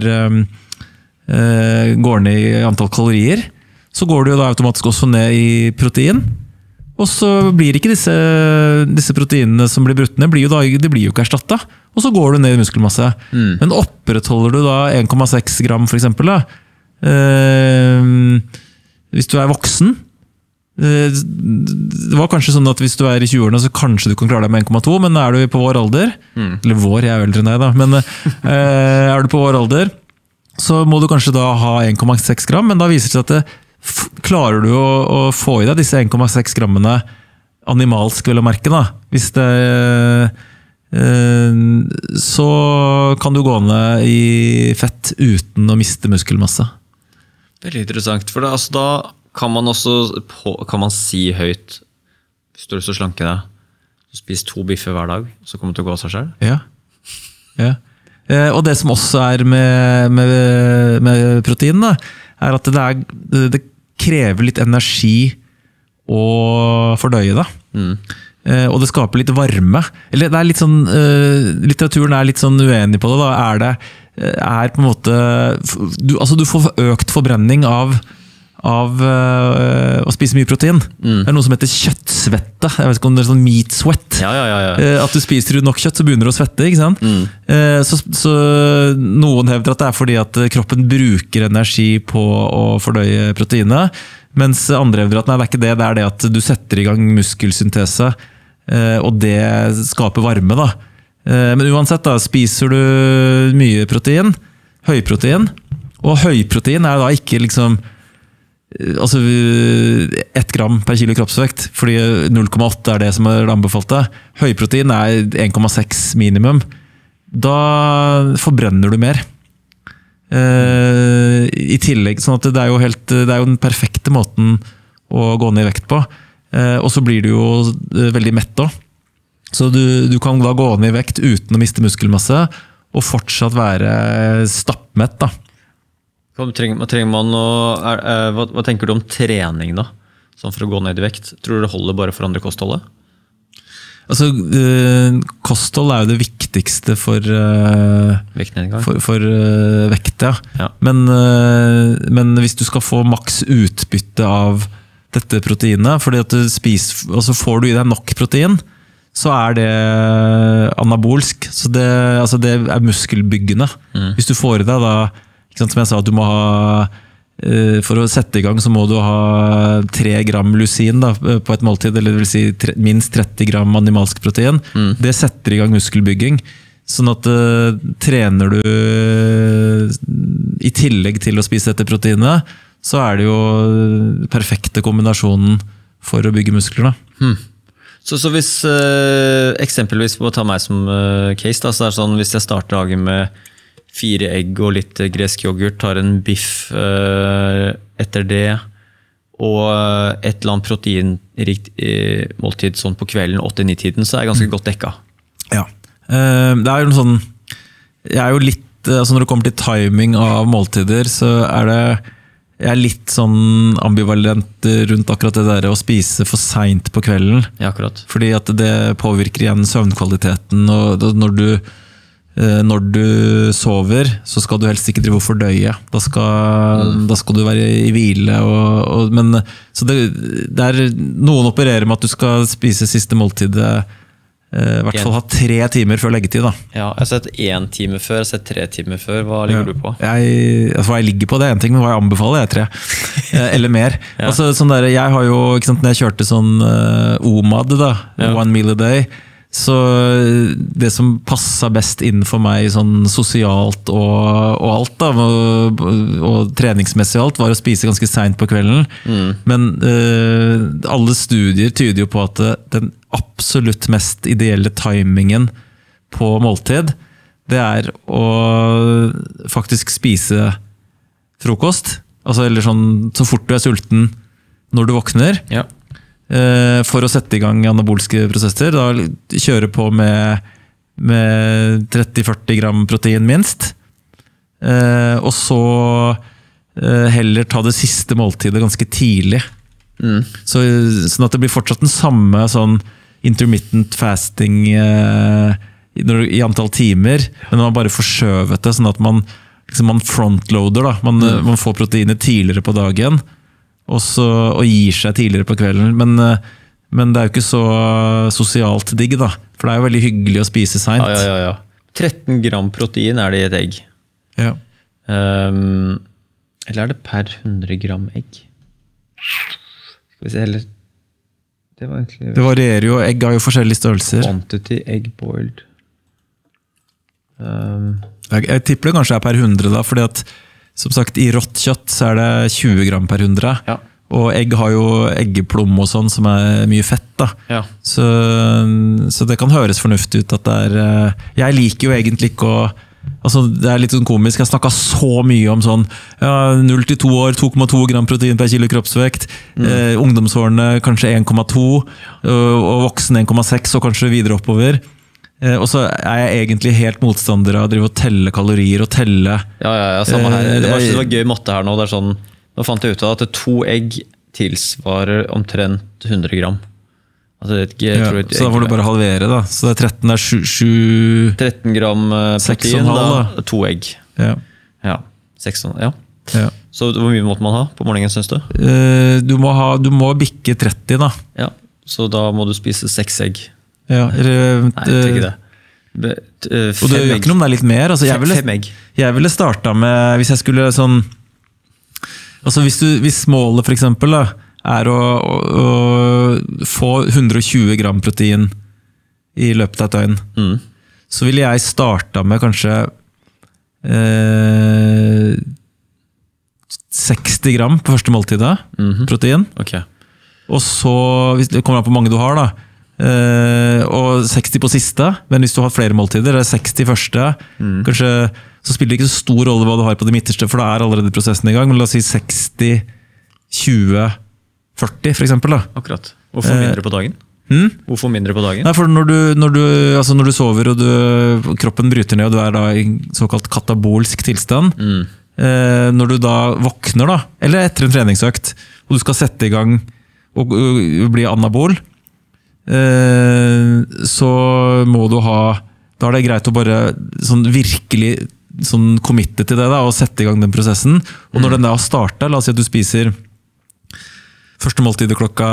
går ned i antall kalorier, så går du jo da automatisk også ned i protein. Og så blir ikke disse proteinene som blir brutt ned, de blir jo ikke erstattet. Og så går du ned i muskelmasse. Men opprettholder du da 1,6 gram for eksempel da, hvis du voksen, det var kanskje sånn at hvis du i 20-årene så kanskje du kan klare deg med 1,2, men du på vår alder, eller vår, jeg eldre enn deg da, men du på vår alder, så må du kanskje da ha 1,6 gram, men da viser det seg at klarer du å få i deg disse 1,6 grammene animalsk, vel å merke da. Hvis det så kan du gå ned i fett uten å miste muskelmasse. Veldig interessant, for det, altså, da kan man også kan man si høyt, hvis du har lyst til å slanke deg, så spis 2 biffer hver dag, så kommer det til å gå av seg selv. Ja. Og det som også med protein da, at det krever litt energi å fordøye det. Og det skaper litt varme. Eller det litt sånn, litteraturen litt sånn uenig på det. Da. På en måte, du får økt forbrenning av å spise mye protein. Det noe som heter kjøttsvette. Jeg vet ikke om det sånn meat sweat. At du spiser nok kjøtt, så begynner du å svette, ikke sant? Så noen hevder at det fordi at kroppen bruker energi på å fordøye proteinet, mens andre hevder at nei, det ikke det, det det at du setter i gang muskelsyntese, og det skaper varme da. Men uansett da, spiser du mye protein, høyprotein, og høyprotein da ikke liksom 1 gram per kilo kroppsvekt, fordi 0,8 det som anbefalt. Høyprotein 1,6 minimum. Da forbrenner du mer. I tillegg, sånn at det jo den perfekte måten å gå ned i vekt på. Og så blir du jo veldig mett også. Så du kan da gå ned i vekt uten å miste muskelmasse, og fortsatt være stappmett da. Hva tenker du om trening da? Sånn for å gå ned i vekt. Tror du det holder bare for andre kostholdet? Altså, kosthold jo det viktigste for vekt, ja. Men hvis du skal få maks utbytte av dette proteinet, fordi at altså får du i deg nok protein, så det anabolsk, så det muskelbyggende. Hvis du får i deg da, som jeg sa, at du må ha, for å sette i gang så må du ha 3 gram lusin da, på et måltid, eller det vil si minst 30 gram animalsk protein. Det setter i gang muskelbygging, sånn at trener du i tillegg til å spise dette proteinet, så det jo perfekte kombinasjonen for å bygge muskler da. Så hvis eksempelvis på å ta meg som case da, så det sånn hvis jeg starter dagen med 4 egg og litt gresk yoghurt, tar en biff etter det, og et eller annet proteinrikt måltid sånn på kvelden, 8-9-tiden, så jeg ganske godt dekka. Ja, det jo sånn, jeg jo litt, altså når det kommer til timing av måltider, så det, jeg litt sånn ambivalent rundt akkurat det der å spise for sent på kvelden. Ja, akkurat. Fordi at det påvirker igjen søvnkvaliteten, og når du sover, så skal du helst ikke drive og fordøye. Da skal du være i hvile. Så noen opererer med at du skal spise siste måltidet, i hvert fall ha 3 timer før leggetid. Da. Ja, jeg har sett 1 time før, jeg har sett 3 timer før. Hva ligger du på? Hva jeg ligger på, det en ting, men hva jeg anbefaler, 3. Eller mer. Altså, sånn der, jeg har jo, ikke sant, når jeg kjørte sånn OMAD, da, 1 meal a day, så det som passet best innenfor meg sånn sosialt og alt da, og treningsmessig alt, var å spise ganske sent på kvelden. Men alle studier tyder jo på at den absolutt mest ideelle timingen på måltid, det å faktisk spise frokost, altså, eller sånn, så fort du sulten når du våkner. Ja. For å sette i gang anabolske prosesser, da kjøre på med 30-40 gram protein minst, og så heller ta det siste måltidet ganske tidlig. Sånn at det blir fortsatt den samme sånn intermittent fasting i antall timer, men man bare forskjøvet det, sånn at man frontloader da, man får proteinet tidligere på dagen, og gir seg tidligere på kvelden, men det jo ikke så sosialt digg da, for det jo veldig hyggelig å spise sent. Ja. 13 gram protein det i et egg. Ja. Eller det per 100 gram egg? Skal vi se heller. Det varierer jo, egg har jo forskjellige størrelser. Quantity egg boiled. Jeg tipper det kanskje per 100 da, fordi at, som sagt, i rått kjøtt så det 20 gram per 100. Ja. Og egg har jo eggeplom og sånn, som mye fett da. Ja. Så det kan høres fornuftig ut at jeg liker jo egentlig ikke å, altså det litt sånn komisk, jeg snakket så mye om sånn, 0 til 2 år, 2,2 gram protein per kilo kroppsvekt, ungdomsårene kanskje 1,2, og voksen 1,6 og kanskje videre oppover. Og så jeg egentlig helt motstander av å drive og telle kalorier og telle. Ja, samme her. Det var gøy matte her nå, det sånn, nå fant jeg ut av at 2 egg tilsvarer omtrent 100 gram. Altså så da får du bare halvere da. Så det 13 gram protein, da 2 egg. Ja, 6,5, ja. Så hvor mye måtte man ha på morgenen, synes du? Du må bikke 30 da. Ja, så da må du spise 6 egg. Ja, nei, jeg tenker det. Og det gjør ikke noe om det litt mer. Altså, jeg ville startet med, hvis jeg skulle sånn, altså hvis målet for eksempel da, å få 120 gram protein i løpet av et døgn, så ville jeg startet med kanskje 60 gram på første måltidet, protein. Okay. Og så, hvis det kommer an på hvor mange du har da, og 60 på siste, men hvis du har flere måltider, 60 første, kanskje, så spiller det ikke så stor rolle hva du har på det midterste, for da allerede prosessen i gang, men la oss si 60, 20, 40 for eksempel da. Akkurat. Hvorfor mindre på dagen? Hvorfor mindre på dagen? Nei, for når du sover og kroppen bryter ned, og du da i såkalt katabolsk tilstand, når du da våkner da, eller etter en treningsøkt, og du skal sette i gang og bli anabol, så må du ha, da det greit å bare sånn virkelig sånn committe til det da, og sette i gang den prosessen, og når den da har startet, la oss si at du spiser første måltidet klokka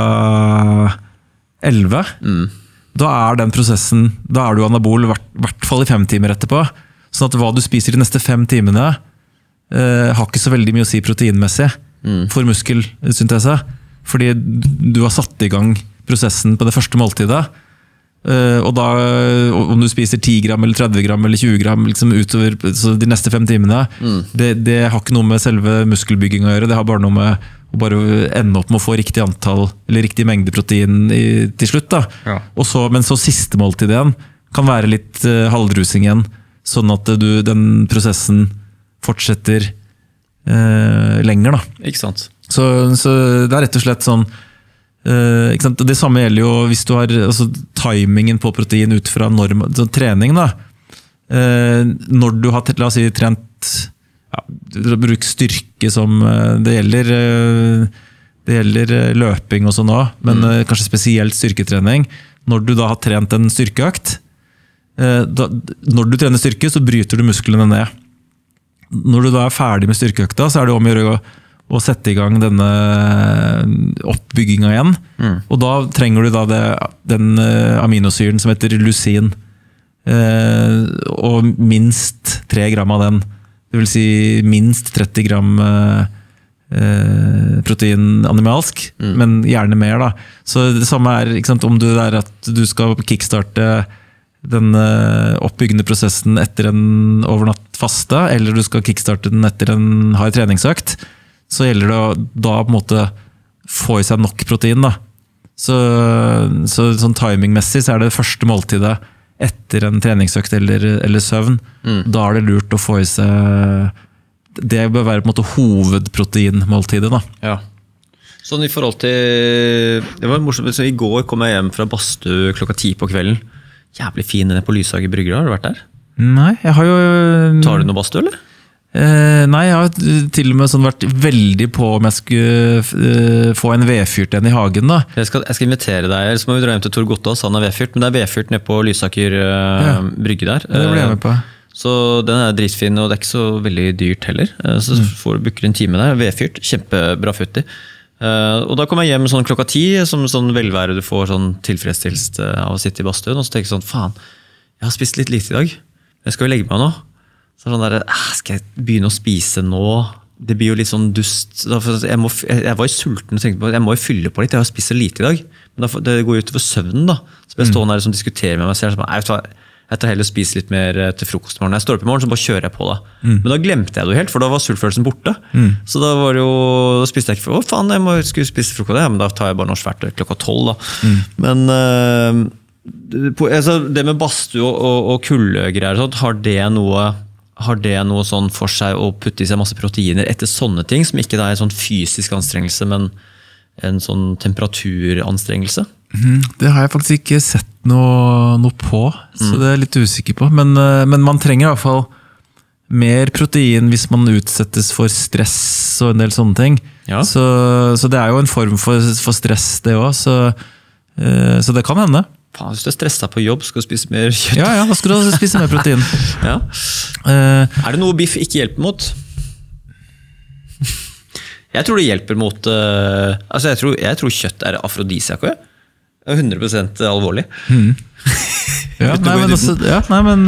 11, da den prosessen, da du anabol hvert fall i 5 timer etterpå, sånn at hva du spiser de neste 5 timene har ikke så veldig mye å si proteinmessig for muskelsyntese, fordi du har satt i gang prosessen på det første måltidet, og da om du spiser 10 gram eller 30 gram eller 20 gram liksom utover de neste 5 timene, det har ikke noe med selve muskelbygging å gjøre, det har bare noe med å bare ende opp med å få riktig antall eller riktig mengde protein til slutt da. Ja. Men så siste måltid igjen kan være litt halvrusing igjen, sånn at den prosessen fortsetter lenger da. Ikke sant? Så det rett og slett sånn, ikke sant? Det samme gjelder jo hvis du har timingen på protein ut fra trening da. Når du har, la oss si, trent, bruk styrke som det gjelder løping og sånn også, men kanskje spesielt styrketrening. Når du da har trent en styrkeøkt, når du trener styrke så bryter du musklene ned. Når du da ferdig med styrkeøkta så det om å gjøre å sette i gang denne oppbyggingen igjen. Og da trenger du da den aminosyren som heter leucin, og minst 3 gram av den. Det vil si minst 30 gram protein animalsk, men gjerne mer da. Så det samme ikke sant, om du at du skal kickstarte den oppbyggende prosessen etter en overnatt faste, eller du skal kickstarte den etter en hard treningsøkt, så gjelder det da på en måte få i seg nok protein da. Så sånn timingmessig så det første måltidet etter en treningsøkt eller søvn, da det lurt å få i seg, det bør være på en måte hovedproteinmåltidet da. Ja. Sånn i forhold til, det var morsomt, så i går kom jeg hjem fra Bastu klokka 10 på kvelden, jævlig fin nede på Lysager Brygger, har du vært der? Nei, jeg har jo... Tar du noe Bastu, eller? Nei, jeg har til og med vært veldig på om jeg skulle få en vedfyrt en i hagen da. Jeg skal invitere deg, ellers må vi dra hjem til Tor Gottaas, han vedfyrt, men det vedfyrt nede på Lysaker Brygge der. Det blir jeg med på. Så den dritfin, og det ikke så veldig dyrt heller. Så får du booker en time der, vedfyrt, kjempebra futti. Og da kom jeg hjem sånn klokka 10, som sånn velvære du får sånn tilfredsstillelse av å sitte i bastuen, og så tenker jeg sånn, faen, jeg har spist litt lite i dag. Jeg skal jo legge meg nå. Så sånn der, skal jeg begynne å spise nå? Det blir jo litt sånn dust. Jeg var jo sulten og tenkte på, jeg må jo fylle på litt, jeg har spist så lite i dag. Men det går jo utover søvnen da. Så jeg står der og diskuterer med meg selv, Jeg tar heller spise litt mer til frokost. Når jeg står opp i morgen, så bare kjører jeg på det. Men da glemte jeg det jo helt, for da var sultfølelsen borte. Så da var det jo, da spiste jeg ikke, faen, skulle spise frokost. Ja, men da tar jeg bare noe svært klokka 12 da. Men altså, det med badstue og kuldegreier, har det noe sånn for seg å putte i seg masse proteiner etter sånne ting, som ikke da er en sånn fysisk anstrengelse, men en sånn temperaturanstrengelse? Det har jeg faktisk ikke sett noe på, så det er jeg litt usikker på. Men man trenger i hvert fall mer protein hvis man utsettes for stress og en del sånne ting. Ja. Så det er jo en form for stress det også, så det kan hende. Faen, hvis du er stresset på jobb, skal du spise mer kjøtt. Ja, da skal du spise mer protein. Ja. Er det noe biff ikke hjelper mot? Jeg tror det hjelper mot altså jeg tror kjøtt er afrodisiak også. 100% alvorlig. Nei, men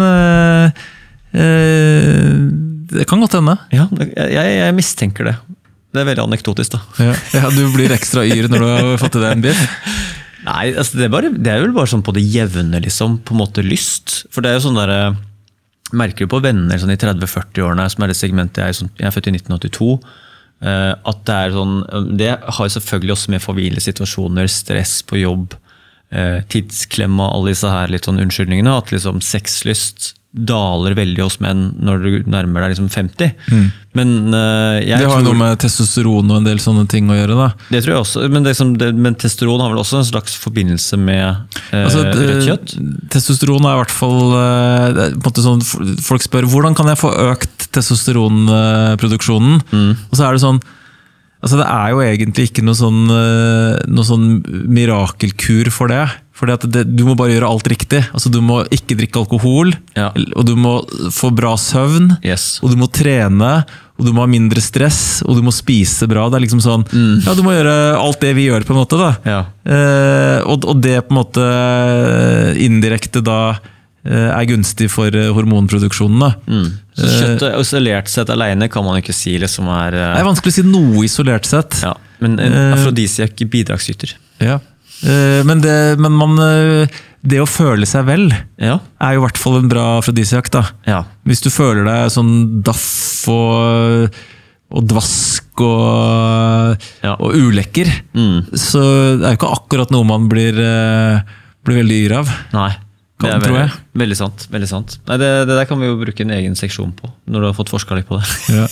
det kan godt hende. Ja, jeg mistenker det. Det er veldig anekdotisk da. Ja, du blir ekstra yr når du har fått i deg en biff. Nei, altså det er vel bare sånn på det jevne, liksom, på en måte lyst. For det er jo sånn der, merker du på venner sånn i 30-40-årene, som er det segmentet jeg er født i 1982, at det er sånn, det har selvfølgelig også med familiesituasjoner, stress på jobb, tidsklemma, alle disse her litt sånn unnskyldningene, at liksom sexlyst daler veldig hos menn når du nærmer deg liksom 50. Men det har jo noe med testosteron og en del sånne ting å gjøre da. Det tror jeg også, men testosteron har vel også en slags forbindelse med rødt kjøtt? Testosteron er i hvert fall på en måte sånn, folk spør, hvordan kan jeg få økt testosteronproduksjonen? Og så er det sånn, altså det er jo egentlig ikke noe sånn mirakelkur for det. Fordi at du må bare gjøre alt riktig. Altså du må ikke drikke alkohol, og du må få bra søvn, og du må trene, og du må ha mindre stress, og du må spise bra. Det er liksom sånn, ja, du må gjøre alt det vi gjør på en måte da. Og det på en måte indirekte da er gunstig for hormonproduksjonen da. Så kjøttet isolert sett alene kan man ikke si liksom er... Det er vanskelig å si noe isolert sett. Ja, men en afrodisiak bidragsyter. Ja. Men det å føle seg vel er jo i hvert fall en bra afrodisiak da. Hvis du føler deg sånn daff og dvask og ulekker, så er det ikke akkurat noe man blir veldig yr av. Nei, det er veldig sant. Veldig sant. Nei, det der kan vi jo bruke en egen seksjon på, når du har fått forsket litt på det.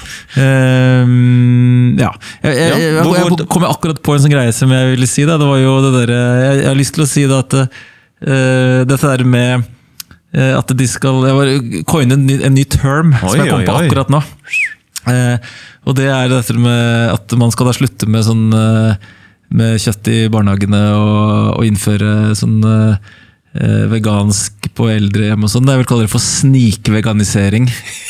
Jeg kom akkurat på en sånn greie som jeg ville si da. Det var jo det der, jeg har lyst til å si da at dette der med at de skal coine en ny term som jeg kom på akkurat nå, og det er dette med at man skal da slutte med sånn med kjøtt i barnehagene og innføre sånn vegansk på eldrehjem og sånn. Det jeg vil kalle det for snikveganisering.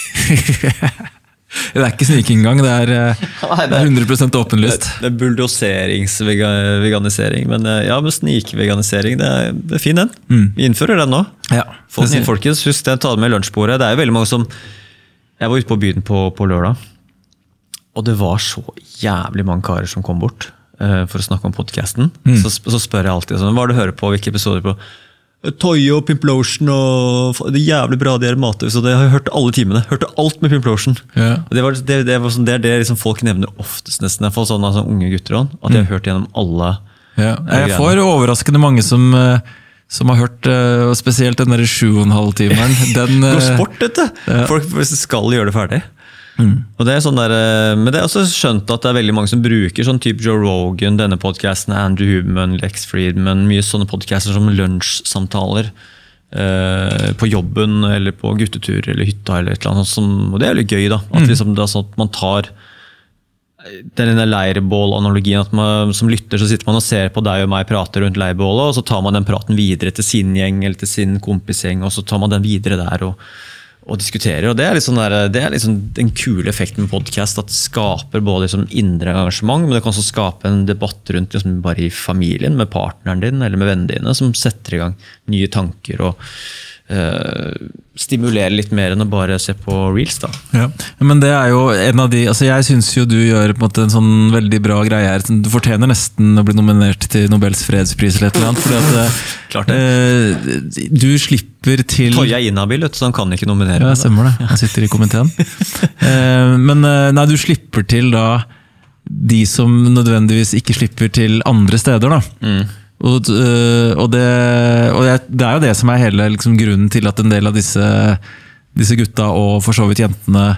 Det er ikke sniking engang, det er 100% åpenlyst. Det er bulldoseringsveganisering, men ja, med snikveganisering, det er fin den. Vi innfører den nå. Folkens, husk det, ta det med lunsjbordet. Det er jo veldig mange som... Jeg var ute på byen på lørdag, og det var så jævlig mange karer som kom bort for å snakke om podcasten. Så spør jeg alltid sånn, hva har du hørt på, hvilke episoder på? Toye og Pimplotion og det er jævlig bra det er mathus, og det har jeg hørt alle timene, hørte alt med Pimplotion. Det er det liksom folk nevner oftest nesten, i hvert fall sånne unge gutter, at de har hørt gjennom alle Jeg får overraskende mange som har hørt, og spesielt den der 7,5-timeren. Går sport, dette! Folk skal gjøre det ferdig. Og det er sånn der, men det er også skjønt at det er veldig mange som bruker sånn type Joe Rogan, denne podcasten, Andrew Huberman, Lex Friedman, mye sånne podcaster som lunsjsamtaler på jobben eller på guttetur eller hytta eller et eller annet, og det er litt gøy da, at liksom, det er sånn at man tar denne leirbål-analogien, at man, som lytter så sitter man og ser på deg og meg prate rundt leirbålet, og så tar man den praten videre til sin gjeng eller til sin kompisgjeng, og så tar man den videre der og diskuterer, og det er liksom den kule effekten med podcast, at det skaper både liksom indre engasjement, men det kan også skape en debatt rundt liksom bare i familien, med partneren din eller med vennene dine, som setter i gang nye tanker og stimulerer litt mer enn å bare se på reels da. Ja, men det er jo en av de, altså jeg synes jo du gjør på en måte en sånn veldig bra greie her, du fortjener nesten å bli nominert til Nobels fredspris eller et eller annet, fordi at Klart det. Du slipper til... Toya er inhabil, så han kan ikke nominere. Ja, stemmer det. Han sitter i komiteen. Men nei, du slipper til da de som nødvendigvis ikke slipper til andre steder da. Og det er jo det som er hele liksom, grunnen til at en del av disse gutta og for så vidt jentene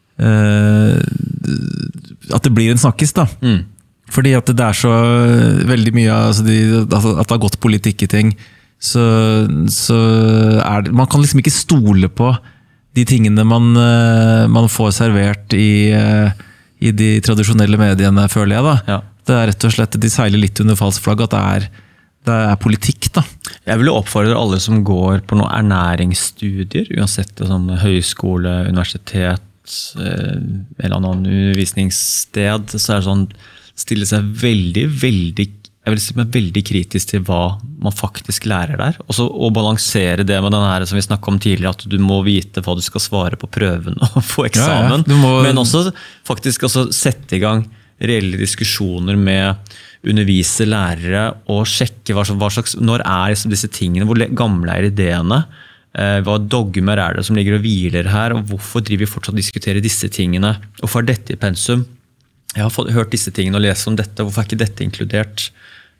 at det blir en snakkis da. Fordi at det er så veldig mye altså at det har gått politikk i ting, så er det, man kan liksom ikke stole på de tingene man får servert i de tradisjonelle mediene, føler jeg da. Ja. Det er rett og slett, de seiler litt under falsk flagg, at det er politikk da. Jeg vil oppfordre alle som går på noen ernæringsstudier, uansett det som høyskole, universitet, eller annen undervisningssted, så er det sånn, stille seg veldig, jeg vil si meg veldig kritisk til hva man faktisk lærer der, og balansere det med den her som vi snakket om tidligere, at du må vite hva du skal svare på prøven og få eksamen, men også faktisk sette i gang reelle diskusjoner med undervise lærere og sjekke hva slags, når er disse tingene, hvor gamle er ideene, hva dogmer er det som ligger og hviler her, og hvorfor driver vi fortsatt å diskutere disse tingene, og for dette i pensum. Jeg har hørt disse tingene og lest om dette, hvorfor er ikke dette inkludert?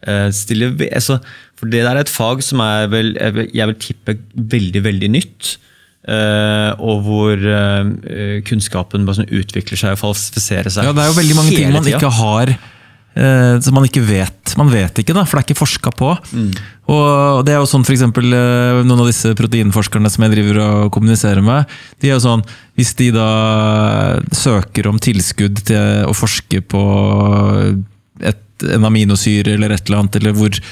For det der er et fag som jeg vil tippe veldig, veldig nytt, og hvor kunnskapen bare utvikler seg og falsifiserer seg. Ja, det er jo veldig mange ting man ikke har, som man ikke vet. Man vet ikke da, for det er ikke forsket på. Og det er jo sånn for eksempel noen av disse proteinforskerne som jeg driver og kommuniserer med, de er jo sånn, hvis de da søker om tilskudd til å forske på en aminosyre eller et eller annet, eller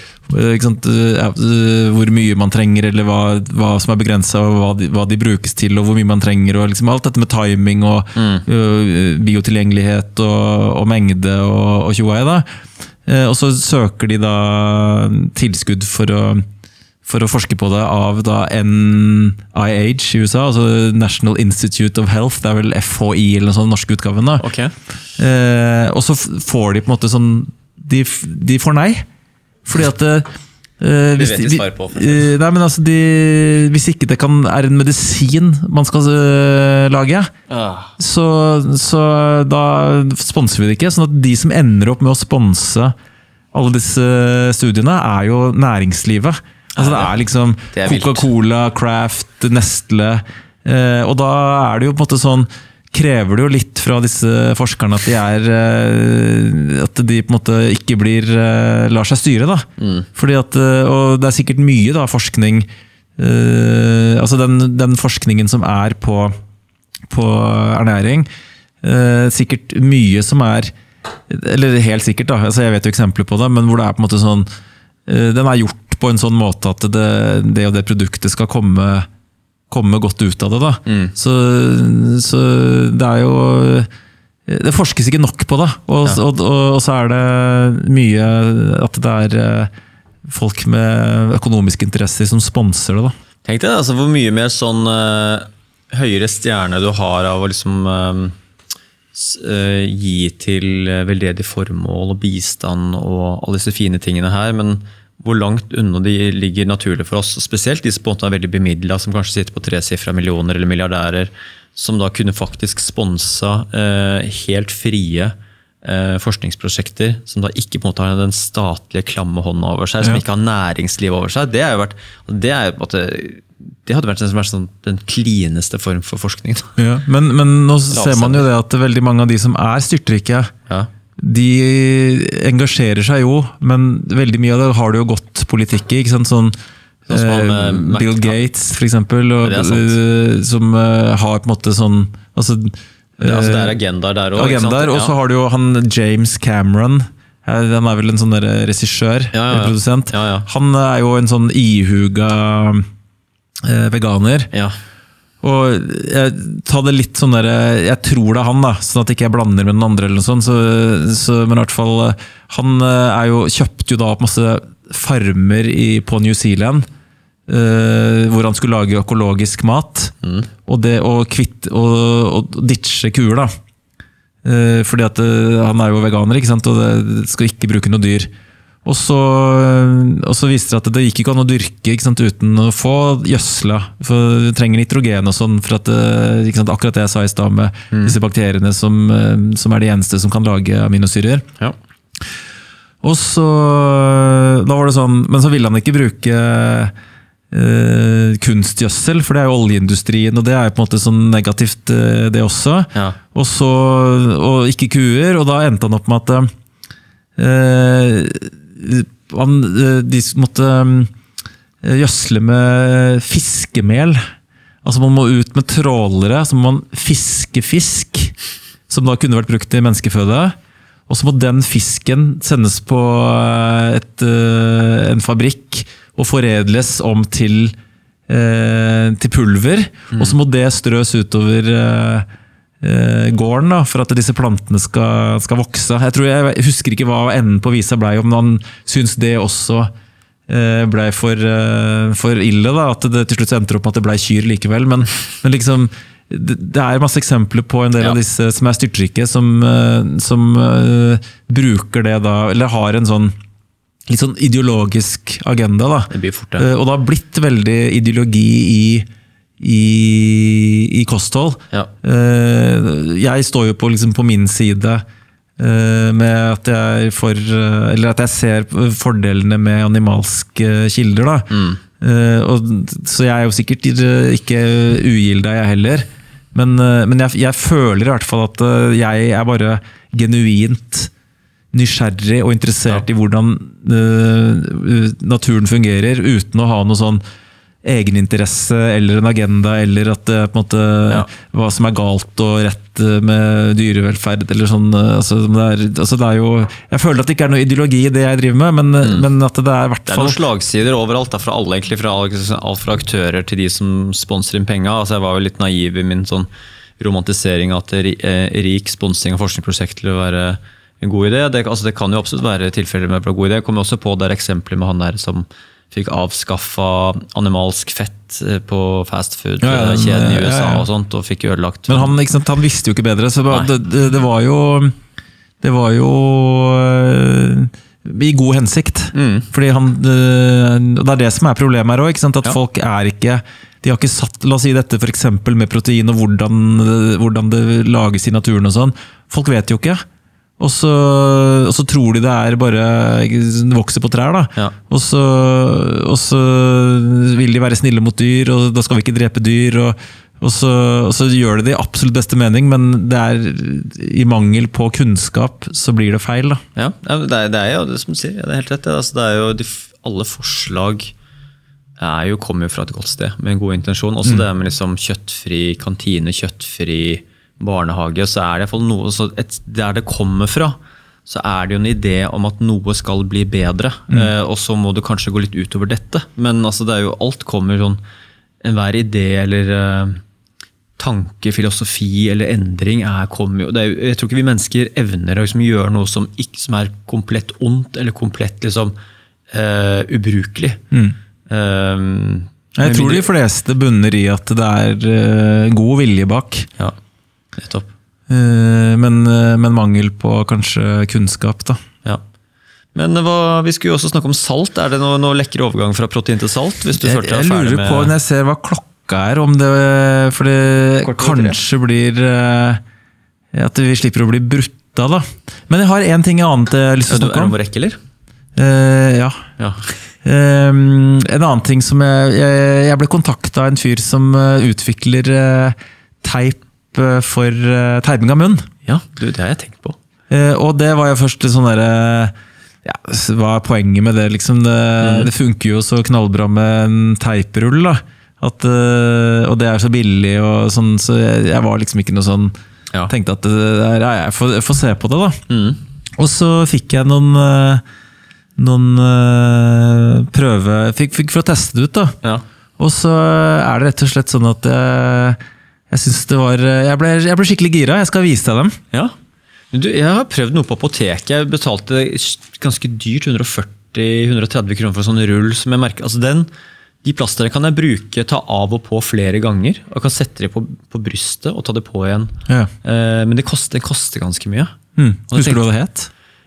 hvor mye man trenger, eller hva som er begrenset, og hva de brukes til, og hvor mye man trenger, og liksom alt dette med timing, og biotilgjengelighet, og mengde, og tjoei da. Og så søker de da tilskudd for å forske på det av da NIH i USA, altså National Institute of Health, det er vel FHI eller noe sånn, norske utgaven da. Okay. Og så får de på en måte sånn, de får nei, fordi at hvis vet de svar på nei, men altså hvis ikke det er en medisin man skal lage, så da sponser vi det ikke, sånn at de som ender opp med å sponse alle disse studiene er jo næringslivet. Altså det er liksom Coca-Cola, Kraft, Nestle, og da er det jo på en måte sånn, krever det jo litt fra disse forskerne at de på en måte ikke lar seg styre da. Fordi at, og det er sikkert mye da, forskning, altså den forskningen som er på ernæring, sikkert mye som eller helt sikkert da, altså jeg vet jo eksempler på det, men hvor det er på en måte sånn, den er gjort på en sånn måte at det og det produktet skal komme godt ut av det da. Så det er jo, det forskes ikke nok på det, og så er det mye at det er folk med økonomiske interesser som sponser det da. Tenk deg, altså hvor mye mer sånn høyere stjerne du har av å liksom gi til veldedig formål og bistand og alle disse fine tingene her, men hvor langt unna de ligger naturlig for oss, spesielt de som på en måte er veldig bemidlet, som kanskje sitter på 3-sifra millioner eller milliardærer, som da kunne faktisk sponsa helt frie forskningsprosjekter, som da ikke på en måte har den statlige klamme hånden over seg, som ikke har næringsliv over seg. Det hadde vært den klineste form for forskning. Ja, men nå ser man jo det at veldig mange av de som er styrtrike, de engasjerer seg jo, men veldig mye av det har det jo gått politikk i, ikke sant? Sånn Bill Gates for eksempel, som har på en måte sånn altså, det er agendaer der også, og så har du jo han James Cameron, han er vel en sånn regissør, produsent. Han er jo en sånn ihuga veganer, og jeg tar det litt sånn der, jeg tror det er han da, sånn at ikke jeg blander med den andre eller noe sånt, men i hvert fall, han kjøpte jo da opp masse farmer på New Zealand, hvor han skulle lage økologisk mat, og ditche kuer da, fordi at han er jo veganer, ikke sant, og det skal ikke bruke noe dyr. Og så viste det at det gikk ikke an å dyrke, ikke sant, uten å få gjødsla. For du trenger nitrogen og sånn, for at ikke sant, akkurat det jeg sa i sted med disse bakteriene som de eneste som kan lage aminosyrer. Ja. Og så, da var det sånn, men så ville han ikke bruke kunstgjødsel, for det er jo oljeindustrien, og det er jo på en måte sånn negativt det også. Ja. Og ikke kuer, og da endte han opp med at de måtte gjødsle med fiskemel. Altså man må ut med trålere, så må man fiske fisk, som da kunne vært brukt i menneskeføde. Og så må den fisken sendes på en fabrikk og foredles om til pulver. Og så må det strøs utover gården da, for at disse plantene skal vokse. Jeg husker ikke hva enden på visa ble, om han synes det også ble for ille, da, at det til slutt endte opp med at det ble kyr likevel. Men liksom, det er masse eksempler på en del av disse som er styrtrike, som bruker det da, eller har en sånn litt sånn ideologisk agenda da. Det blir fort, og det har blitt veldig ideologi i kosthold. Ja. Jeg står jo på min side med at jeg eller at jeg ser fordelene med animalske kilder da. Så jeg er jo sikkert ikke ugildig jeg heller, men jeg føler i hvert fall at jeg er bare genuint nysgjerrig og interessert i hvordan naturen fungerer, uten å ha noe sånn egeninteresse eller en agenda, eller at det på en måte hva som er galt og rett med dyrevelferd eller sånn. Altså det er jo, jeg føler at det ikke er noe ideologi i det jeg driver med, men at det er i hvert fall... Det er noen slagsider overalt, da, fra alle egentlig, alt fra aktører til de som sponser inn penger. Altså jeg var jo litt naiv i min sånn romantisering at rik sponsing av forskningsprosjekt til å være en god idé. Det kan jo absolutt være tilfeller med en god idé. Jeg kommer også på det eksemplet med han der som fikk avskaffa animalsk fett på fastfood-kjeden i USA og sånt, og fikk ødelagt. Men han visste jo ikke bedre, så det var jo i god hensikt. Fordi det er det som er problemet her også, at folk er ikke, de har ikke satt, la oss si dette for eksempel med protein og hvordan det lages i naturen og sånn. Folk vet jo ikke. Og så tror de det er bare det vokser på trær da. Ja. Og så vil de være snille mot dyr, og da skal vi ikke drepe dyr, og så gjør de det i absolutt beste mening, men det er i mangel på kunnskap så blir det feil da. Ja, det er jo det som du sier, det er helt rett. Altså, det er jo alle forslag kommer jo fra et godt sted med en god intensjon. Også det med liksom kjøttfri kantine, kjøttfri barnehage, så er det i hvert fall noe, så der det kommer fra, så er det jo en idé om at noe skal bli bedre, og så må det kanskje gå litt utover dette, men altså det er jo, alt kommer sånn, enhver idé eller tanke, filosofi eller endring kommer jo, jeg tror ikke vi mennesker evner å liksom gjøre noe som er komplett ondt, eller komplett liksom ubrukelig. Jeg tror de fleste bunner i at det er god vilje bak. Ja. Nettopp. Men mangel på kanskje kunnskap da. Ja. Men vi skulle jo også snakke om salt. Er det noe lekker overgang fra protein til salt? Hvis du jeg lurer på når jeg ser hva klokka er, om det, for det kanskje blir at vi slipper å bli brutta da. Men jeg har en ting annet jeg har lyst til å snakke om. Er det noe rekke, eller? Ja. En annen ting som jeg ble kontaktet av en fyr som utvikler teip for teiping av munn. Ja, det har jeg tenkt på. Og det var jo først sånn der, hva er poenget med det? Liksom det funker jo så knallbra med en teiprull da. Og det er så billig og sånn, så jeg var liksom ikke noe sånn, tenkte at jeg får se på det da. Og så fikk jeg noen prøve, fikk for å teste det ut da. Ja. Og så er det rett og slett sånn at jeg synes det var, jeg ble skikkelig gira, jeg skal vise deg dem. Ja, jeg har prøvd noe på apoteket, jeg betalte ganske dyrt, 140-130 kroner for en sånn rull som jeg merker, altså de plasterne kan jeg bruke, ta av og på flere ganger, og kan sette det på brystet og ta det på igjen. Ja. Men det koster ganske mye. Husker du hva det het?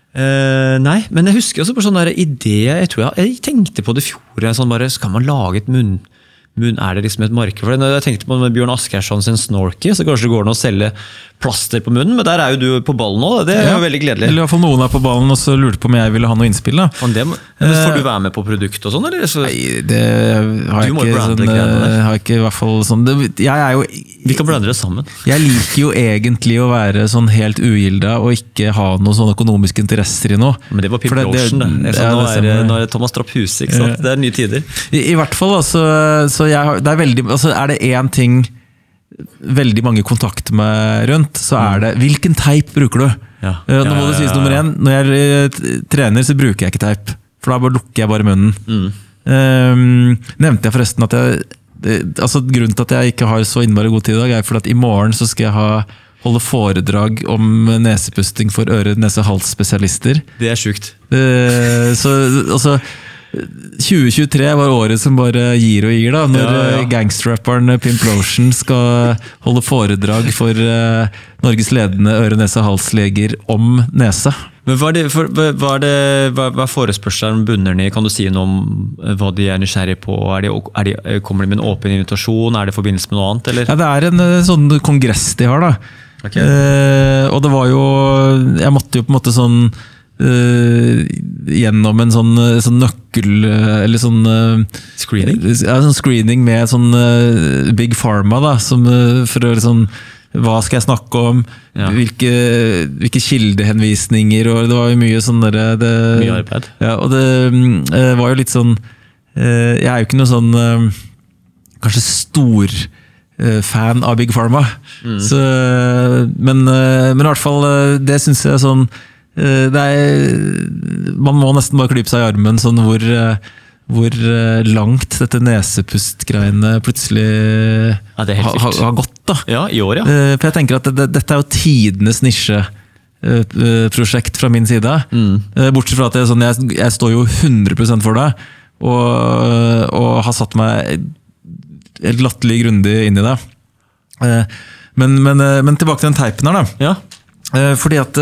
Nei, men jeg husker også på sånn der idé, jeg tenkte på det i fjor, sånn bare, skal man lage et munn, det liksom et marked for det? Når jeg tenkte på med Bjørn Askersson sin Snorky, så kanskje det går an å selge plaster på munnen, men der jo du på ballen nå, det jo veldig gledelig. Eller i hvert fall noen på ballen, og så lurte på om jeg ville ha noe innspill. Da. Får du være med på produkt og sånn, eller? Nei, det har jeg ikke. Har ikke i hvert fall sånn. Vi kan blande det sammen. Jeg liker jo egentlig å være sånn helt ugyldig og ikke ha noen sånne økonomiske interesser i noe. Men det var Pimp Lotion, det. Nå det Thomas Trapp Huse, ikke sant? Det nye tider. I hvert fall, altså, det veldig, altså, det en ting veldig mange kontakter meg rundt, så det hvilken teip bruker du? Nå må det sies nummer 1, når jeg trener så bruker jeg ikke teip, for da lukker jeg bare munnen. Nevnte jeg forresten at grunnen til at jeg ikke har så innmari god tid i dag, for at i morgen så skal jeg holde foredrag om nesepusting for øre-nese-hals-spesialister. Det sjukt. Så altså 2023 var året som bare gir og gir da, når gangstrapperen Pimp Lotion skal holde foredrag for Norges ledende øre-nese-hals-leger om nese. Men hva forespørselen bunner i? Kan du si noe om hva de nysgjerrige på? Kommer de med en åpen invitasjon? Det forbindelse med noe annet? Eller? Ja, det en sånn kongress de har da. Okay. Og det var jo, jeg måtte jo på en måte sånn gjennom en sånn nøkkel eller sånn screening? Ja, sånn screening med sånn Big Pharma da, som for å sånn, hva skal jeg snakke om, hvilke kildehenvisninger, og det var jo mye sånn mye arbeid. Ja, og det var jo litt sånn, jeg jo ikke noe sånn kanskje stor fan av Big Pharma, så, men i hvert fall det synes jeg sånn man må nesten bare klype seg i armen sånn hvor langt dette nesepustgreiene plutselig har gått da. Ja, i år, For jeg tenker at dette jo tidenes nisjeprosjekt fra min side. Bortsett fra at jeg står jo 100% for det, og har satt meg helt latterlig grundig inn i det. Men tilbake til den teipen her da. Ja. Fordi at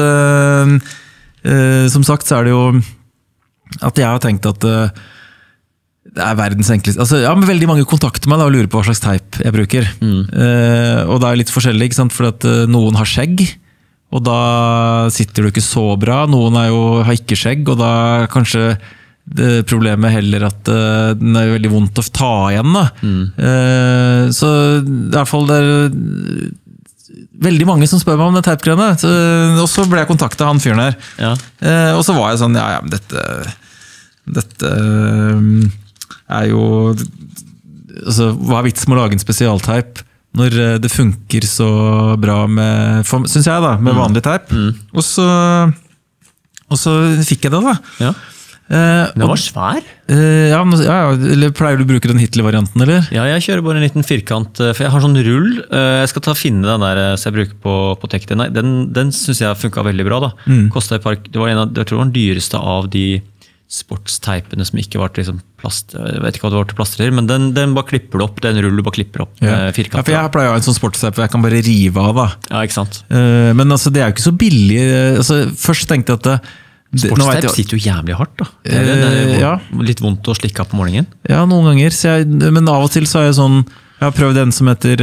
som sagt så det jo at jeg har tenkt at det verdens enkleste altså, men veldig mange kontakter meg da, og lurer på hva slags teip jeg bruker og det litt forskjellig, ikke sant? For at noen har skjegg og da sitter du ikke så bra, noen har ikke skjegg og da kanskje problemet heller at den veldig vondt å ta igjen da. Så i hvert fall veldig mange som spør meg om det teipgreiene, og så ble jeg kontaktet av han fyren her. Og så var jeg sånn, men dette jo altså, hva vits med å lage en spesialteip når det funker så bra synes jeg da, med vanlig teip. Og så fikk jeg det da. Ja. Den var svær. Eller pleier du å bruke den Hitler-varianten, eller? Ja, jeg kjører bare en liten firkant, for jeg har sånn rull. Jeg skal finne den der som jeg bruker på Tech. Den synes jeg funket veldig bra da. Kostet et par, det var jeg tror det var den dyreste av de sportsteipene som ikke var til liksom plast, jeg vet ikke hva det var til plaster, men den bare klipper det opp, den rullen bare klipper opp firkanten. Ja, for jeg pleier å ha en sånn sportsteip, jeg kan bare rive av da. Ja, ikke sant. Men altså, det jo ikke så billig. Altså, først tenkte jeg at sportsteip sitter jo jævlig hardt da. Det litt vondt å slikke av på morgenen. Ja, noen ganger. Men av og til så jeg sånn, jeg har prøvd en som heter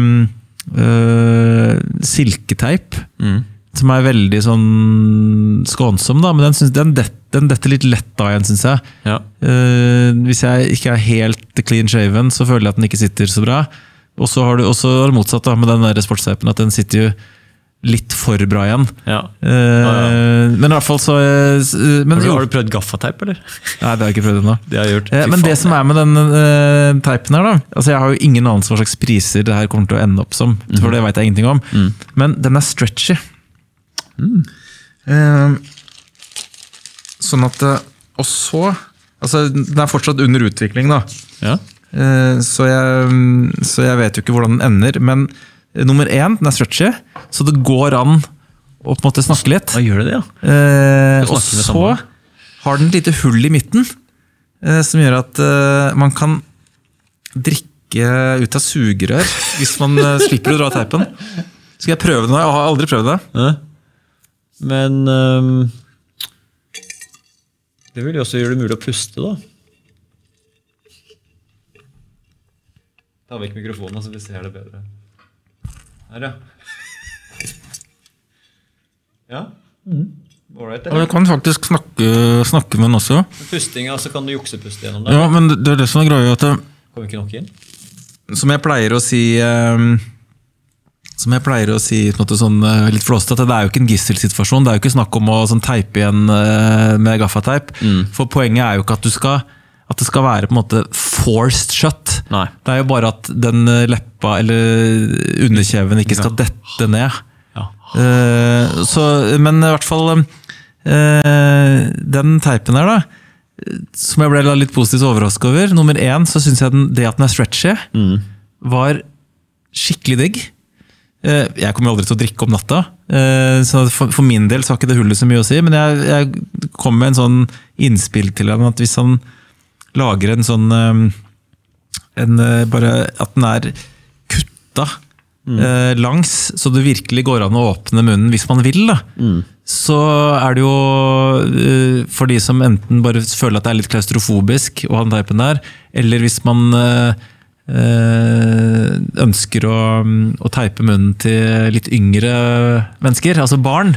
silketeip, som veldig sånn skånsom da, men den detter litt lett av igjen, synes jeg. Ja. Hvis jeg ikke helt clean shaven, så føler jeg at den ikke sitter så bra. Og så har du også det motsatt da, med den der sportsteipen, at den sitter jo litt for bra igjen. Ja. Men i hvert fall så har du prøvd gaffateip, eller? Nei, det har jeg ikke prøvd ennå. Det har jeg gjort. Men det som med den teipen her da, altså jeg har jo ingen anelse hva slags priser det her kommer til å ende opp som, for det vet jeg ingenting om. Men den stretchy. Sånn at, og så, altså den fortsatt under utvikling da. Ja. Så jeg vet jo ikke hvordan den ender, men nummer 1, den stretchy, så det går an å på en måte snakke litt. Hva gjør det, ja? Og så har den et lite hull i midten, som gjør at man kan drikke ut av sugerør, hvis man slipper å dra teipen. Skal jeg prøve det nå? Jeg har aldri prøvd det. Men Det vil jo også gjøre det mulig å puste da. Ta vekk mikrofonen så vi ser det bedre. Her ja. Ja. Alright, og jeg kan faktisk snakke med den også. Pusting, altså kan du juksepuste gjennom det? Ja, men det det som greia at kommer ikke nok inn? Som jeg pleier å si på en måte sånn, litt flåst, at det jo ikke en gisselsituasjon. Det jo ikke snakk om å sånn, teipe igjen med gaffateip. For poenget jo ikke at det skal være på en måte forced shut. Nei. Det jo bare at den leppa eller underkjeven ikke skal dette ned. Ja. Men i hvert fall den teipen her da, som jeg ble litt positivt overrasket over. Nummer 1 så synes jeg det at den stretchy var skikkelig digg. Jeg kommer aldri til å drikke om natta, så for min del så har ikke det hullet så mye å si, men jeg kom med en sånn innspill til ham, at hvis han lager en sånn bare at den kutta langs, så det virkelig går an å åpne munnen hvis man vil da. Så det jo for de som enten bare føler at det litt klaustrofobisk å ha den teipen der, eller hvis man ønsker å teipe munnen til litt yngre mennesker, altså barn,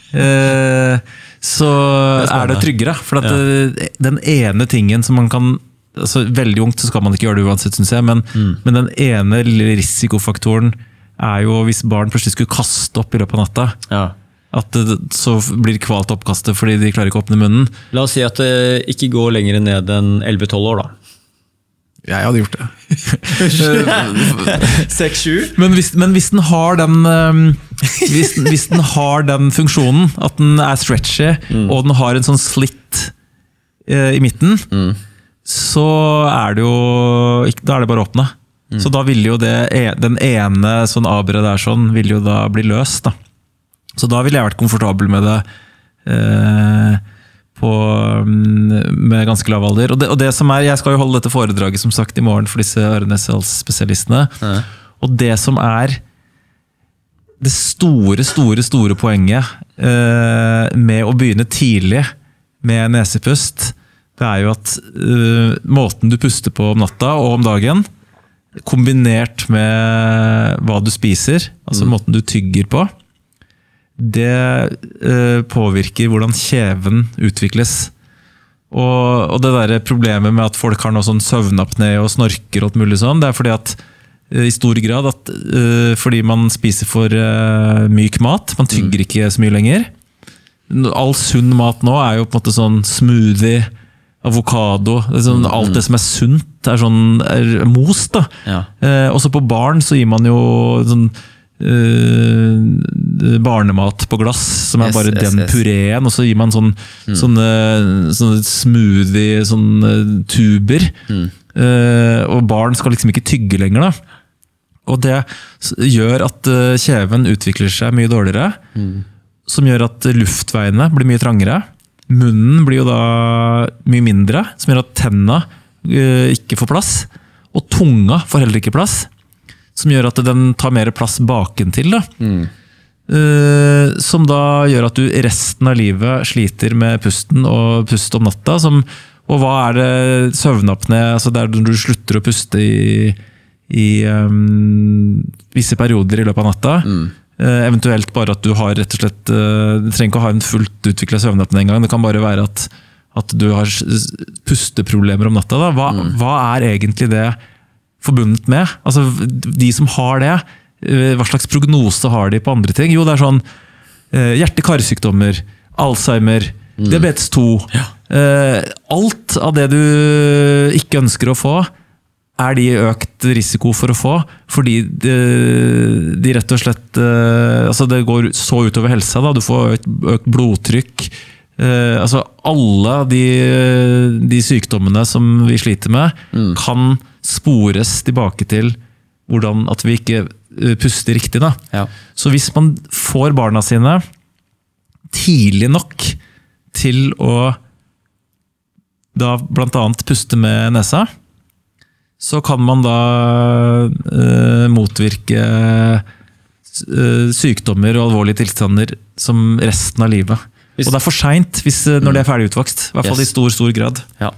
så det tryggere. For at den ene tingen som man kan, altså veldig ungt så skal man ikke gjøre det uansett, synes jeg, men den ene lille risikofaktoren jo hvis barn plutselig skulle kaste opp i løpet av natta, at så blir det kvalt oppkastet fordi de klarer ikke å åpne munnen. La oss si at det ikke går lenger ned enn 11-12 år da. Jeg hadde gjort det. 6-7? Men hvis den har den hvis den har den funksjonen, at den stretchy, og den har en sånn slitt i midten, så det jo da det bare å åpne. Så da vil jo den ene sånn abre der sånn, vil jo da bli løst da. Så da ville jeg vært komfortabel med det med ganske lav alder. Og det som jeg skal jo holde dette foredraget som sagt i morgen for disse ørenesespesialistene. Og det som det store poenget med å begynne tidlig med nesepust, det jo at måten du puster på om natta og om dagen, kombinert med hva du spiser, altså måten du tygger på, det påvirker hvordan kjeven utvikles. Og det der problemet med at folk har noe sånn søvnapné og snorker og alt mulig sånn, det fordi at i stor grad at fordi man spiser for myk mat, man tygger ikke så mye lenger. All sunn mat nå jo på en måte sånn smoothie, avokado, sånn, alt det som sunt sånn, mos da. Også på barn så gir man jo sånn barnemat på glass som bare den pureen, og så gir man sånne smoothie tuber, og barn skal liksom ikke tygge lenger da. Og det gjør at kjeven utvikler seg mye dårligere, som gjør at luftveiene blir mye trangere, munnen blir jo da mye mindre, som gjør at tennene ikke får plass, og tunga får heller ikke plass, som gjør at den tar mer plass bakentil da. Som da gjør at du resten av livet sliter med pusten og pust om natta, og hva det søvnapné, altså der du slutter å puste i visse perioder i løpet av natta, eventuelt bare at du har rett og slett, du trenger ikke å ha en fullt utviklet søvnapné en gang, det kan bare være at du har pusteproblemer om natta da. Hva egentlig det forbundet med? Altså de som har det, hva slags prognose har de på andre ting? Jo, det sånn hjerte-karsykdommer, Alzheimer, diabetes 2, alt av det du ikke ønsker å få, de økt risiko for å få, fordi de rett og slett, altså det går så utover helsa da, du får økt blodtrykk, altså alle de sykdommene som vi sliter med, kan spores tilbake til hvordan at vi ikke puster riktig da. Så hvis man får barna sine tidlig nok til å da blant annet puste med nesa, så kan man da motvirke sykdommer og alvorlige tilstander som resten av livet. Og det for sent når de ferdig utvokst, i hvert fall i stor grad. Ja,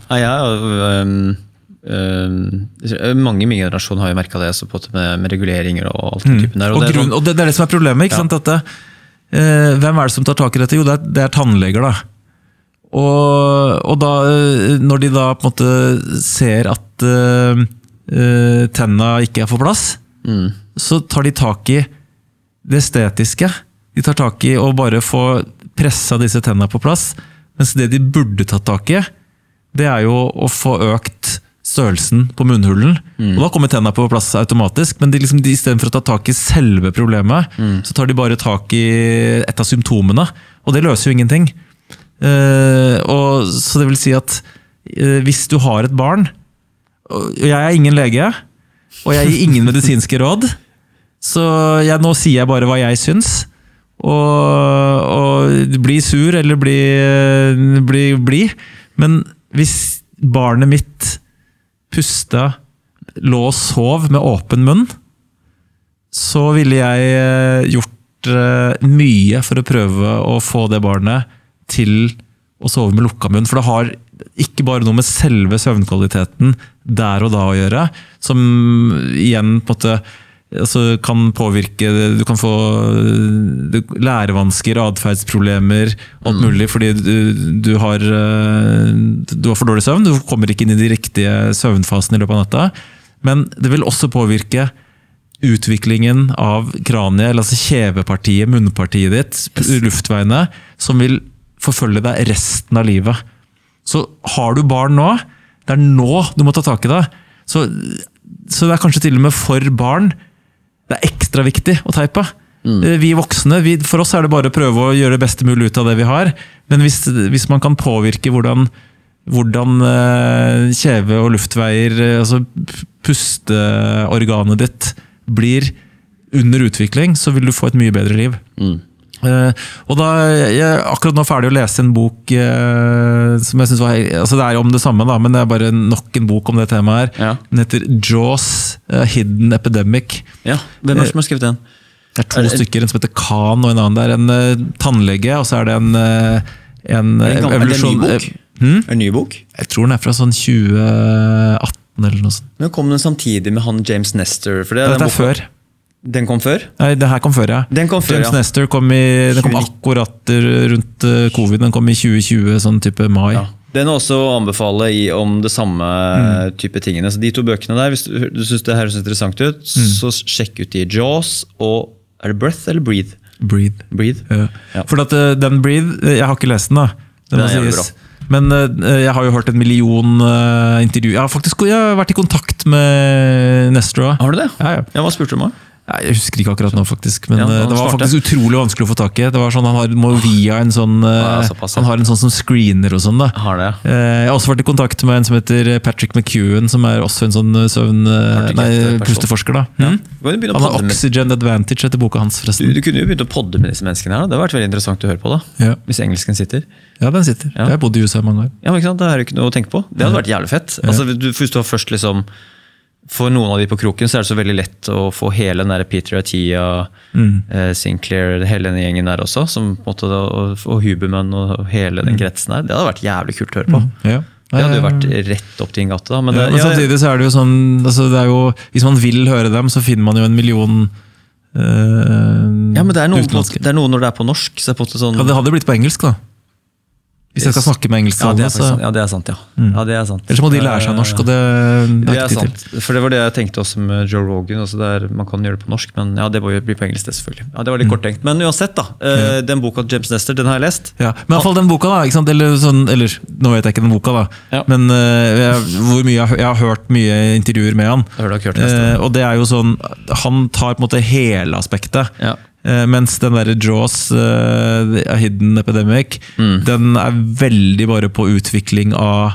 mange i min generasjon har jo merket det på med reguleringer og alt den typen der. Og det det som problemet, ikke sant? At, hvem det som tar tak i dette? Jo, det tannleger da. Og da, når de da på en måte ser at tennene ikke på plass, så tar de tak i det estetiske. De tar tak i å bare få presset disse tennene på plass, mens det de burde tatt tak i, det jo å få økt størrelsen på munnhulen. Og da kommer tennene på plass automatisk, men de i stedet for å ta tak i selve problemet, så tar de bare tak i et av symptomene, og det løser jo ingenting. Så det vil si at hvis du har et barn, og jeg ingen lege, og jeg gir ingen medisinske råd, så nå sier jeg bare hva jeg syns, og bli sur eller bli, men hvis barnet mitt lå og sov med åpen munn, så ville jeg gjort mye for å prøve å få det barnet til å sove med lukka munn, for det har ikke bare noe med selve søvnkvaliteten der og da å gjøre, som igjen på en måte kan påvirke, du kan få lærevansker, adferdsproblemer, alt mulig, fordi du har for dårlig søvn, du kommer ikke inn i de riktige søvnfasene i løpet av natta, men det vil også påvirke utviklingen av kraniet, eller altså kjevepartiet, munnpartiet ditt, luftveiene, som vil forfølge deg resten av livet. Så har du barn nå, det nå du må ta tak i det. Så det kanskje til og med for barn, det ekstra viktig å teipe. Vi voksne, for oss det bare å prøve å gjøre det beste mulig ut av det vi har, men hvis man kan påvirke hvordan kjeve- og luftveier, altså pusteorganet ditt, blir under utvikling, så vil du få et mye bedre liv. Og da akkurat nå ferdig å lese en bok som jeg synes var, altså det om det samme da, men det bare nok en bok om det temaet her. Den heter Jaws, Hidden Epidemic. Ja, hvem som har skrevet den? Det 2 stykker, en som heter Khan og en annen. Det en tannlege, og så det en evolusjon. Er det en ny bok? Jeg tror den fra sånn 2018 eller noe sånt. Men kom den samtidig med han James Nestor? For det før. Den kom før? Nei, det her kom før, ja. James Nestor kom akkurat rundt covid, den kom i 2020, sånn type mai. Ja. Den også anbefaler om det samme type tingene. Så de 2 bøkene der, hvis du synes det høres interessant ut, så sjekk ut de Jaws, og det Breath eller Breathe? Breathe. Ja. For at den Breathe, jeg har ikke lest den da. Den må sies. Men jeg har jo hørt 1 million intervju. Jeg har vært i kontakt med Nestor. Har du det? Ja. Hva spurte du om? Jeg husker ikke akkurat nå faktisk, men det var faktisk utrolig vanskelig å få tak i. Det var sånn, han må via en sånn, han har en sånn som screener og sånn da. Jeg har også vært i kontakt med en som heter Patrick McEwen, som også en sånn pusteforsker da. Han har Oxygen Advantage etter boka hans forresten. Du kunne jo begynt å podde med disse menneskene her da. Det har vært veldig interessant å høre på da, hvis engelsken sitter. Ja, den sitter. Jeg har bodd i USA i mange år. Ja, men ikke sant, det jo ikke noe å tenke på. Det hadde vært jævlig fett. Altså, hvis du har først liksom for noen av de på kroken, så det så veldig lett å få hele den der Peter Attia, Sinclair, hele den gjengen der også, som på en måte, og Huberman og hele den kretsen der. Det hadde vært jævlig kult å høre på. Det hadde jo vært rett opp til en gatte da. Men, men samtidig så det jo sånn, altså det jo, hvis man vil høre dem, så finner man jo 1 million ja, men det noe når det på norsk. Så på sånn, ja, det hadde blitt på engelsk da. Hvis jeg skal snakke med engelsk. Ja, det sant, ja. Ja, det sant. Ellers må de lære seg norsk, og det sant. For det var det jeg tenkte også med Joe Rogan. Også man kan gjøre det på norsk, men ja, det må jo bli på engelsk det selvfølgelig. Ja, det var litt kort tenkt. Men uansett da, den boka James Nestor, den har jeg lest. Ja, men i hvert fall den boka da, ikke sant? Eller nå vet jeg ikke den boka da, men hvor mye jeg har hørt mye intervjuer med han. Og det jo sånn, han tar på en måte hele aspektet. Ja. Mens den der Jaws, Hidden Epidemic, den veldig bare på utvikling av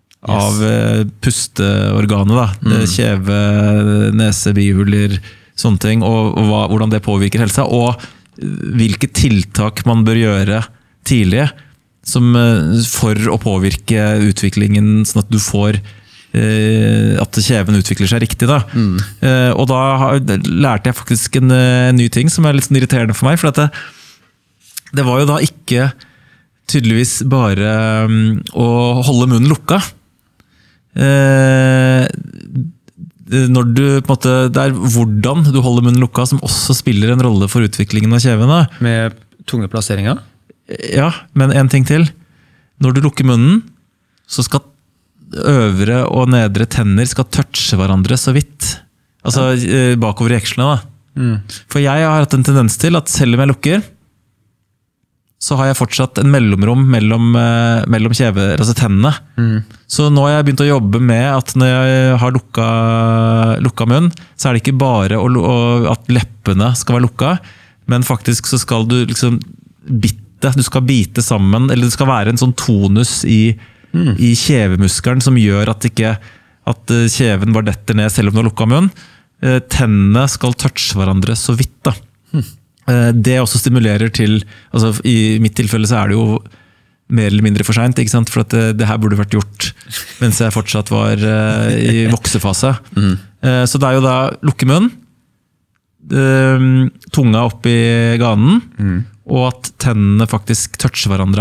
pusteorganet da. Kjeve, nese, bihuler, sånne ting, og hvordan det påvirker helsa, og hvilke tiltak man bør gjøre tidlig for å påvirke utviklingen, sånn at du får at kjeven utvikler seg riktig da. Og da lærte jeg faktisk en ny ting som litt sånn irriterende for meg, for det var jo da ikke tydeligvis bare å holde munnen lukka. Når du, på en måte, det hvordan du holder munnen lukka som også spiller en rolle for utviklingen av kjeven. Med tunge plasseringer? Ja, men en ting til. Når du lukker munnen, så skal øvre og nedre tenner skal touche hverandre så vidt. Altså bakover i ekslene. For jeg har hatt en tendens til at selv om jeg lukker, så har jeg fortsatt en mellomrom mellom kjever, altså tennene. Så nå har jeg begynt å jobbe med at når jeg har lukka munn, så det ikke bare at leppene skal være lukka, men faktisk så skal du liksom du skal bite sammen, eller det skal være en sånn tonus i kjevemuskelen som gjør at kjeven bare detter ned selv om du har lukka munn. Tennene skal touche hverandre så vidt da. Det også stimulerer til, altså i mitt tilfelle så det jo mer eller mindre for sent, ikke sant? For at det her burde vært gjort mens jeg fortsatt var i voksefase. Så det jo da lukke munn, tunga opp i ganen, og at tennene faktisk toucher hverandre.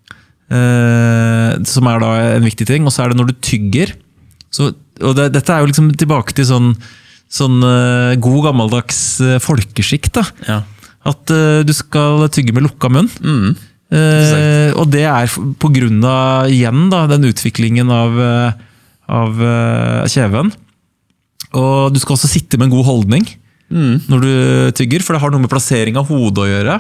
Som da en viktig ting. Og så det når du tygger, og dette jo liksom tilbake til sånn god gammeldags folkeskikk da. Ja. At du skal tygge med lukka munn. Og det på grunn av igjen da, den utviklingen av kjeven. Og du skal også sitte med en god holdning når du tygger, for det har noe med plassering av hodet å gjøre.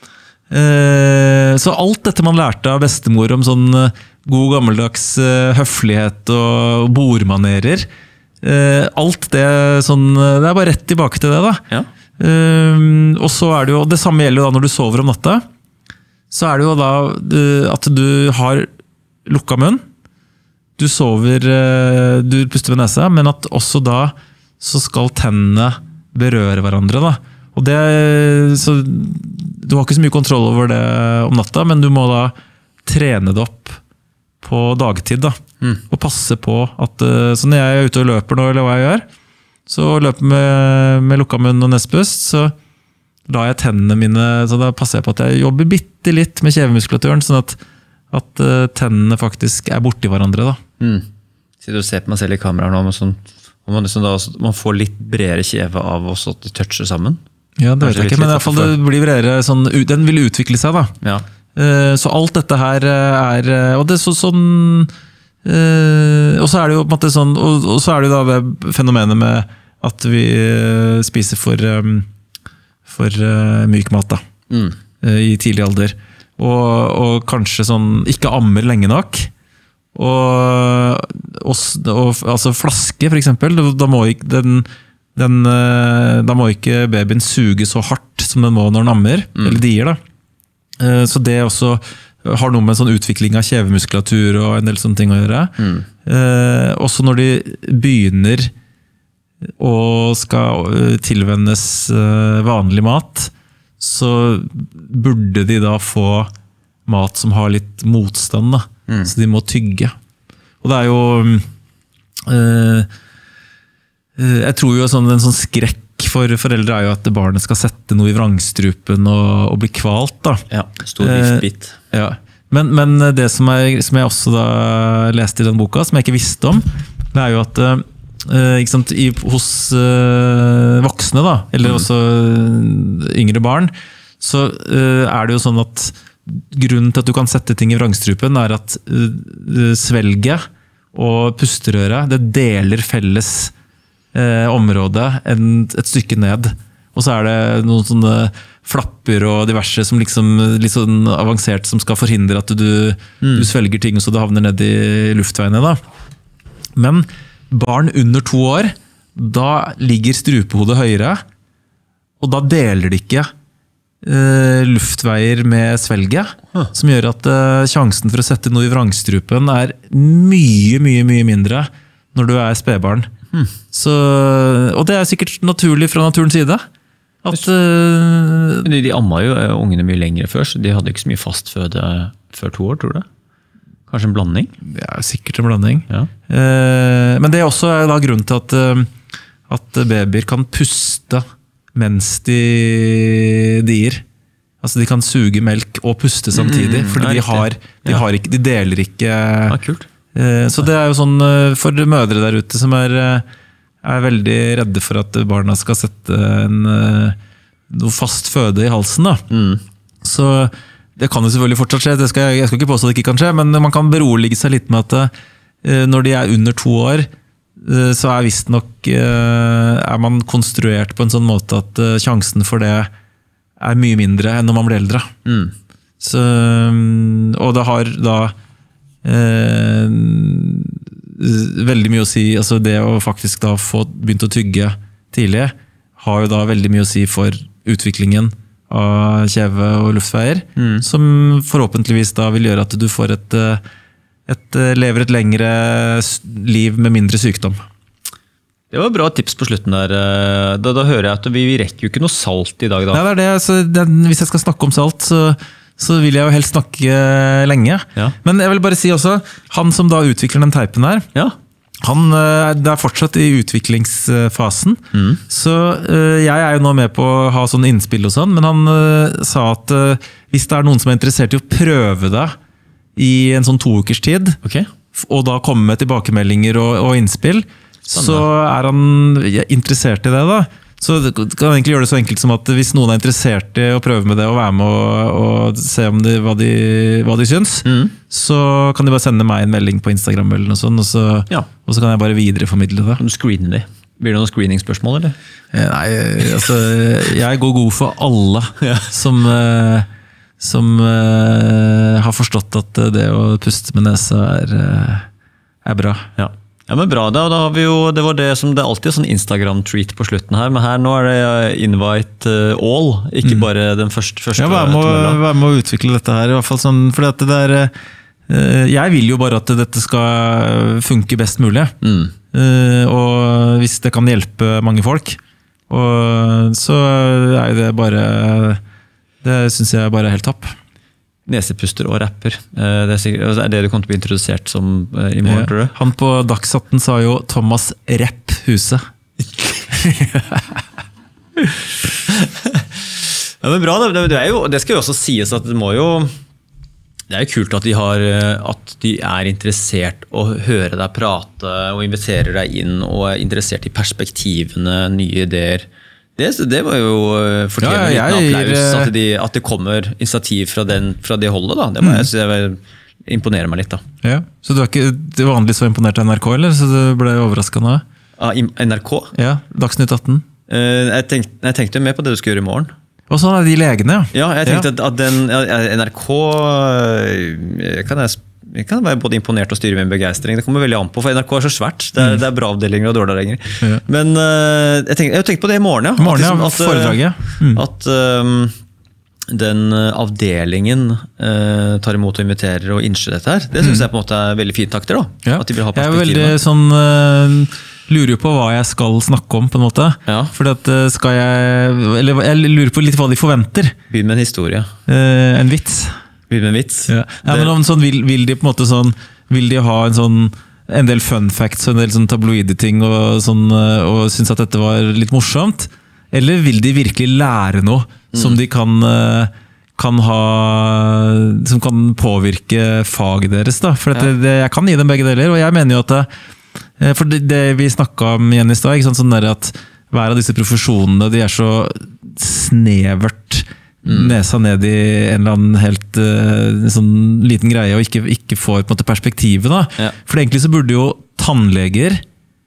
Så alt dette man lærte av bestemor om sånn god gammeldags høflighet og bordmanerer, alt det sånn, det bare rett tilbake til det da. Ja. Og så det jo, det samme gjelder jo da når du sover om natta, så det jo da at du har lukka munn, du sover, du puster ved nesa, men at også da så skal tennene berøre hverandre da. Og det, så du har ikke så mye kontroll over det om natta, men du må da trene det opp på dagtid da, og passe på at, så når jeg ute og løper nå, eller hva jeg gjør, så løper med lukka munn og nespust, så la jeg tennene mine, så da passer jeg på at jeg jobber bitte litt med kjevemuskulaturen, sånn at tennene faktisk borti hverandre da. Sitter du og ser på meg selv i kameraet nå, sånn, man får litt bredere kjeve av også at de toucher sammen? Ja, det vet jeg ikke, men i hvert fall det blir bredere, sånn, den vil utvikle seg da. Ja. Så alt dette her og det sånn, og så det jo på en måte sånn, og så det jo da det fenomenet med at vi spiser for myk mat da, i tidlig alder, og kanskje sånn, ikke ammer lenge nok, og altså flaske for eksempel, da må ikke babyen suge så hardt som den må når den ammer, eller dier da. Så det også har noe med sånn utvikling av kjevemuskulatur og en del sånne ting å gjøre. Også når de begynner og skal tilvennes vanlig mat, så burde de da få mat som har litt motstand da. Så de må tygge. Og det jo jeg tror jo en sånn skrekk for foreldre jo at barnet skal sette noe i vrangstrupen og bli kvalt da. Ja, stor giftbit. Ja. Men det som jeg også da leste i den boka, som jeg ikke visste om, det jo at ikke sant, hos voksne da, eller også yngre barn, så det jo sånn at grunnen til at du kan sette ting i vrangstrupen at svelget og pusterøret, det deler felles område et stykke ned. Og så det noen sånne flapper og diverse som liksom litt sånn avansert som skal forhindre at du svelger ting så det havner ned i luftveiene da. Men barn under 2 år, da ligger strupehodet høyere, og da deler de ikke luftveier med svelget, som gjør at sjansen for å sette noe i vrangstrupen mye, mye, mye mindre når du spedbarn. Så, og det sikkert naturlig fra naturens side. At, de amma jo ungene mye lengre før, så de hadde ikke så mye fastføde før 2 år, tror du? Kanskje en blanding? Ja, sikkert en blanding. Ja. Men det også da grunnen til at babyer kan puste mens de dier. Altså de kan suge melk og puste samtidig, fordi de deler ikke. Kult. Så det jo sånn for mødre der ute som er veldig redde for at barna skal sette noe fast føde i halsen. Da. Så det kan jo selvfølgelig fortsatt skje, jeg skal ikke påstå at det ikke kan skje, men man kan berolige seg litt med at når de under 2 år, så visstnok man konstruert på en sånn måte at sjansen for det mye mindre enn når man blir eldre. Så, og det har da veldig mye å si, altså det å faktisk da få begynt å tygge tidlig, har jo da veldig mye å si for utviklingen av kjeve og luftveier, som forhåpentligvis da vil gjøre at du får lever et lengre liv med mindre sykdom. Det var bra tips på slutten der. Da hører jeg at vi rekker jo ikke noe salt i dag. Da. Ja, det så hvis jeg skal snakke om salt, så vil jeg jo helst snakke lenge. Ja. Men jeg vil bare si også, han som da utvikler den teipen her, han det fortsatt i utviklingsfasen. Så jeg jo nå med på å ha sånne innspill og sånn, men han sa at hvis det noen som interessert i å prøve det i en sånn 2 ukers tid, og da komme med tilbakemeldinger og innspill, så han interessert i det da. Så det kan egentlig gjøre det så enkelt som at hvis noen interessert i å prøve med det og være med og se om hva de syns, så kan de bare sende meg en melding på Instagram eller noe sånt, og så kan jeg bare videreformidle det. Kan du screene det? Blir det noen screeningspørsmål, eller? Nei, altså, jeg går god for alle som har forstått at det å puste med nesa bra. Ja, men bra, da har vi jo, det var det som det alltid sånn Instagram-treat på slutten her, men her nå det invite all, ikke bare den første. Ja, vær med å utvikle dette her, i hvert fall sånn, fordi at det jeg vil jo bare at dette skal funke best mulig, og hvis det kan hjelpe mange folk, og så det bare, det synes jeg bare helt topp. Nesepuster og rapper. Det det du kommer til å bli introdusert som i morgen, tror du? Han på Dags 18 sa jo Thomas Rapp Huset. Ja, men bra, det skal jo også sies at det jo kult at de interessert å høre deg prate og inviterer deg inn og interessert i perspektivene, nye ideer. Det var jo fortjent en applaus at det kommer initiativ fra det holdet da. Det må jeg imponere meg litt da. Ja. Så du ikke vanlig så imponert av NRK, eller? Så du ble overrasket nå? NRK? Ja, Dagsnytt 18. Jeg tenkte mer på det du skal gjøre i morgen. Og sånn de legene, ja. Ja, jeg tenkte at NRK kan være både imponert og styre med en begeistring. Det kommer veldig an på, for NRK så svært. Det bra avdelinger og dårlige avdelinger. Ja. Men jeg tenkte på det i morgen, ja. Foredraget. At den avdelingen tar imot og inviterer og innser dette her. Det synes jeg på en måte veldig fine takter da. Ja. At de vil ha perspektivene. Jeg veldig sånn... lurer jo på hva jeg skal snakke om på en måte. Ja. Fordi at jeg lurer på litt hva de forventer. Begynn med en historie. En vits. Begynn med en vits. Ja. Ja, men om sånn, vil de på en måte sånn, vil de ha en del fun facts og en del sånn tabloide ting og synes at dette var litt morsomt? Eller vil de virkelig lære noe som de kan ha, som kan påvirke faget deres da? For jeg kan gi dem begge deler, og jeg mener jo at for det vi snakket om igjen i stad, sånn der at hver av disse profesjonene de så snevert nesa ned i en eller annen helt sånn liten greie og ikke får på en måte perspektivet da. Ja. For egentlig så burde jo tannleger,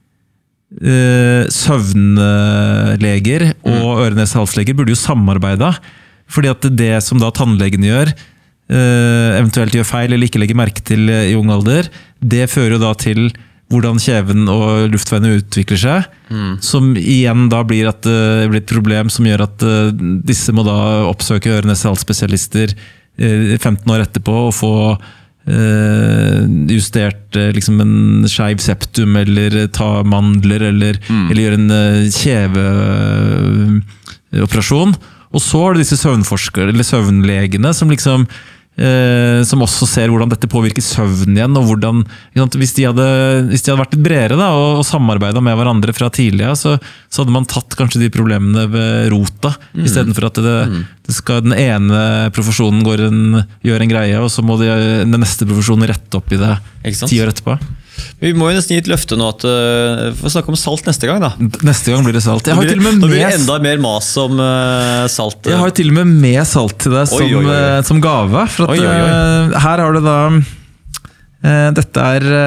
søvnleger og øre-nese-halsleger burde jo samarbeide, fordi at det som da tannlegene gjør, eventuelt gjør feil eller ikke legger merke til i ung alder, det fører jo da til hvordan kjeven og luftveiene utvikler seg, som igjen da blir et problem som gjør at disse må da oppsøke øre-nese-hals-spesialister 15 år etterpå og få justert liksom en skeiv septum eller ta mandler eller gjøre en kjeveoperasjon. Og så det disse søvnforskere eller søvnlegene som liksom som også ser hvordan dette påvirker søvn igjen, og hvordan, hvis de hadde vært litt bredere da, og samarbeidet med hverandre fra tidligere, så hadde man tatt kanskje de problemene ved rota, I stedet for at den ene profesjonen gjør en greie, og så må den neste profesjonen rette opp I det 10 år etterpå. Vi må jo nesten gi et løfte nå at vi får snakke om salt neste gang da. Neste gang blir det salt. Nå blir det enda mer mas om salt. Jeg har til og med med salt til deg som gave. For at, her har du da dette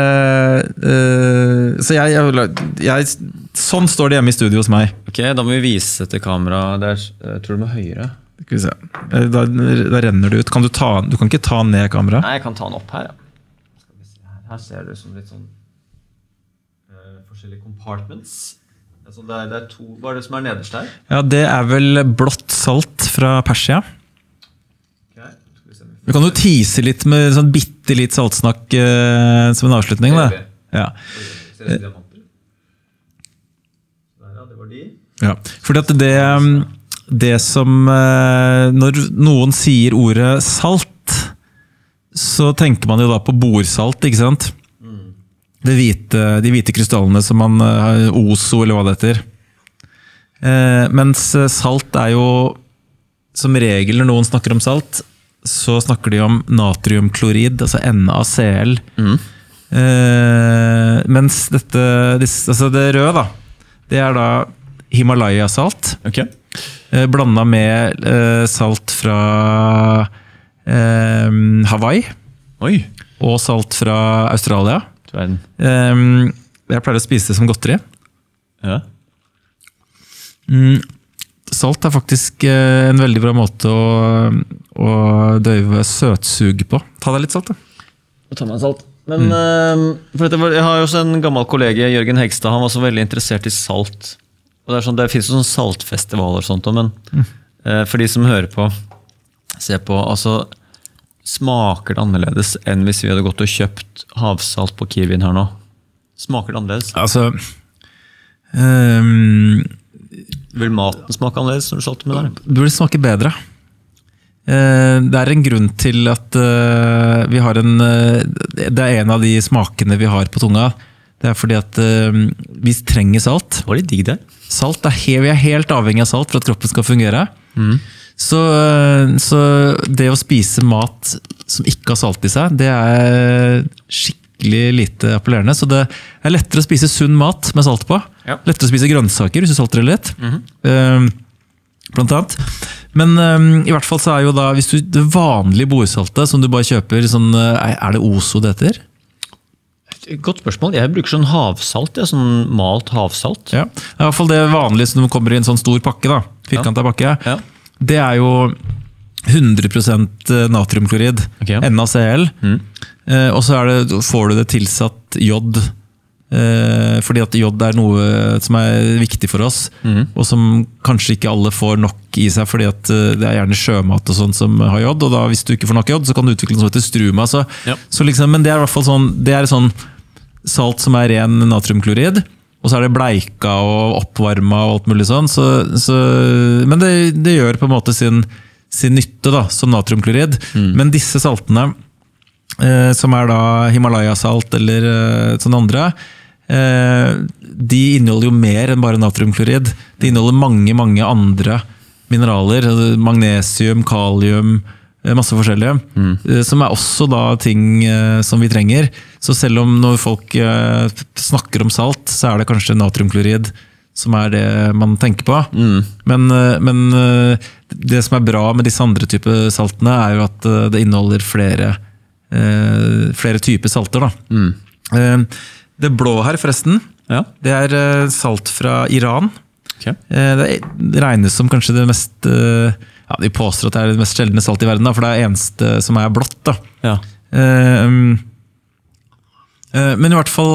så sånn står det hjemme I studio hos meg. Ok, da må vi vise til kamera. Jeg tror du må høyere. Skal vi se. Da renner det ut. Du kan ikke ta ned kamera? Nei, jeg kan ta den opp her, ja. Her ser du som litt sånn forskjellige compartments. Det er to, hva det som nederst her? Ja, det vel blått salt fra Persia. Okay. Vi kan jo tease litt med sånn bitte litt saltsnakk som en avslutning. Da. Ja. Ser du diamanter? Ja, det var de. Ja, fordi at det som når noen sier ordet salt, så tenker man jo da på borsalt, ikke sant? De hvite krystallene som man har, Oso eller hva det heter. Mens salt jo, som regel når noen snakker om salt, så snakker de om natriumklorid, altså NaCl. Mens det røde da, det da Himalaya-salt, blandet med salt fra Hawaii og salt fra Australia. Jeg pleier å spise det som godteri. Ja. Salt faktisk en veldig bra måte å døyve søtsug på. Ta deg litt salt da. Ta meg salt. Men jeg har jo også en gammel kollega, Jørgen Hegstad, han var så veldig interessert I salt. Og det finnes jo sånn saltfestivaler og sånt, men for de som hører på, se på, altså smaker det annerledes enn hvis vi hadde gått og kjøpt havsalt på Kiwien her nå? Smaker det annerledes? Altså vil maten smake annerledes når du salter med det? Det vil smake bedre. Det en grunn til at vi har det en av de smakene vi har på tunga. Det fordi at vi trenger salt. Hva det digg det? Salt vi helt avhengig av salt for at kroppen skal fungere. Så det å spise mat som ikke har salt I seg, det skikkelig lite appellerende. Så det lettere å spise sunn mat med salt på. Ja. Lettere å spise grønnsaker hvis du salter det litt. Blant annet. Men I hvert fall så jo da, hvis du det vanlige bordsaltet som du bare kjøper, sånn, det Oso det heter? Godt spørsmål. Jeg bruker sånn havsalt, sånn malt havsalt. Ja. I hvert fall det vanlige som kommer I en sånn stor pakke da, firkantet pakke. Ja. Det jo 100% natriumklorid, NaCl, og så får du det tilsatt jod, fordi at jod noe som viktig for oss, og som kanskje ikke alle får nok I seg, fordi at det gjerne sjømat og sånt som har jod, og da hvis du ikke får nok jod, så kan du utvikle noe som heter struma. Så liksom, men det I hvert fall sånn, det sånn salt som ren natriumklorid, og så det bleika og oppvarma og alt mulig sånn, men det gjør på en måte sin nytte da, som natriumklorid. Men disse saltene, som da Himalaya-salt eller sånne andre, de inneholder jo mer enn bare natriumklorid. De inneholder mange andre mineraler, magnesium, kalium, masse forskjellige, som også da ting som vi trenger. Så selv om når folk snakker om salt, så det kanskje natriumklorid som det man tenker på. Men det som bra med disse andre typer saltene jo at det inneholder flere typer salter. Da. Det blå her forresten, det salt fra Iran. Det regnes som kanskje det mest... de påstår at det det mest sjeldne salt I verden, da, for det eneste som blått. Da. Ja. Men I hvert fall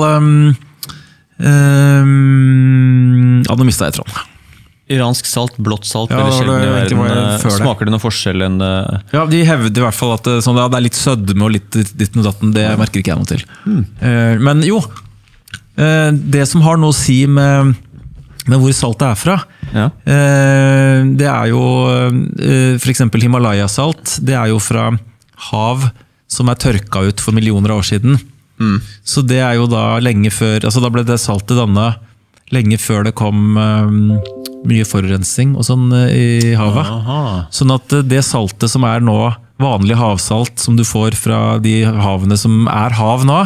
nå mistet jeg tråden. Iransk salt, blått salt, veldig sjelden I verden. Smaker det noe forskjell enn... Ja, de hevder I hvert fall at sånn, det litt sødme og litt ditt og datten, det merker ikke jeg noe til. Men jo, det som har noe å si med hvor saltet fra, det jo for eksempel Himalaya-salt, det jo fra hav som tørka ut for millioner av år siden. Så det jo da lenge før, altså da ble det saltet dannet lenge før det kom mye forurensning og sånn i havet. Sånn at det saltet som nå vanlig havsalt som du får fra de havene som hav nå,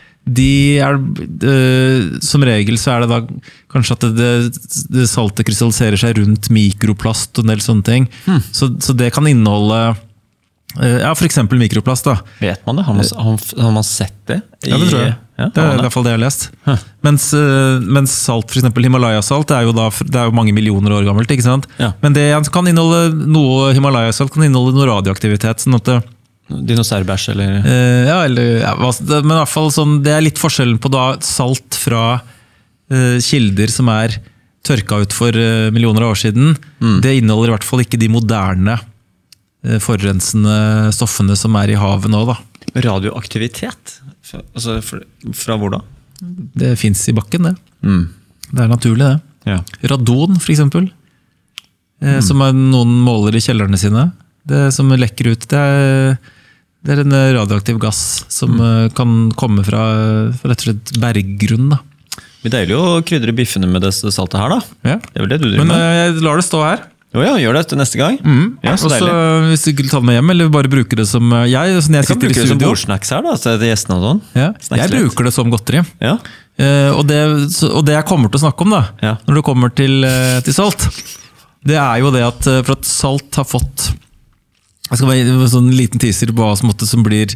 som regel så det da kanskje at det saltet krystalliserer seg rundt mikroplast og en del sånne ting. Så det kan inneholde for eksempel mikroplast da. Vet man det? Har man sett det? Ja, det tror jeg. Det I hvert fall det jeg har lest. Mens salt, for eksempel Himalaya-salt, det jo mange millioner år gammelt, ikke sant? Ja. Men det kan inneholde noe, Himalaya-salt kan inneholde noe radioaktivitet, sånn at Dinosaurbæsj, eller? Men I hvert fall sånn, det litt forskjellen på da salt fra kilder som tørka ut for millioner av år siden. Det inneholder I hvert fall ikke de moderne forurensende stoffene som I havet nå da. Radioaktivitet? Altså, fra hvor da? Det finnes I bakken det. Det naturlig det. Ja. Radon for eksempel, som noen måler I kjellerne sine. Det som lekker ut, det en radioaktiv gass som kan komme fra rett og slett berggrunn da. Det deilig å krydre biffene med det saltet her da. Ja. Det vel det du driver med. Men jeg lar det stå her. Jo, ja, gjør det til neste gang. Ja, så deilig. Hvis du ikke ta det med hjem, eller bare bruke det som jeg sitter I studio. Du kan bruke det som bordsnacks her da, til gjestene og sånn. Ja, jeg bruker det som godteri. Ja. Og det jeg kommer til å snakke om da, når det kommer til salt, det jo det at for at salt har fått, jeg skal være en sånn liten teaser på hva som blir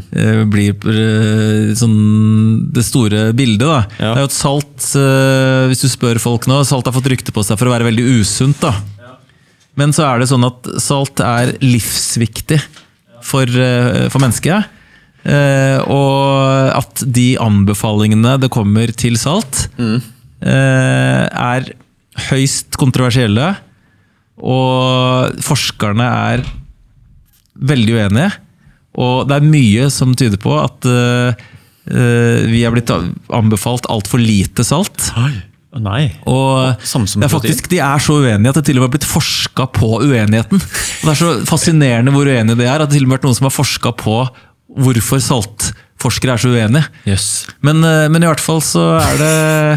sånn det store bildet da. Det jo at salt, hvis du spør folk nå, salt har fått rykte på seg for å være veldig usunt da. Men så det sånn at salt livsviktig for mennesket, og at de anbefalingene det kommer til salt høyst kontroversielle, og forskerne veldig uenige, og det mye som tyder på at vi blitt anbefalt alt for lite salt. Nei. Og det faktisk, de så uenige at det til og med har blitt forsket på uenigheten. Og det så fascinerende hvor uenige det at det til og med vært noen som har forsket på hvorfor saltforskere så uenige. Yes. Men I hvert fall så det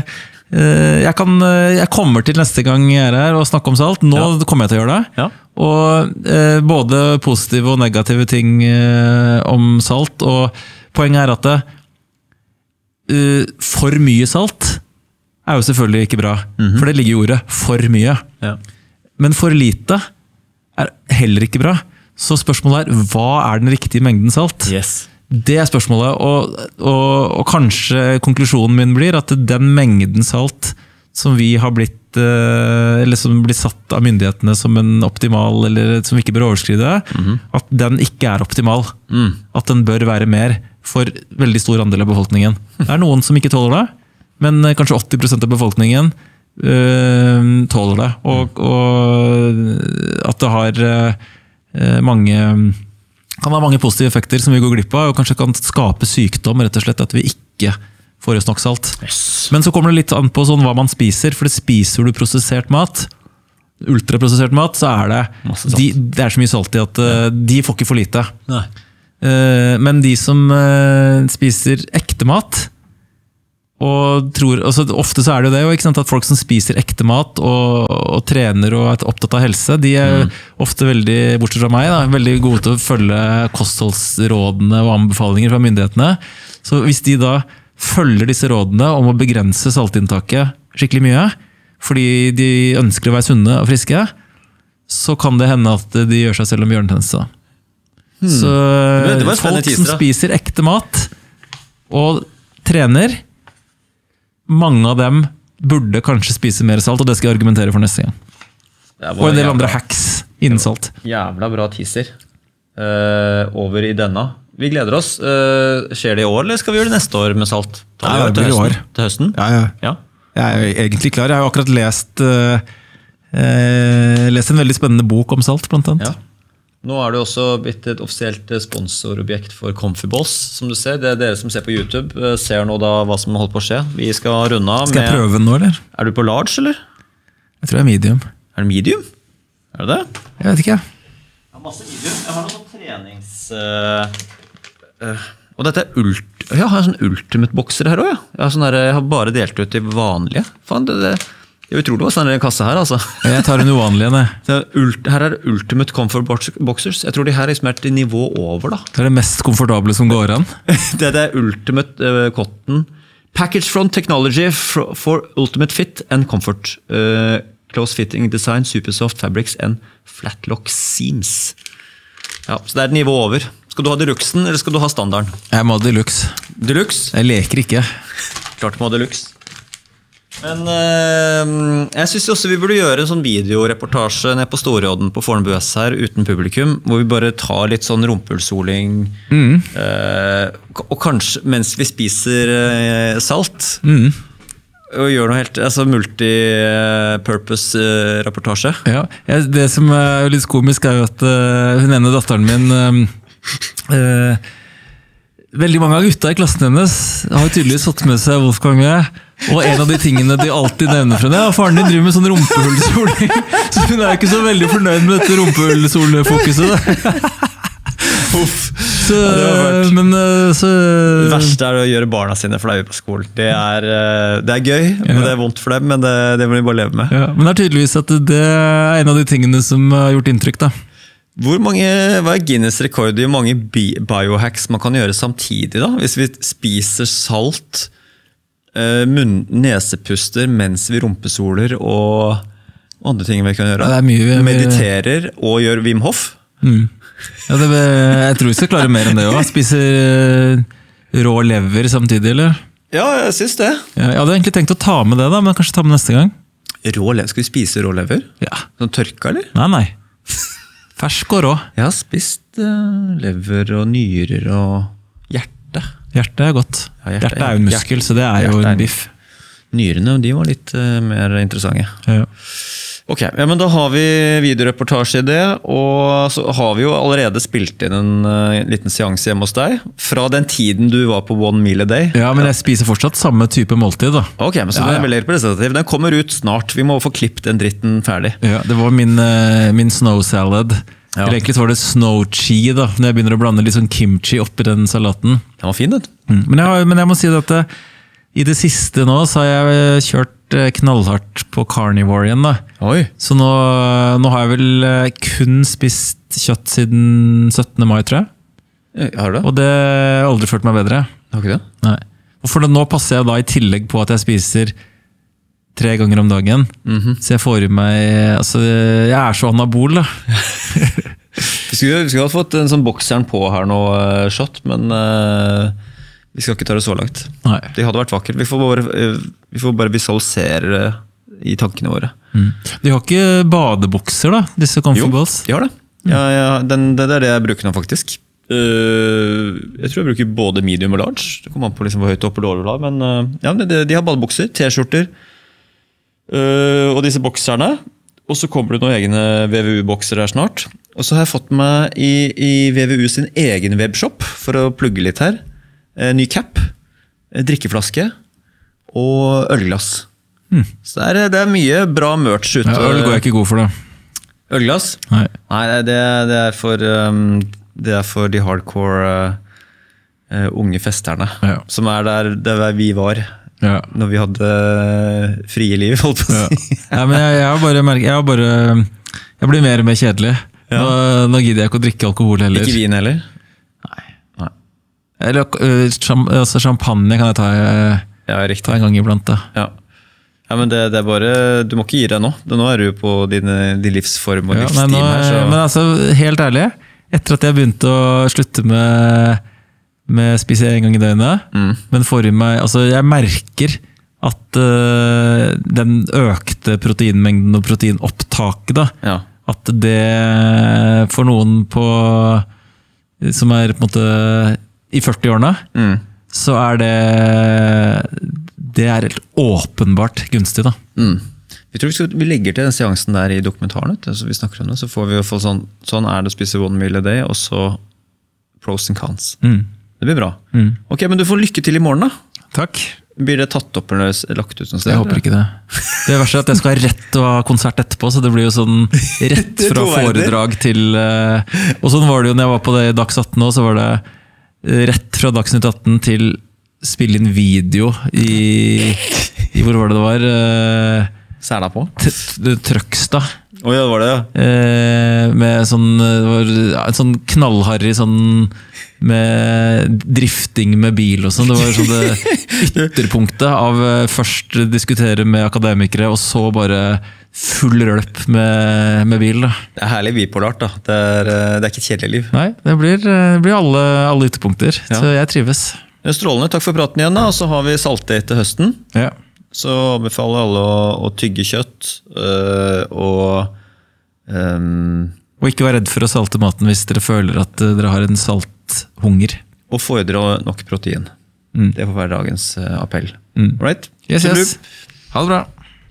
jeg kommer til neste gang jeg her og snakke om salt. Nå kommer jeg til å gjøre det. Ja. Og både positive og negative ting om salt. Og poenget at for mye salt jo selvfølgelig ikke bra. For det ligger I ordet for mye. Ja. Men for lite heller ikke bra. Så spørsmålet hva den riktige mengden salt? Yes. Det spørsmålet, og kanskje konklusjonen min blir at den mengden salt som vi har blitt, eller som blir satt av myndighetene som en optimal, eller som vi ikke bør overskride, at den ikke optimal. At den bør være mer for veldig stor andel av befolkningen. Det noen som ikke tåler det, men kanskje 80% av befolkningen tåler det, og at det kan ha mange positive effekter som vi går glipp av, og kanskje kan skape sykdom, rett og slett at vi ikke får oss nok salt. Yes. Men så kommer det litt an på sånn hva man spiser, for det spiser du prosessert mat, ultraprosessert mat, så det så mye salt I at de får ikke for lite. Nei. Men de som spiser ekte mat, og tror, altså ofte så det jo det, ikke sant, at folk som spiser ekte mat og trener og opptatt av helse, de ofte veldig, bortsett fra meg, da, veldig gode til å følge kostholdsrådene og anbefalinger fra myndighetene. Så hvis de da følger disse rådene om å begrense saltinntaket skikkelig mye, fordi de ønsker å være sunne og friske, så kan det hende at de gjør seg selv om bjørnetjeneste. Så folk som spiser ekte mat og trener, mange av dem burde kanskje spise mer salt, og det skal jeg argumentere for neste gang. Og en del andre hacks innen salt. Jævla bra teaser over I denne. Vi gleder oss. Skjer det I år, eller skal vi gjøre det neste år med salt? Ja, det blir I år. Til høsten? Ja. Jeg egentlig klar. Jeg har akkurat lest en veldig spennende bok om salt, blant annet. Ja. Nå det jo også blitt et offisielt sponsorobjekt for Comfy Balls, som du ser. Det dere som ser på YouTube, ser nå da hva som holder på å skje. Vi skal runde av med... Skal jeg prøve den nå, eller? Du på large, eller? Jeg tror jeg medium. Det medium? Det det? Jeg vet ikke. Ja, masse videoer. Jeg har noen sånn trenings... og dette jeg har sånn ultimate-bokser her også, ja. Jeg har bare delt ut de vanlige. Faen, det er utrolig hva sånn kasse her, altså. Jeg tar en uvanlig en, Her er Ultimate Comfort Boxers. Jeg tror de her er et nivå over, da. Det er det mest komfortable som går an. Det er Ultimate Cotton. Package Front Technology for Ultimate Fit and Comfort. Close fitting design, super soft fabrics and flat lock seams. Ja, så det er et nivå over. Skal du ha deluxen, eller skal du ha standarden? Jeg må ha deluxe. Deluxe? Jeg leker ikke. Klart må ha deluxe. Men jeg synes også vi burde gjøre en sånn videoreportasje ned på Storåden på Fornebu S her, uten publikum, hvor vi bare tar litt sånn rumpehulsoling, og kanskje mens vi spiser salt, og gjør noe helt, altså multi-purpose reportasje. Ja, det som er litt komisk er jo at hun ene datteren min, veldig mange av gutta i klassen hennes har jo tydeligvis fått med seg Wolfgang med, og en av de tingene de alltid nevner for henne, ja, faren din driver med sånn rumpehullsoling, så hun er ikke så veldig fornøyd med dette rumpehullsolfokuset. Så, men så det verste er å gjøre barna sine flaue på skolen. Det er gøy, og det er vondt for dem, men det må de bare leve med. Ja, men det er tydeligvis at det er en av de tingene som har gjort inntrykk, da. Hva er Guinness rekord i hvor mange biohacks man kan gjøre samtidig da? Hvis vi spiser salt, nesepuster mens vi rumpesoler og andre ting vi kan gjøre. Ja, det er mye, mediterer og gjør Wim Hof. Ja, jeg tror vi skal klare mer enn det også. Spiser rå lever samtidig, eller? Ja, jeg synes det. Ja, jeg hadde egentlig tenkt å ta med det da, men kanskje ta med neste gang. Rå lever? Skal vi spise rå lever? Ja. Sånn tørka, eller? Nei. Fersk og rå. Jeg har spist lever og nyrer og hjerte. Hjerte er godt. Ja, hjerte er jo en muskel, så det er jo en biff. Nyrene, de var litt mer interessante. Ja. Ok, ja, men da har vi videoreportasje i det, og så har vi jo allerede spilt inn en liten seanse hjemme hos deg, fra den tiden du var på One Meal a Day. Ja, men jeg spiser fortsatt samme type måltid da. Ok, men så det er veldig representativ. Den kommer ut snart, vi må få klippet den dritten ferdig. Ja, det var min snow salad. Ja. Eller egentlig så var det snow chi da, når jeg begynner å blande litt sånn kimchi oppi den salaten. Den var fin, den. Men jeg må si at i det siste nå så har jeg kjørt knallhardt på carnivore igjen da. Oi. Så nå har jeg vel kun spist kjøtt siden 17. mai, tror jeg. Har du det? Og det har jeg aldri følt meg bedre. Har ikke det? Nei. Og for nå passer jeg da i tillegg på at jeg spiser 3 ganger om dagen. Så jeg får i meg, altså jeg er så anabol da. Vi skulle ha fått en sånn bokseren på her nå, shot, men vi skal ikke ta det så langt. Nei. Det hadde vært vakkert. Vi får bare visualisere det i tankene våre. De har ikke badebukser da, disse comfy balls? Jo, de har det. Ja, det er det jeg bruker nå faktisk. Jeg tror jeg bruker både medium og large. Det kommer an på liksom hvor høyt opp og dårlig, men ja, de har badebukser, t-skjorter, og disse bokserne. Og så kommer det noen egne VVU-bokser her snart. Og så har jeg fått meg i VVU sin egen webshop, for å plugge litt her. Ny cap, drikkeflaske og ølglass. Så det er mye bra merch ute. Ja, øl går jeg ikke god for det. Ølglass? Nei, det er for de hardcore unge festerne, som er der vi var. Ja. Når vi hadde frie liv, holdt på å si. Ja, men jeg blir mer og mer kjedelig. Ja. Nå gidder jeg ikke å drikke alkohol heller. Ikke vin heller? Nei. Eller altså champagne kan jeg ta en gang iblant. Da. Ja, men det er bare, du må ikke gi deg nå. Nå er du på din livsform og livsstil her. Så. Men altså, helt ærlig, etter at jeg begynte å slutte med spise en gang i døgnet, men får i meg, altså jeg merker at den økte proteinmengden og proteinopptaket da, at det for noen som er på en måte i 40-årene, så er det er helt åpenbart gunstig da. Vi tror vi legger til den seansen der i dokumentaren, så vi snakker om det, så får vi jo få sånn er det å spise one meal a day, og så pros and cons. Det blir bra. Ok, men du får lykke til i morgen da. Takk. Blir det tatt opp eller lagt ut sånn sted? Jeg håper ikke det. Det verste at jeg skal ha rett til å ha konsert etterpå, så det blir jo sånn rett fra foredrag til... Og sånn var det jo når jeg var på det i Dags 18 nå, så var det rett fra Dagsnytt 18 til spille inn video i hvor var det var? Sæla på? Trøgstad. Ja, det var det, ja. Med sånn, en sånn knallharry sånn med drifting med bil og sånn. Det var sånn det ytterpunktet av først diskutere med akademikere, og så bare full rølp med bil. Da. Det herlig bipolart, da. Det er ikke et kjedelig liv. Nei, det blir alle ytterpunkter. Ja. Så jeg trives. Det strålende. Takk for praten igjen, da. Og så har vi saltdate til høsten. Ja. Så anbefaler alle å tygge kjøtt, og ikke være redd for å salte maten hvis dere føler at dere har en salthunger. Og få i dere nok protein. Det får være dagens appell. Right? Yes. Ha det bra.